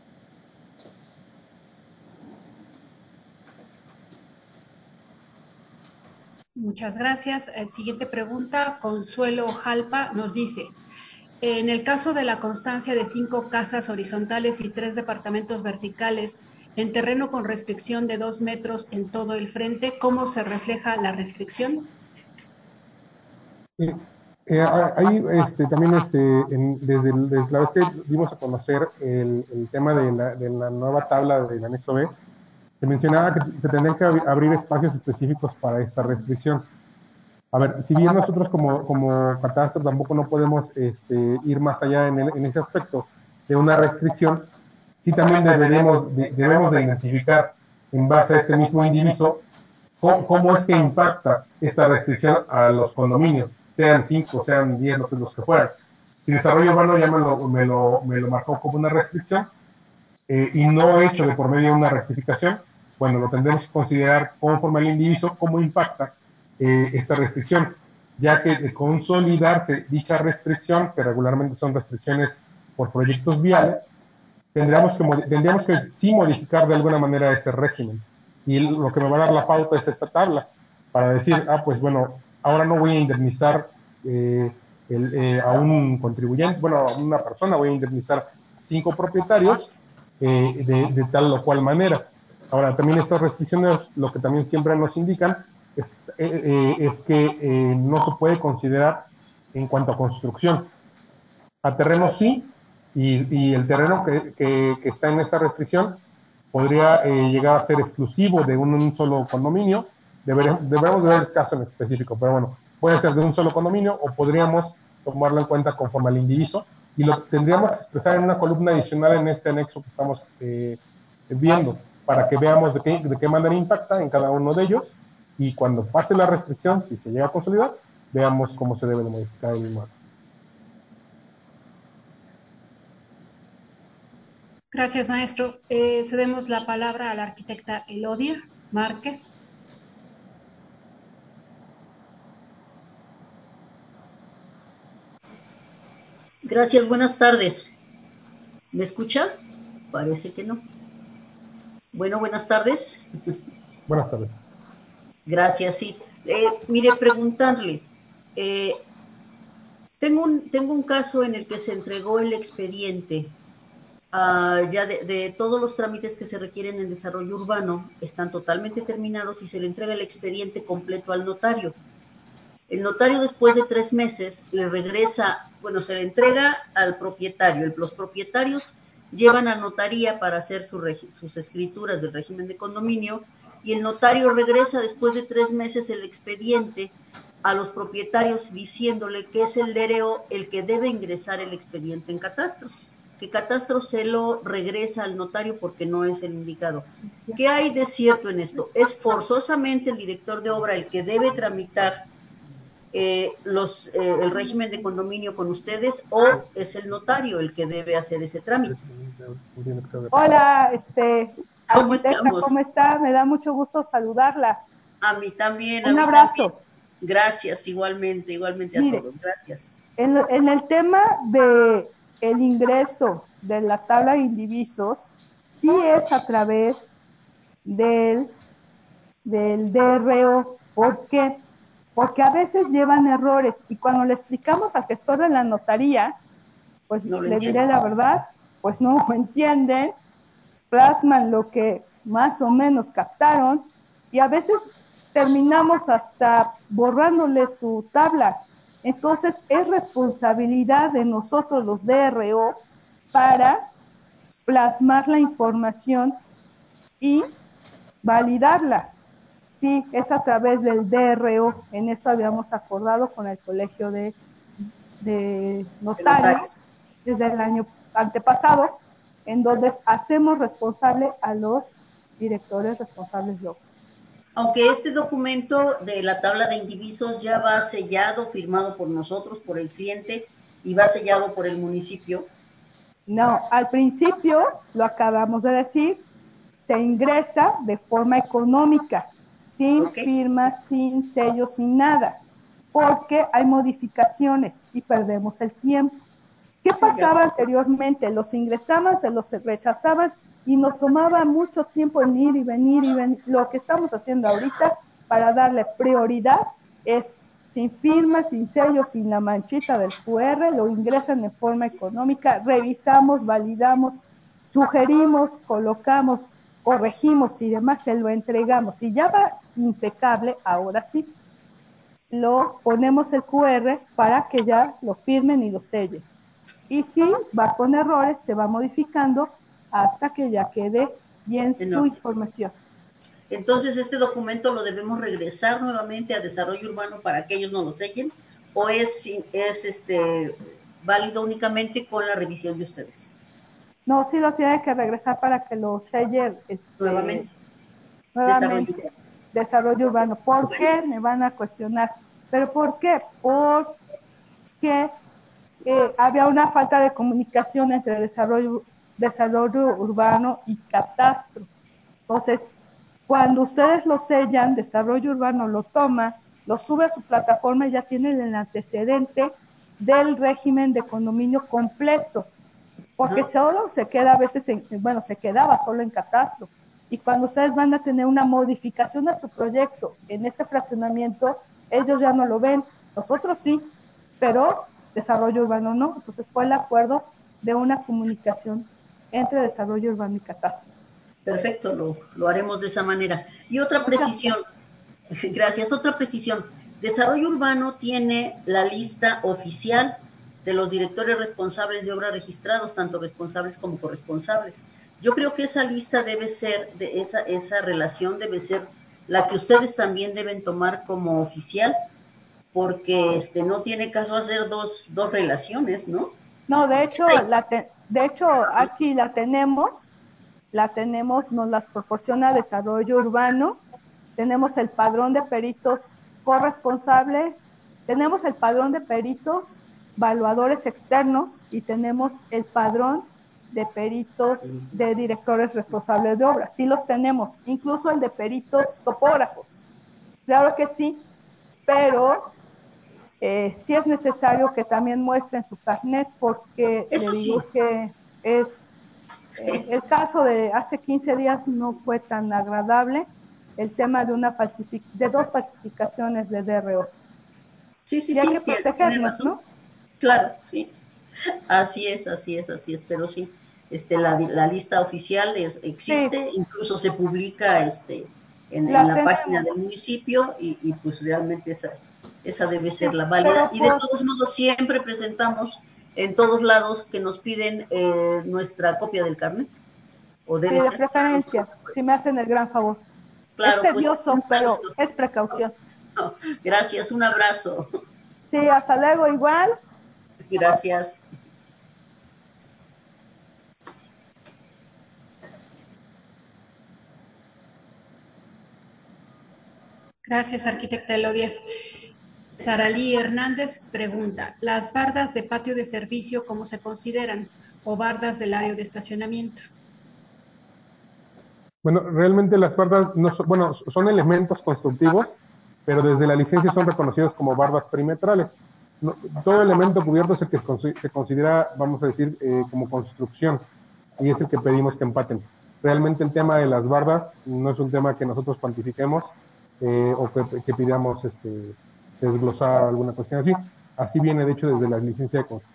Muchas gracias. Eh, siguiente pregunta, Consuelo Jalpa nos dice, en el caso de la constancia de cinco casas horizontales y tres departamentos verticales en terreno con restricción de dos metros en todo el frente, ¿cómo se refleja la restricción? Eh, eh, ahí este, también este, en, desde, el, desde la vez que dimos a conocer el, el tema de la, de la nueva tabla del anexo B, se mencionaba que se tendrían que abrir espacios específicos para esta restricción. A ver, si bien nosotros como, como catastro tampoco no podemos este, ir más allá en, el, en ese aspecto de una restricción, sí también deberemos de, debemos de identificar en base a este mismo indiviso cómo, cómo es que impacta esta restricción a los condominios, sean cinco, sean diez, los, los que fueran. Si desarrollo urbano ya me lo, me lo, me lo marcó como una restricción eh, y no hecho de por medio de una rectificación, bueno, lo tendremos que considerar conforme al indiviso cómo impacta eh, esta restricción, ya que de consolidarse dicha restricción, que regularmente son restricciones por proyectos viales, tendríamos que, tendríamos que sí modificar de alguna manera ese régimen. Y lo que me va a dar la pauta es esta tabla, para decir, ah, pues bueno, ahora no voy a indemnizar eh, el, eh, a un contribuyente, bueno, a una persona, voy a indemnizar cinco propietarios eh, de, de tal o cual manera. Ahora, también estas restricciones, lo que también siempre nos indican es, eh, eh, es que eh, no se puede considerar en cuanto a construcción. A terreno sí, y, y el terreno que, que, que está en esta restricción podría eh, llegar a ser exclusivo de un, un solo condominio. Deber, deberemos ver el caso en específico, pero bueno, puede ser de un solo condominio o podríamos tomarlo en cuenta conforme al indiviso y lo tendríamos que expresar en una columna adicional en este anexo que estamos eh, viendo, para que veamos de qué, de qué manera impacta en cada uno de ellos y cuando pase la restricción, si se llega a consolidar, veamos cómo se debe de modificar el mismo. Gracias, maestro. Eh, cedemos la palabra a la arquitecta Elodia Márquez. Gracias, buenas tardes. ¿Me escucha? Parece que no. Bueno, buenas tardes. Buenas tardes. Gracias, sí. Eh, mire, preguntarle, eh, tengo, un, tengo un caso en el que se entregó el expediente uh, ya de, de todos los trámites que se requieren en desarrollo urbano, están totalmente terminados y se le entrega el expediente completo al notario. El notario después de tres meses le regresa, bueno, se le entrega al propietario. Los propietarios llevan a notaría para hacer su sus escrituras del régimen de condominio y el notario regresa después de tres meses el expediente a los propietarios diciéndole que es el D R E O el que debe ingresar el expediente en catastro, que catastro se lo regresa al notario porque no es el indicado. ¿Qué hay de cierto en esto? ¿Es forzosamente el director de obra el que debe tramitar Eh, los, eh, el régimen de condominio con ustedes o es el notario el que debe hacer ese trámite? Hola, este, ¿Cómo estamos? ¿Cómo está? Me da mucho gusto saludarla. A mí también. Un a mí abrazo. También. Gracias, igualmente, igualmente a Mire, todos. Gracias. En, en el tema de el ingreso de la tabla de indivisos, sí es a través del, del D R O. ¿Por qué? Porque a veces llevan errores y cuando le explicamos al gestor de la notaría, pues No lo le entiendo. diré la verdad, pues no lo entienden, plasman lo que más o menos captaron y a veces terminamos hasta borrándole su tabla. Entonces es responsabilidad de nosotros los D R O para plasmar la información y validarla. Sí, es a través del D R O, en eso habíamos acordado con el Colegio de, de Notarios desde el año antepasado, en donde hacemos responsable a los directores responsables de obra. Aunque este documento de la tabla de indivisos ya va sellado, firmado por nosotros, por el cliente, y va sellado por el municipio. No, al principio, lo acabamos de decir, se ingresa de forma económica, sin Okay. firma, sin sello, sin nada, porque hay modificaciones y perdemos el tiempo. ¿Qué pasaba anteriormente? Los ingresaban, se los rechazaban y nos tomaba mucho tiempo en ir y venir y venir. Lo que estamos haciendo ahorita para darle prioridad es sin firma, sin sello, sin la manchita del Q R, lo ingresan de forma económica, revisamos, validamos, sugerimos, colocamos, corregimos y demás, se lo entregamos. Y ya va impecable, ahora sí, lo ponemos el Q R para que ya lo firmen y lo sellen. Y si va con errores, se va modificando hasta que ya quede bien su No. información. Entonces, ¿este documento lo debemos regresar nuevamente a Desarrollo Urbano para que ellos no lo sellen? ¿O es, es este, válido únicamente con la revisión de ustedes? No, sí lo tiene que regresar para que lo selle este, Nuevamente. nuevamente. Desarrollo. Desarrollo Urbano. ¿Por qué? Me van a cuestionar. ¿Pero por qué? Porque eh, había una falta de comunicación entre desarrollo, desarrollo urbano y catastro. Entonces, cuando ustedes lo sellan, Desarrollo Urbano lo toma, lo sube a su plataforma y ya tienen el antecedente del régimen de condominio completo. Porque solo se queda a veces, en, bueno, se quedaba solo en catastro. Y cuando ustedes van a tener una modificación a su proyecto en este fraccionamiento, ellos ya no lo ven. Nosotros sí, pero Desarrollo Urbano no. Entonces fue el acuerdo de una comunicación entre Desarrollo Urbano y catastro. Perfecto, lo, lo haremos de esa manera. Y otra precisión, gracias, otra precisión. Desarrollo Urbano tiene la lista oficial de los directores responsables de obra registrados, tanto responsables como corresponsables. Yo creo que esa lista debe ser, de esa, esa relación debe ser la que ustedes también deben tomar como oficial, porque este, no tiene caso hacer dos, dos relaciones, ¿no? No, de hecho, la te, de hecho, aquí la tenemos, la tenemos, nos las proporciona Desarrollo Urbano, tenemos el padrón de peritos corresponsables, tenemos el padrón de peritos evaluadores externos y tenemos el padrón de peritos de directores responsables de obra. Sí los tenemos, incluso el de peritos topógrafos. Claro que sí, pero eh, sí es necesario que también muestren su carnet porque Eso le digo sí. que es eh, el caso de hace quince días no fue tan agradable el tema de una falsific de dos falsificaciones de D R O. Sí, sí, y hay sí, que tiene, protegernos, tiene razón. ¿no? Claro, sí. Así es, así es, así es, pero sí, este, la, la lista oficial es, existe, sí. Incluso se publica este, en la, en la página del municipio y, y pues realmente esa, esa debe ser sí, la válida. Y de todos modos siempre presentamos en todos lados que nos piden eh, nuestra copia del carnet. O debe sí, de ser. preferencia, si me hacen el gran favor. Claro, es tedioso, pues, pero es precaución. No, gracias, un abrazo. Sí, hasta luego, igual. Gracias. Gracias, arquitecta Elodia. Saralí Hernández pregunta, ¿las bardas de patio de servicio cómo se consideran? ¿O bardas del área de estacionamiento? Bueno, realmente las bardas no son, bueno, son elementos constructivos, pero desde la licencia son reconocidos como bardas perimetrales. No, todo elemento cubierto es el que se considera, vamos a decir, eh, como construcción, y es el que pedimos que empaten. Realmente el tema de las bardas no es un tema que nosotros cuantifiquemos eh, o que, que pidamos este, desglosar alguna cuestión así. Así viene, de hecho, desde la licencia de construcción.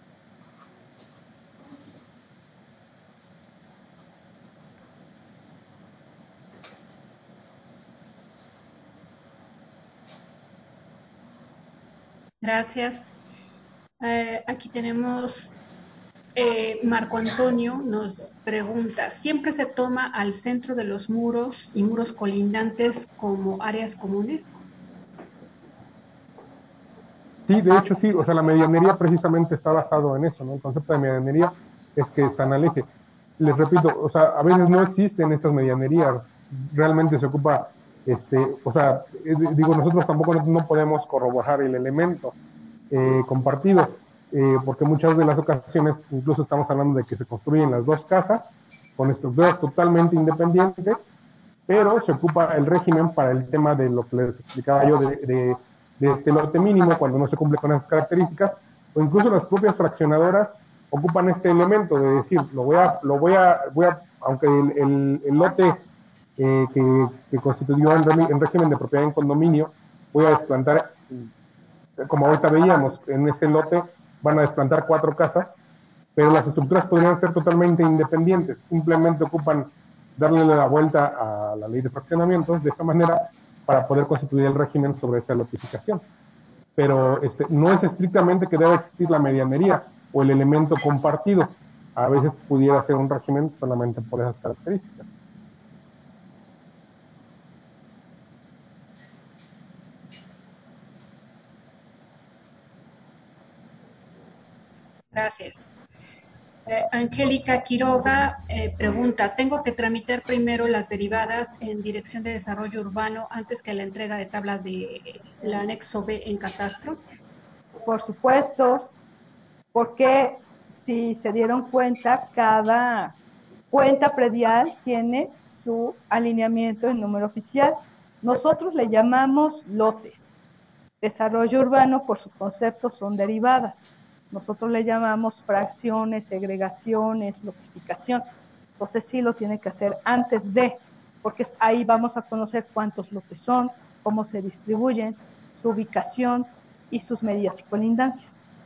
Gracias. Eh, aquí tenemos eh, Marco Antonio nos pregunta, ¿siempre se toma al centro de los muros y muros colindantes como áreas comunes? Sí, de hecho sí, o sea, la medianería precisamente está basado en eso, ¿no? El concepto de medianería es que están al eje. Les repito, o sea, a veces no existen estas medianerías, realmente se ocupa, este, o sea, digo, nosotros tampoco no, no podemos corroborar el elemento eh, compartido, eh, porque muchas de las ocasiones, incluso estamos hablando de que se construyen las dos casas con estructuras totalmente independientes, pero se ocupa el régimen para el tema de lo que les explicaba yo de, de, de este lote mínimo cuando no se cumple con esas características, o incluso las propias fraccionadoras ocupan este elemento de decir, lo voy a, lo voy a, voy a aunque el, el, el lote eh, que, que constituyó en, en régimen de propiedad en condominio, voy a desplantar, como ahorita veíamos, en ese lote van a desplantar cuatro casas, pero las estructuras podrían ser totalmente independientes, simplemente ocupan darle la vuelta a la ley de fraccionamientos de esta manera para poder constituir el régimen sobre esta lotificación. Pero este, no es estrictamente que debe existir la medianería o el elemento compartido. A veces pudiera ser un régimen solamente por esas características. Gracias. Eh, Angélica Quiroga eh, pregunta, ¿tengo que tramitar primero las derivadas en Dirección de Desarrollo Urbano antes que la entrega de tabla de el anexo B en catastro? Por supuesto, porque si se dieron cuenta, cada cuenta predial tiene su alineamiento en número oficial. Nosotros le llamamos lotes. Desarrollo urbano, por su concepto, son derivadas. Nosotros le llamamos fracciones, segregaciones, lotificación. Entonces sí lo tiene que hacer antes de, porque ahí vamos a conocer cuántos lotes son, cómo se distribuyen, su ubicación y sus medidas y colindancias.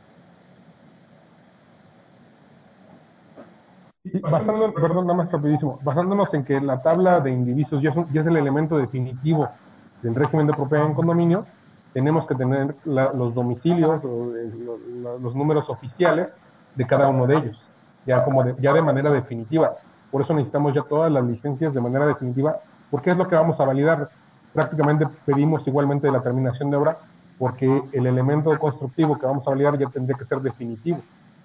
Sí, basándonos, perdón, nada más rapidísimo, basándonos en que la tabla de indivisos ya es, un, ya es el elemento definitivo del régimen de propiedad en condominio, tenemos que tener la, los domicilios, o, eh, los, los números oficiales de cada uno de ellos, ya, como de, ya de manera definitiva. Por eso necesitamos ya todas las licencias de manera definitiva, porque es lo que vamos a validar. Prácticamente pedimos igualmente la terminación de obra, porque el elemento constructivo que vamos a validar ya tendría que ser definitivo.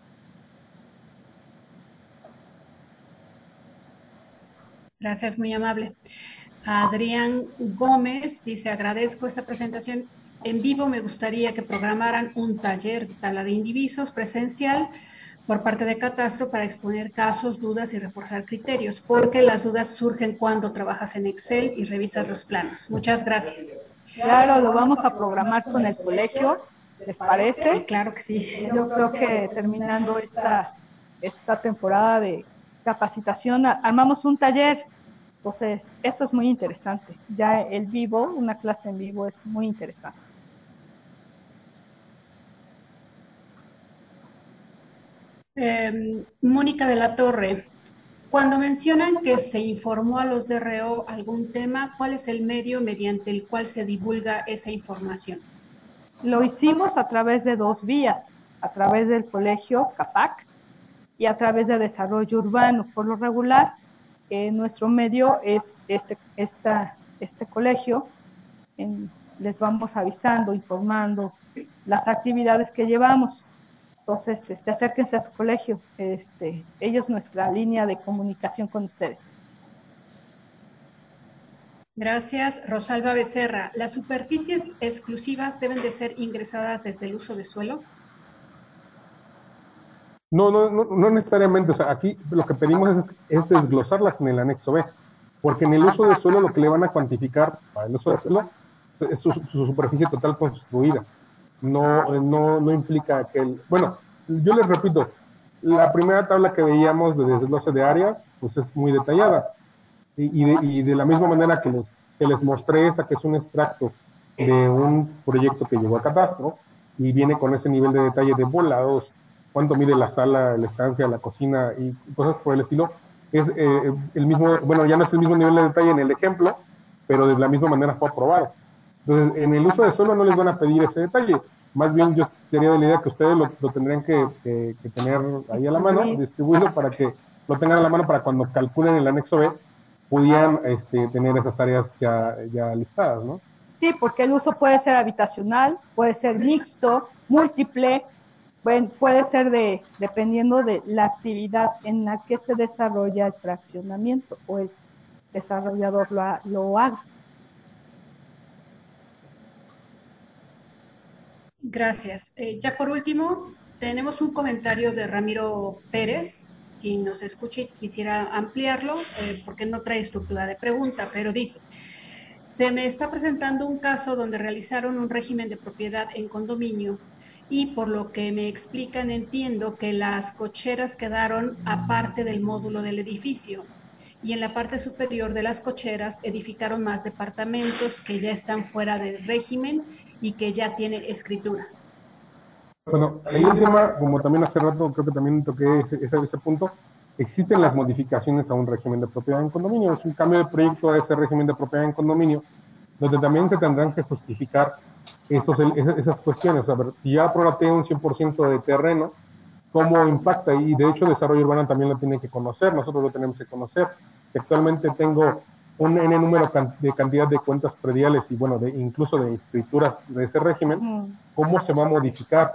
Gracias, muy amable. Adrián Gómez dice, agradezco esta presentación. En vivo me gustaría que programaran un taller de tabla de indivisos presencial por parte de Catastro para exponer casos, dudas y reforzar criterios, porque las dudas surgen cuando trabajas en Excel y revisas los planos. Muchas gracias. Claro, lo vamos a programar con el colegio, ¿les parece? Sí, claro que sí. Yo creo que terminando esta, esta temporada de capacitación, armamos un taller. Entonces, eso es muy interesante. Ya el vivo, una clase en vivo es muy interesante. Eh, Mónica de la Torre, cuando mencionan que se informó a los D R O algún tema, ¿cuál es el medio mediante el cual se divulga esa información? Lo hicimos a través de dos vías, a través del colegio CAPAC y a través de desarrollo urbano. Por lo regular, eh, nuestro medio es este, esta, este colegio. En, les vamos avisando, informando las actividades que llevamos. Entonces, este, acérquense a su colegio. Este, ellos nuestra línea de comunicación con ustedes. Gracias. Rosalba Becerra, ¿las superficies exclusivas deben de ser ingresadas desde el uso de suelo? No, no, no, no necesariamente. O sea, aquí lo que pedimos es, es desglosarlas en el anexo B, porque en el uso de suelo lo que le van a cuantificar para el uso de suelo es su, su superficie total construida. No, no, no implica que el... Bueno, yo les repito, la primera tabla que veíamos de desglose de área pues es muy detallada. Y, y, de, y de la misma manera que les, que les mostré esta, que es un extracto de un proyecto que llegó a Catastro, y viene con ese nivel de detalle de volados, cuánto mide la sala, la estancia, la cocina y cosas por el estilo, es eh, el mismo, bueno, ya no es el mismo nivel de detalle en el ejemplo, pero de la misma manera fue aprobado. Entonces, en el uso de suelo no les van a pedir ese detalle, más bien yo sería de la idea que ustedes lo, lo tendrían que, que, que tener ahí a la mano, distribuido para que lo tengan a la mano para cuando calculen el anexo B, pudieran este, tener esas áreas ya, ya listadas, ¿no? Sí, porque el uso puede ser habitacional, puede ser mixto, múltiple, bueno, puede ser de, dependiendo de la actividad en la que se desarrolla el fraccionamiento o el desarrollador lo, lo haga. Gracias. Eh, ya por último, tenemos un comentario de Ramiro Pérez. Si nos escucha y quisiera ampliarlo, eh, porque no trae estructura de pregunta, pero dice: se me está presentando un caso donde realizaron un régimen de propiedad en condominio y por lo que me explican entiendo que las cocheras quedaron aparte del módulo del edificio y en la parte superior de las cocheras edificaron más departamentos que ya están fuera del régimen y que ya tienen escritura. Bueno, ahí el tema, como también hace rato creo que también toqué ese, ese, ese punto, existen las modificaciones a un régimen de propiedad en condominio. Es un cambio de proyecto a ese régimen de propiedad en condominio, donde también se tendrán que justificar esos, esas, esas cuestiones. A ver, si ya prorrateé un cien por ciento de terreno, ¿cómo impacta? Y de hecho Desarrollo Urbano también lo tiene que conocer, nosotros lo tenemos que conocer. Actualmente tengo un N número de cantidad de cuentas prediales y bueno, de, incluso de escrituras de ese régimen, ¿cómo se va a modificar?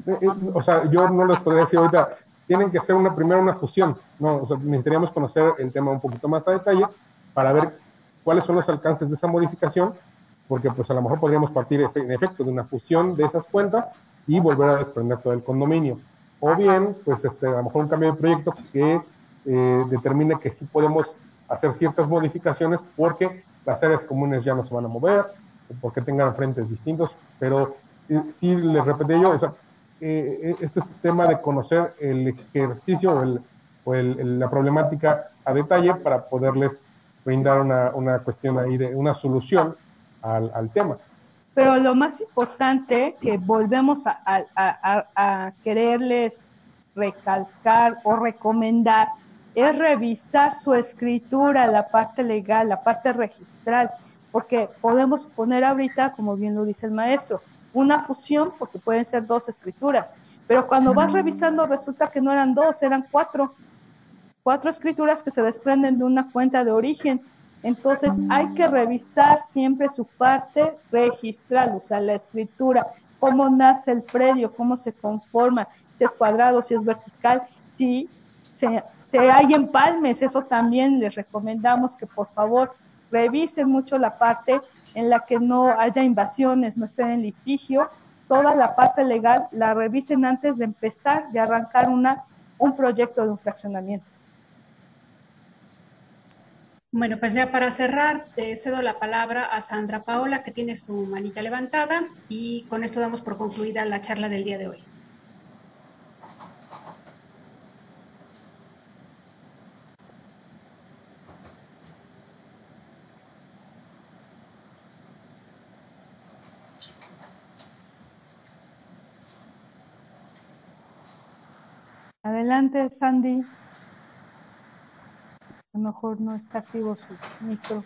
O sea, yo no les podría decir ahorita, tienen que hacer una, primero una fusión, ¿no? O sea, necesitaríamos conocer el tema un poquito más a detalle para ver cuáles son los alcances de esa modificación, porque pues a lo mejor podríamos partir en efecto de una fusión de esas cuentas y volver a desprender todo el condominio. O bien, pues este, a lo mejor un cambio de proyecto que eh, determine que sí podemos hacer ciertas modificaciones porque las áreas comunes ya no se van a mover, porque tengan frentes distintos, pero eh, sí les repetí yo, o sea, eh, este tema de conocer el ejercicio o, el, o el, el, la problemática a detalle para poderles brindar una, una cuestión ahí de una solución al, al tema. Pero lo más importante que volvemos a, a, a, a quererles recalcar o recomendar es revisar su escritura, la parte legal, la parte registral, porque podemos poner ahorita, como bien lo dice el maestro, una fusión, porque pueden ser dos escrituras, pero cuando vas revisando resulta que no eran dos, eran cuatro, cuatro escrituras que se desprenden de una cuenta de origen. Entonces hay que revisar siempre su parte registral, o sea, la escritura, cómo nace el predio, cómo se conforma, si es cuadrado, si es vertical, si se, se hay empalmes, eso también les recomendamos que por favor revisen mucho la parte en la que no haya invasiones, no estén en litigio, toda la parte legal la revisen antes de empezar, de arrancar una, un proyecto de un fraccionamiento. Bueno, pues ya para cerrar, te cedo la palabra a Sandra Paola, que tiene su manita levantada, y con esto damos por concluida la charla del día de hoy. Adelante, Sandy. A lo mejor no está activo su micro.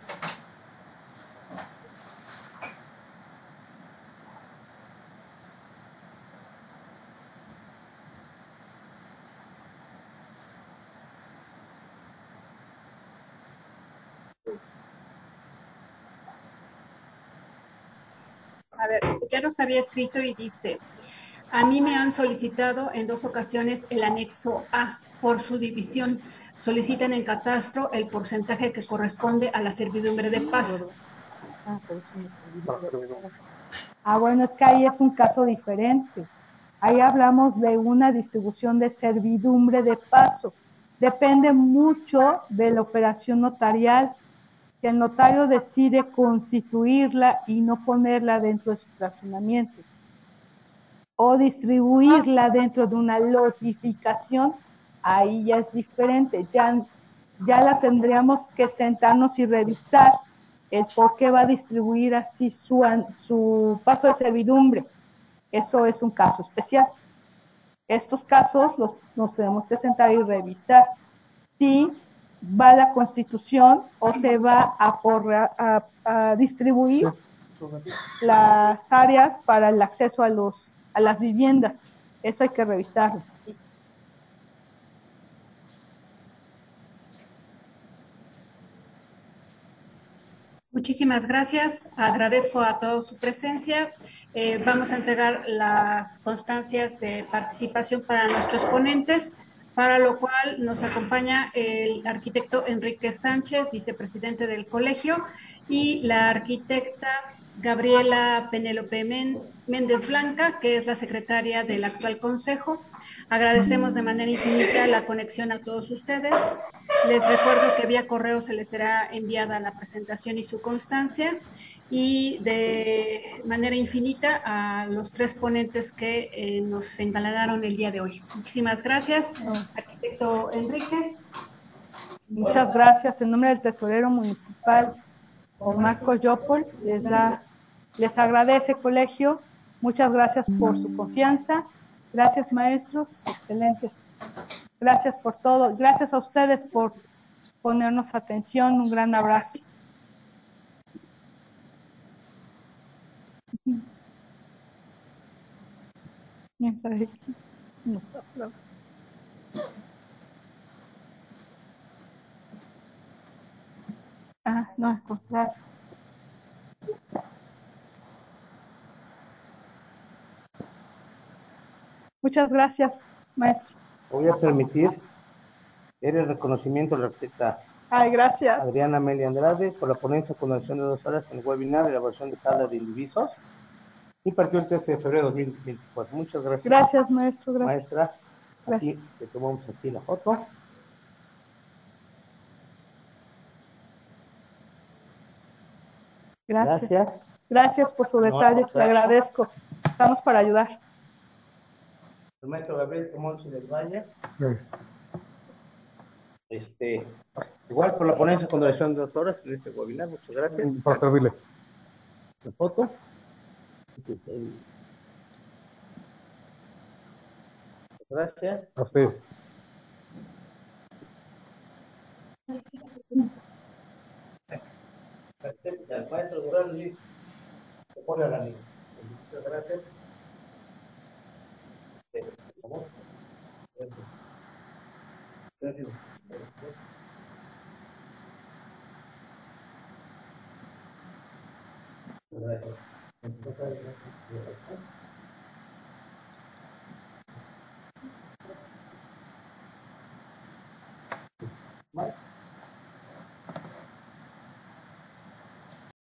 A ver, ya nos había escrito y dice: a mí me han solicitado en dos ocasiones el anexo A por su división. Solicitan en catastro el porcentaje que corresponde a la servidumbre de paso. Ah, por eso me ah, bueno, es que ahí es un caso diferente. Ahí hablamos de una distribución de servidumbre de paso. Depende mucho de la operación notarial. Si el notario decide constituirla y no ponerla dentro de su fraccionamiento, o distribuirla dentro de una lotificación, ahí ya es diferente. Ya ya la tendríamos que sentarnos y revisar el por qué va a distribuir así su, su paso de servidumbre. Eso es un caso especial. Estos casos los, nos tenemos que sentar y revisar si va a la Constitución o se va a, porra, a, a distribuir las áreas para el acceso a, los, a las viviendas. Eso hay que revisarlo. Muchísimas gracias. Agradezco a todos su presencia. Eh, vamos a entregar las constancias de participación para nuestros ponentes, para lo cual nos acompaña el arquitecto Enrique Sánchez, vicepresidente del colegio, y la arquitecta Gabriela Penélope Méndez Blanca, que es la secretaria del actual consejo. Agradecemos de manera infinita la conexión a todos ustedes. Les recuerdo que vía correo se les será enviada la presentación y su constancia, y de manera infinita a los tres ponentes que eh, nos engalanaron el día de hoy. Muchísimas gracias, arquitecto Enrique. Muchas gracias. En nombre del tesorero municipal, Omar Coyopol, les, da, les agradece, colegio. Muchas gracias por su confianza. Gracias, maestros. Excelentes. Gracias por todo. Gracias a ustedes por ponernos atención. Un gran abrazo. Ah, no, al contrario. Muchas gracias, maestro. Voy a permitir el reconocimiento a la arquitecta Ay, gracias. Adriana Amelia Andrade por la ponencia con duración de dos horas en el webinar de elaboración de tabla de indivisos, y partió el trece de febrero de dos mil veinticuatro. Muchas gracias. Gracias, maestro. Gracias. Maestra, gracias. aquí te tomamos aquí la foto. Gracias. Gracias. Gracias por su detalle, no, le agradezco. Estamos para ayudar. El maestro Gabriel Monsi del Valle. Gracias. Este, igual por la ponencia con duración de dos horas en este webinar. Muchas gracias. Para servirle. La foto. Gracias. A ustedes. El maestro Durán Luis se pone a la niña. Muchas gracias. Por favor. Gracias. Gracias.